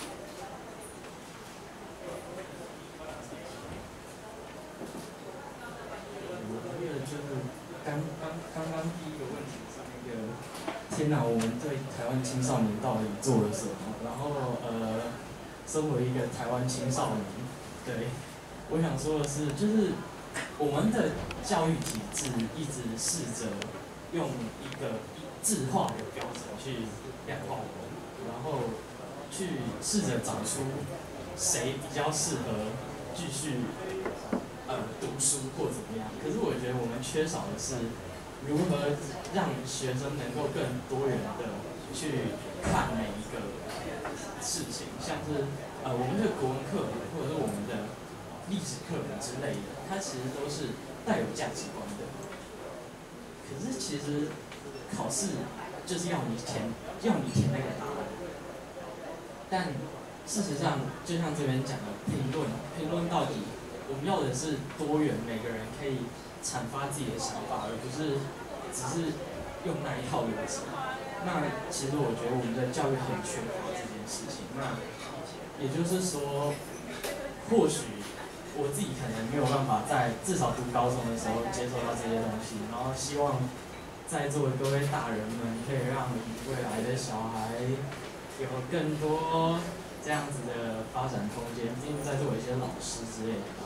我觉得就是刚刚刚刚第一个问题是那个，天哪，我们对台湾青少年到底做了什么？然后呃。身为一个台湾青少年，对，我想说的是，就是我们的教育体制一直试着用一个质化的标准去量化我们，然后去试着找出谁比较适合继续呃读书或怎么样。可是我觉得我们缺少的是如何让学生能够更多元的去看每一个事情，像是呃我们的国文课本或者是我们的历史课本之类的，它其实都是带有价值观的。可是其实考试就是要你填，要你填那个答案。但事实上，就像这边讲的评论，评论到底我们要的是多元，每个人可以阐发自己的想法，而不是只是用那一套流程。那其实我觉得我们的教育很缺乏这件事情。那也就是说，或许我自己可能没有办法在至少读高中的时候接受到这些东西，然后希望在座的各位大人们可以让未来的小孩有更多这样子的发展空间，毕竟在座有一些老师之类的吧。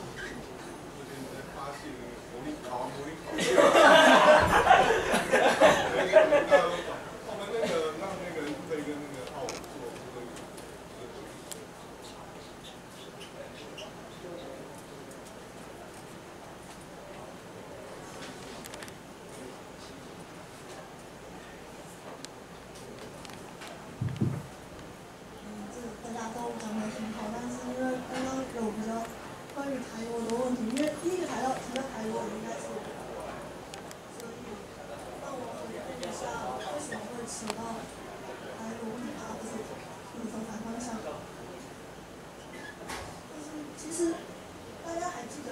其实大家还记得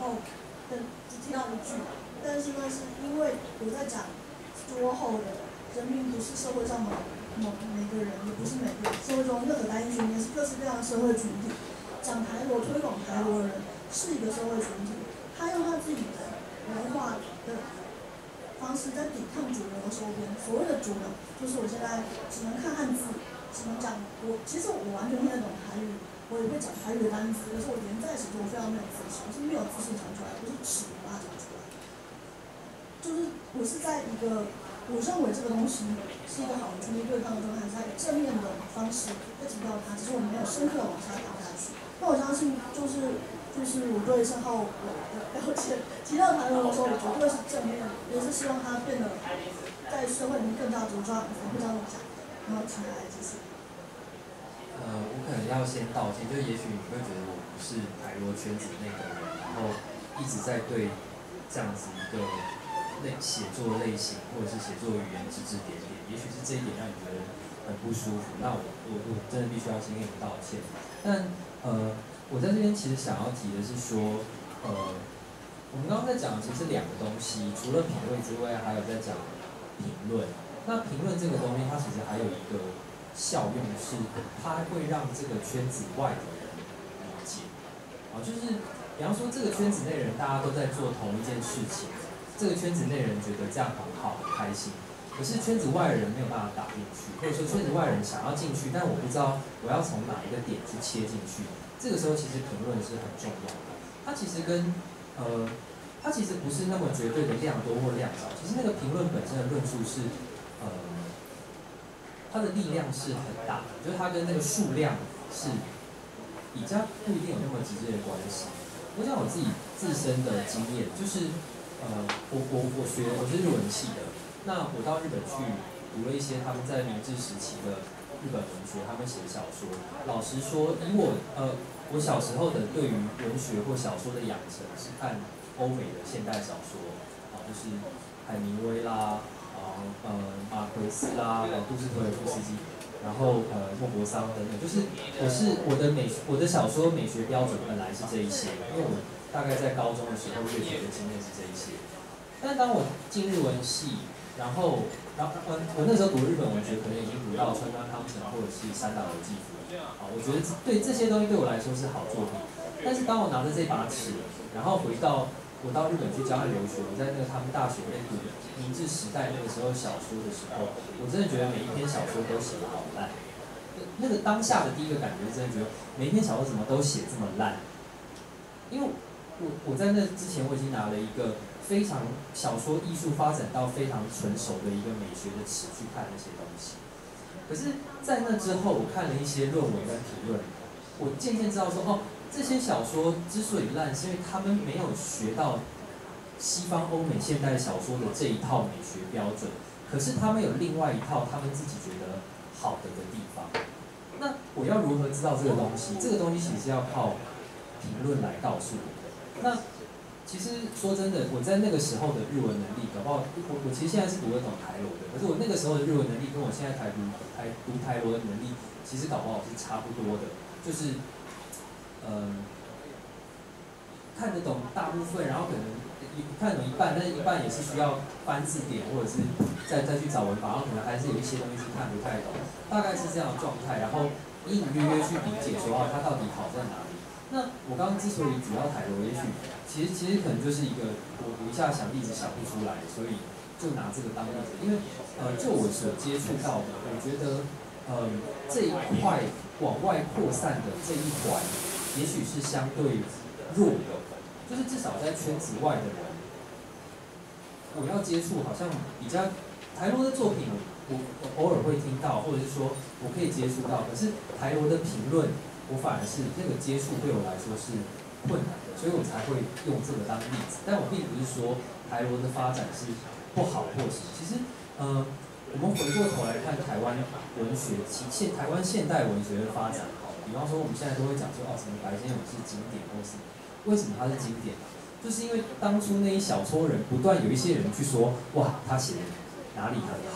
后跟只听到一句，但是呢，是因为我在讲桌后的人民不是社会上某某每个人，也不是每个社会中任何单一群体，是各式各样的社会群体。讲台罗、推广台罗的人是一个社会群体，他用他自己的文化的方式在抵抗主流的收编。所谓的主流，就是我现在只能看汉字，只能讲我其实我完全听得懂台语。我也会讲台语的单词，可是我连在时候我非常没有自信，我是没有自信讲出来，不是尺把它讲出来。就是我是在一个我认为这个东西是一个好的权力对抗的状态，在正面的方式在提到它，只是我没有深刻的往下谈下去。那我相信就是就是我对盛浩的了解，提到台湾的时候，我绝对是正面，也是希望它变得在社会里面更加茁壮，才会这样讲。然后请来继续。 呃，我可能要先道歉，就也许你会觉得我不是台罗圈子内的人，然后一直在对这样子一个类写作类型或者是写作语言指指点点，也许是这一点让你觉得很不舒服，那我我我真的必须要先跟你道歉。但呃，我在这边其实想要提的是说，呃，我们刚刚在讲的其实是两个东西，除了品味之外，还有在讲评论。那评论这个东西，它其实还有一个效用是，它会让这个圈子外的人理解，啊，就是比方说这个圈子内人大家都在做同一件事情，这个圈子内人觉得这样很好，很开心，可是圈子外的人没有办法打进去，或者说圈子外人想要进去，但我不知道我要从哪一个点去切进去，这个时候其实评论是很重要的，它其实跟呃，它其实不是那么绝对的量多或量少，其实那个评论本身的论述是。呃，它的力量是很大的，就是它跟那个数量是比较不一定有那么直接的关系。我讲我自己自身的经验，就是呃，我我我学我是日文系的，那我到日本去读了一些他们在明治时期的日本文学，他们写的小说。老实说，以我呃我小时候的对于文学或小说的养成是看欧美的现代小说，啊，就是海明威啦。呃，马奎斯啦，呃，杜斯妥也夫斯基，然后呃，莫泊桑等等，就是我是我的美我的小说美学标准本来是这一些，因为我大概在高中的时候阅学的经验是这一些。但当我进日文系，然后然后呃，我那时候读日本文学，可能已经读到川端康成或者是三岛由纪夫，啊，我觉得对这些东西对我来说是好作品。但是当我拿着这把尺，然后回到我到日本去交换留学，我在那个他们大学内读明治时代那个时候小说的时候，我真的觉得每一篇小说都写得好烂。那个当下的第一个感觉是真的觉得每一篇小说怎么都写这么烂，因为我我在那之前我已经拿了一个非常小说艺术发展到非常成熟的一个美学的尺去看那些东西。可是，在那之后，我看了一些论文跟评论，我渐渐知道说，哦，这些小说之所以烂，是因为他们没有学到西方欧美现代小说的这一套美学标准，可是他们有另外一套他们自己觉得好的的地方。那我要如何知道这个东西？这个东西其实要靠评论来告诉我的。那其实说真的，我在那个时候的日文能力，搞不好我我其实现在是读得懂台罗的，可是我那个时候的日文能力跟我现在台读台读台罗的能力，其实搞不好是差不多的，就是嗯、呃、看得懂大部分，然后可能看得懂一半，但是一半也是需要翻字典或者是再再去找文法，然后可能还是有一些东西是看不太懂，大概是这样的状态，然后隐隐约约去理解说啊它到底好在哪里。那我刚刚之所以主要台罗，也许其实其实可能就是一个我我一下想例子想不出来，所以就拿这个当例子，因为呃就我所接触到的，我觉得呃这一块往外扩散的这一环，也许是相对弱的，就是至少在圈子外的人，我要接触好像比较台罗的作品我，我我偶尔会听到，或者是说我可以接触到，可是台罗的评论。我反而是那个接触对我来说是困难的，所以我才会用这个当例子。但我并不是说台罗的发展是不好或什么。其实，呃，我们回过头来看台湾文学，其现台湾现代文学的发展，好，比方说我们现在都会讲说，哦，什么白先勇是经典或什么？为什么他是经典？就是因为当初那一小撮人不断有一些人去说，哇，他写的哪里很好，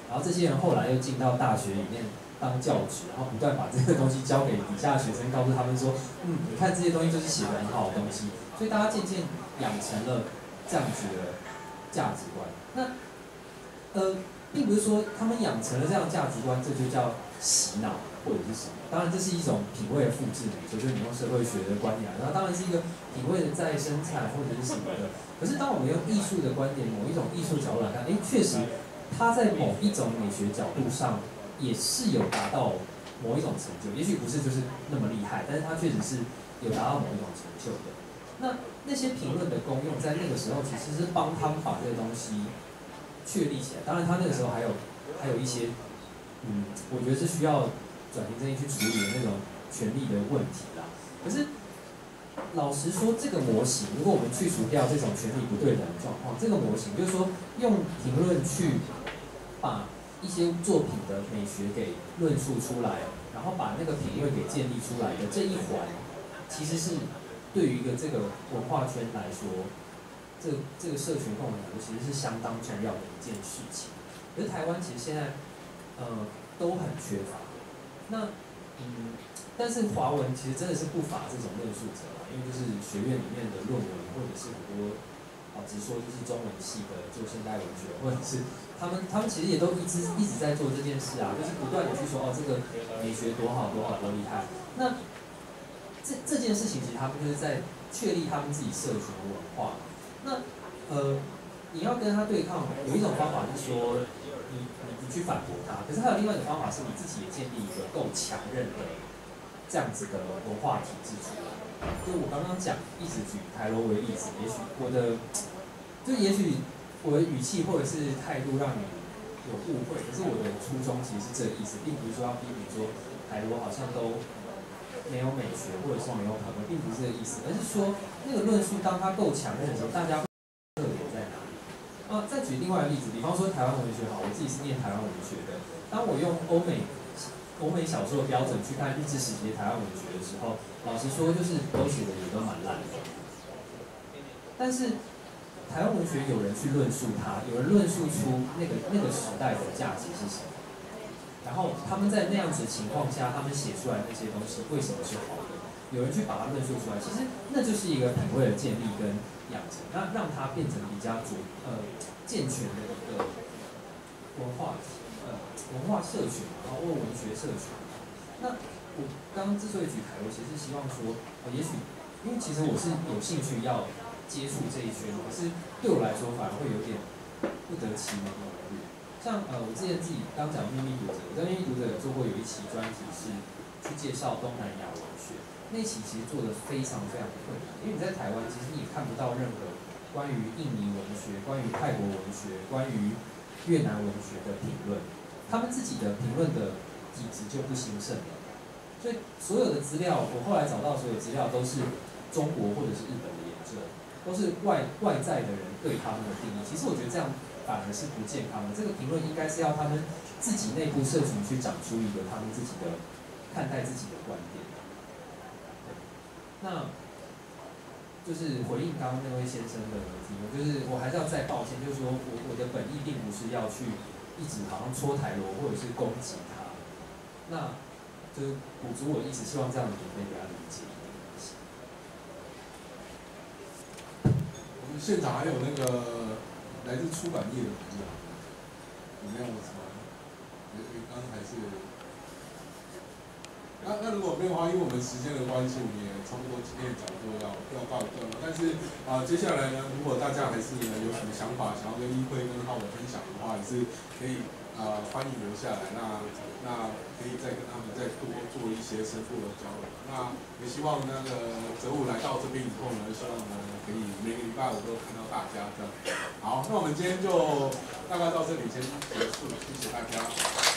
然后这些人后来又进到大学里面当教职，然后不断把这个东西交给底下的学生，告诉他们说，嗯，你看这些东西就是写的很好的东西，所以大家渐渐养成了这样子的价值观。那呃，并不是说他们养成了这样的价值观，这就叫洗脑或者是什么。当然，这是一种品味的复制，没错，就是你用社会学的观点，然后当然是一个品味的再生产或者是什么的。可是当我们用艺术的观点，某一种艺术角度来看，哎，确实，它在某一种美学角度上也是有达到某一种成就，也许不是就是那么厉害，但是它确实是有达到某一种成就的。那那些评论的功用，在那个时候其实是帮他们把这个东西确立起来。当然，他那个时候还有还有一些，嗯，我觉得是需要转型正义去处理的那种权利的问题啦。可是老实说，这个模型，如果我们去除掉这种权利不对等的状况，这个模型就是说用评论去把一些作品的美学给论述出来，然后把那个品味给建立出来的这一环，其实是对于一个这个文化圈来说，这这个社群共同体其实是相当重要的一件事情。可是台湾其实现在呃都很缺乏。那嗯，但是华文其实真的是不乏这种论述者啦，因为就是学院里面的论文，或者是很多啊，直说就是中文系的做现代文学，或者是他们他们其实也都一直一直在做这件事啊，就是不断的去说哦，这个美学多好多好多厉害。那这这件事情其实他们就是在确立他们自己社群的文化。那呃，你要跟他对抗，有一种方法是说你你你去反驳他，可是还有另外一种方法是你自己也建立一个够强韧的这样子的文化体制出来。就我刚刚讲，一直举台罗为例子，也许我的就也许我的语气或者是态度让你有误会，可是我的初衷其实是这个意思，并不是说要批评说台罗好像都没有美学或者是没有讨论，并不是这个意思，而是说那个论述当它够强韧的时候，大家特点在哪里？啊，再举另外一个例子，比方说台湾文学好，我自己是念台湾文学的，当我用欧美欧美小说的标准去看日治时期的台湾文学的时候，老实说就是都写的也都蛮烂的。但是台湾文学有人去论述它，有人论述出那个那个时代的价值是什么，然后他们在那样子的情况下，他们写出来那些东西为什么是好的？有人去把它论述出来，其实那就是一个品味的建立跟养成，那让它变成比较主呃健全的一个文化呃文化社群，然后或文学社群。那我刚刚之所以举台湾，其实希望说，呃，也许因为其实我是有兴趣要接触这一圈，可是对我来说反而会有点不得其门而入。像呃，我之前自己刚讲秘密读者，我在秘密读者有做过有一期专题是去介绍东南亚文学，那期其实做的非常非常困难，因为你在台湾其实你也看不到任何关于印尼文学、关于泰国文学、关于越南文学的评论，他们自己的评论的体质就不兴盛了。所以所有的资料，我后来找到所有资料都是中国或者是日本的研究，都是外外在的人对他们的定义。其实我觉得这样反而是不健康的。这个评论应该是要他们自己内部社群去长出一个他们自己的看待自己的观点。对，那就是回应刚刚那位先生的提问，就是我还是要再抱歉，就是说我我的本意并不是要去一直好像戳台罗或者是攻击他，那就是补足我的意思，希望这样子可以给他理解。 我们现场还有那个来自出版业的朋友，有没有什么？刚还是？那那如果没有的话，因为我们时间的关系，我们也差不多今天讲座要要告一段落。但是啊、呃，接下来呢，如果大家还是呢有什么想法，想要跟一辉跟浩文分享的话，也是可以啊、呃、欢迎留下来。那那可以再跟他们再多做一些深度的交流。那也希望那个哲武来到这边以后呢，希望呢可以每个礼拜我都看到大家这样。好，那我们今天就大概到这里先结束，谢谢大家。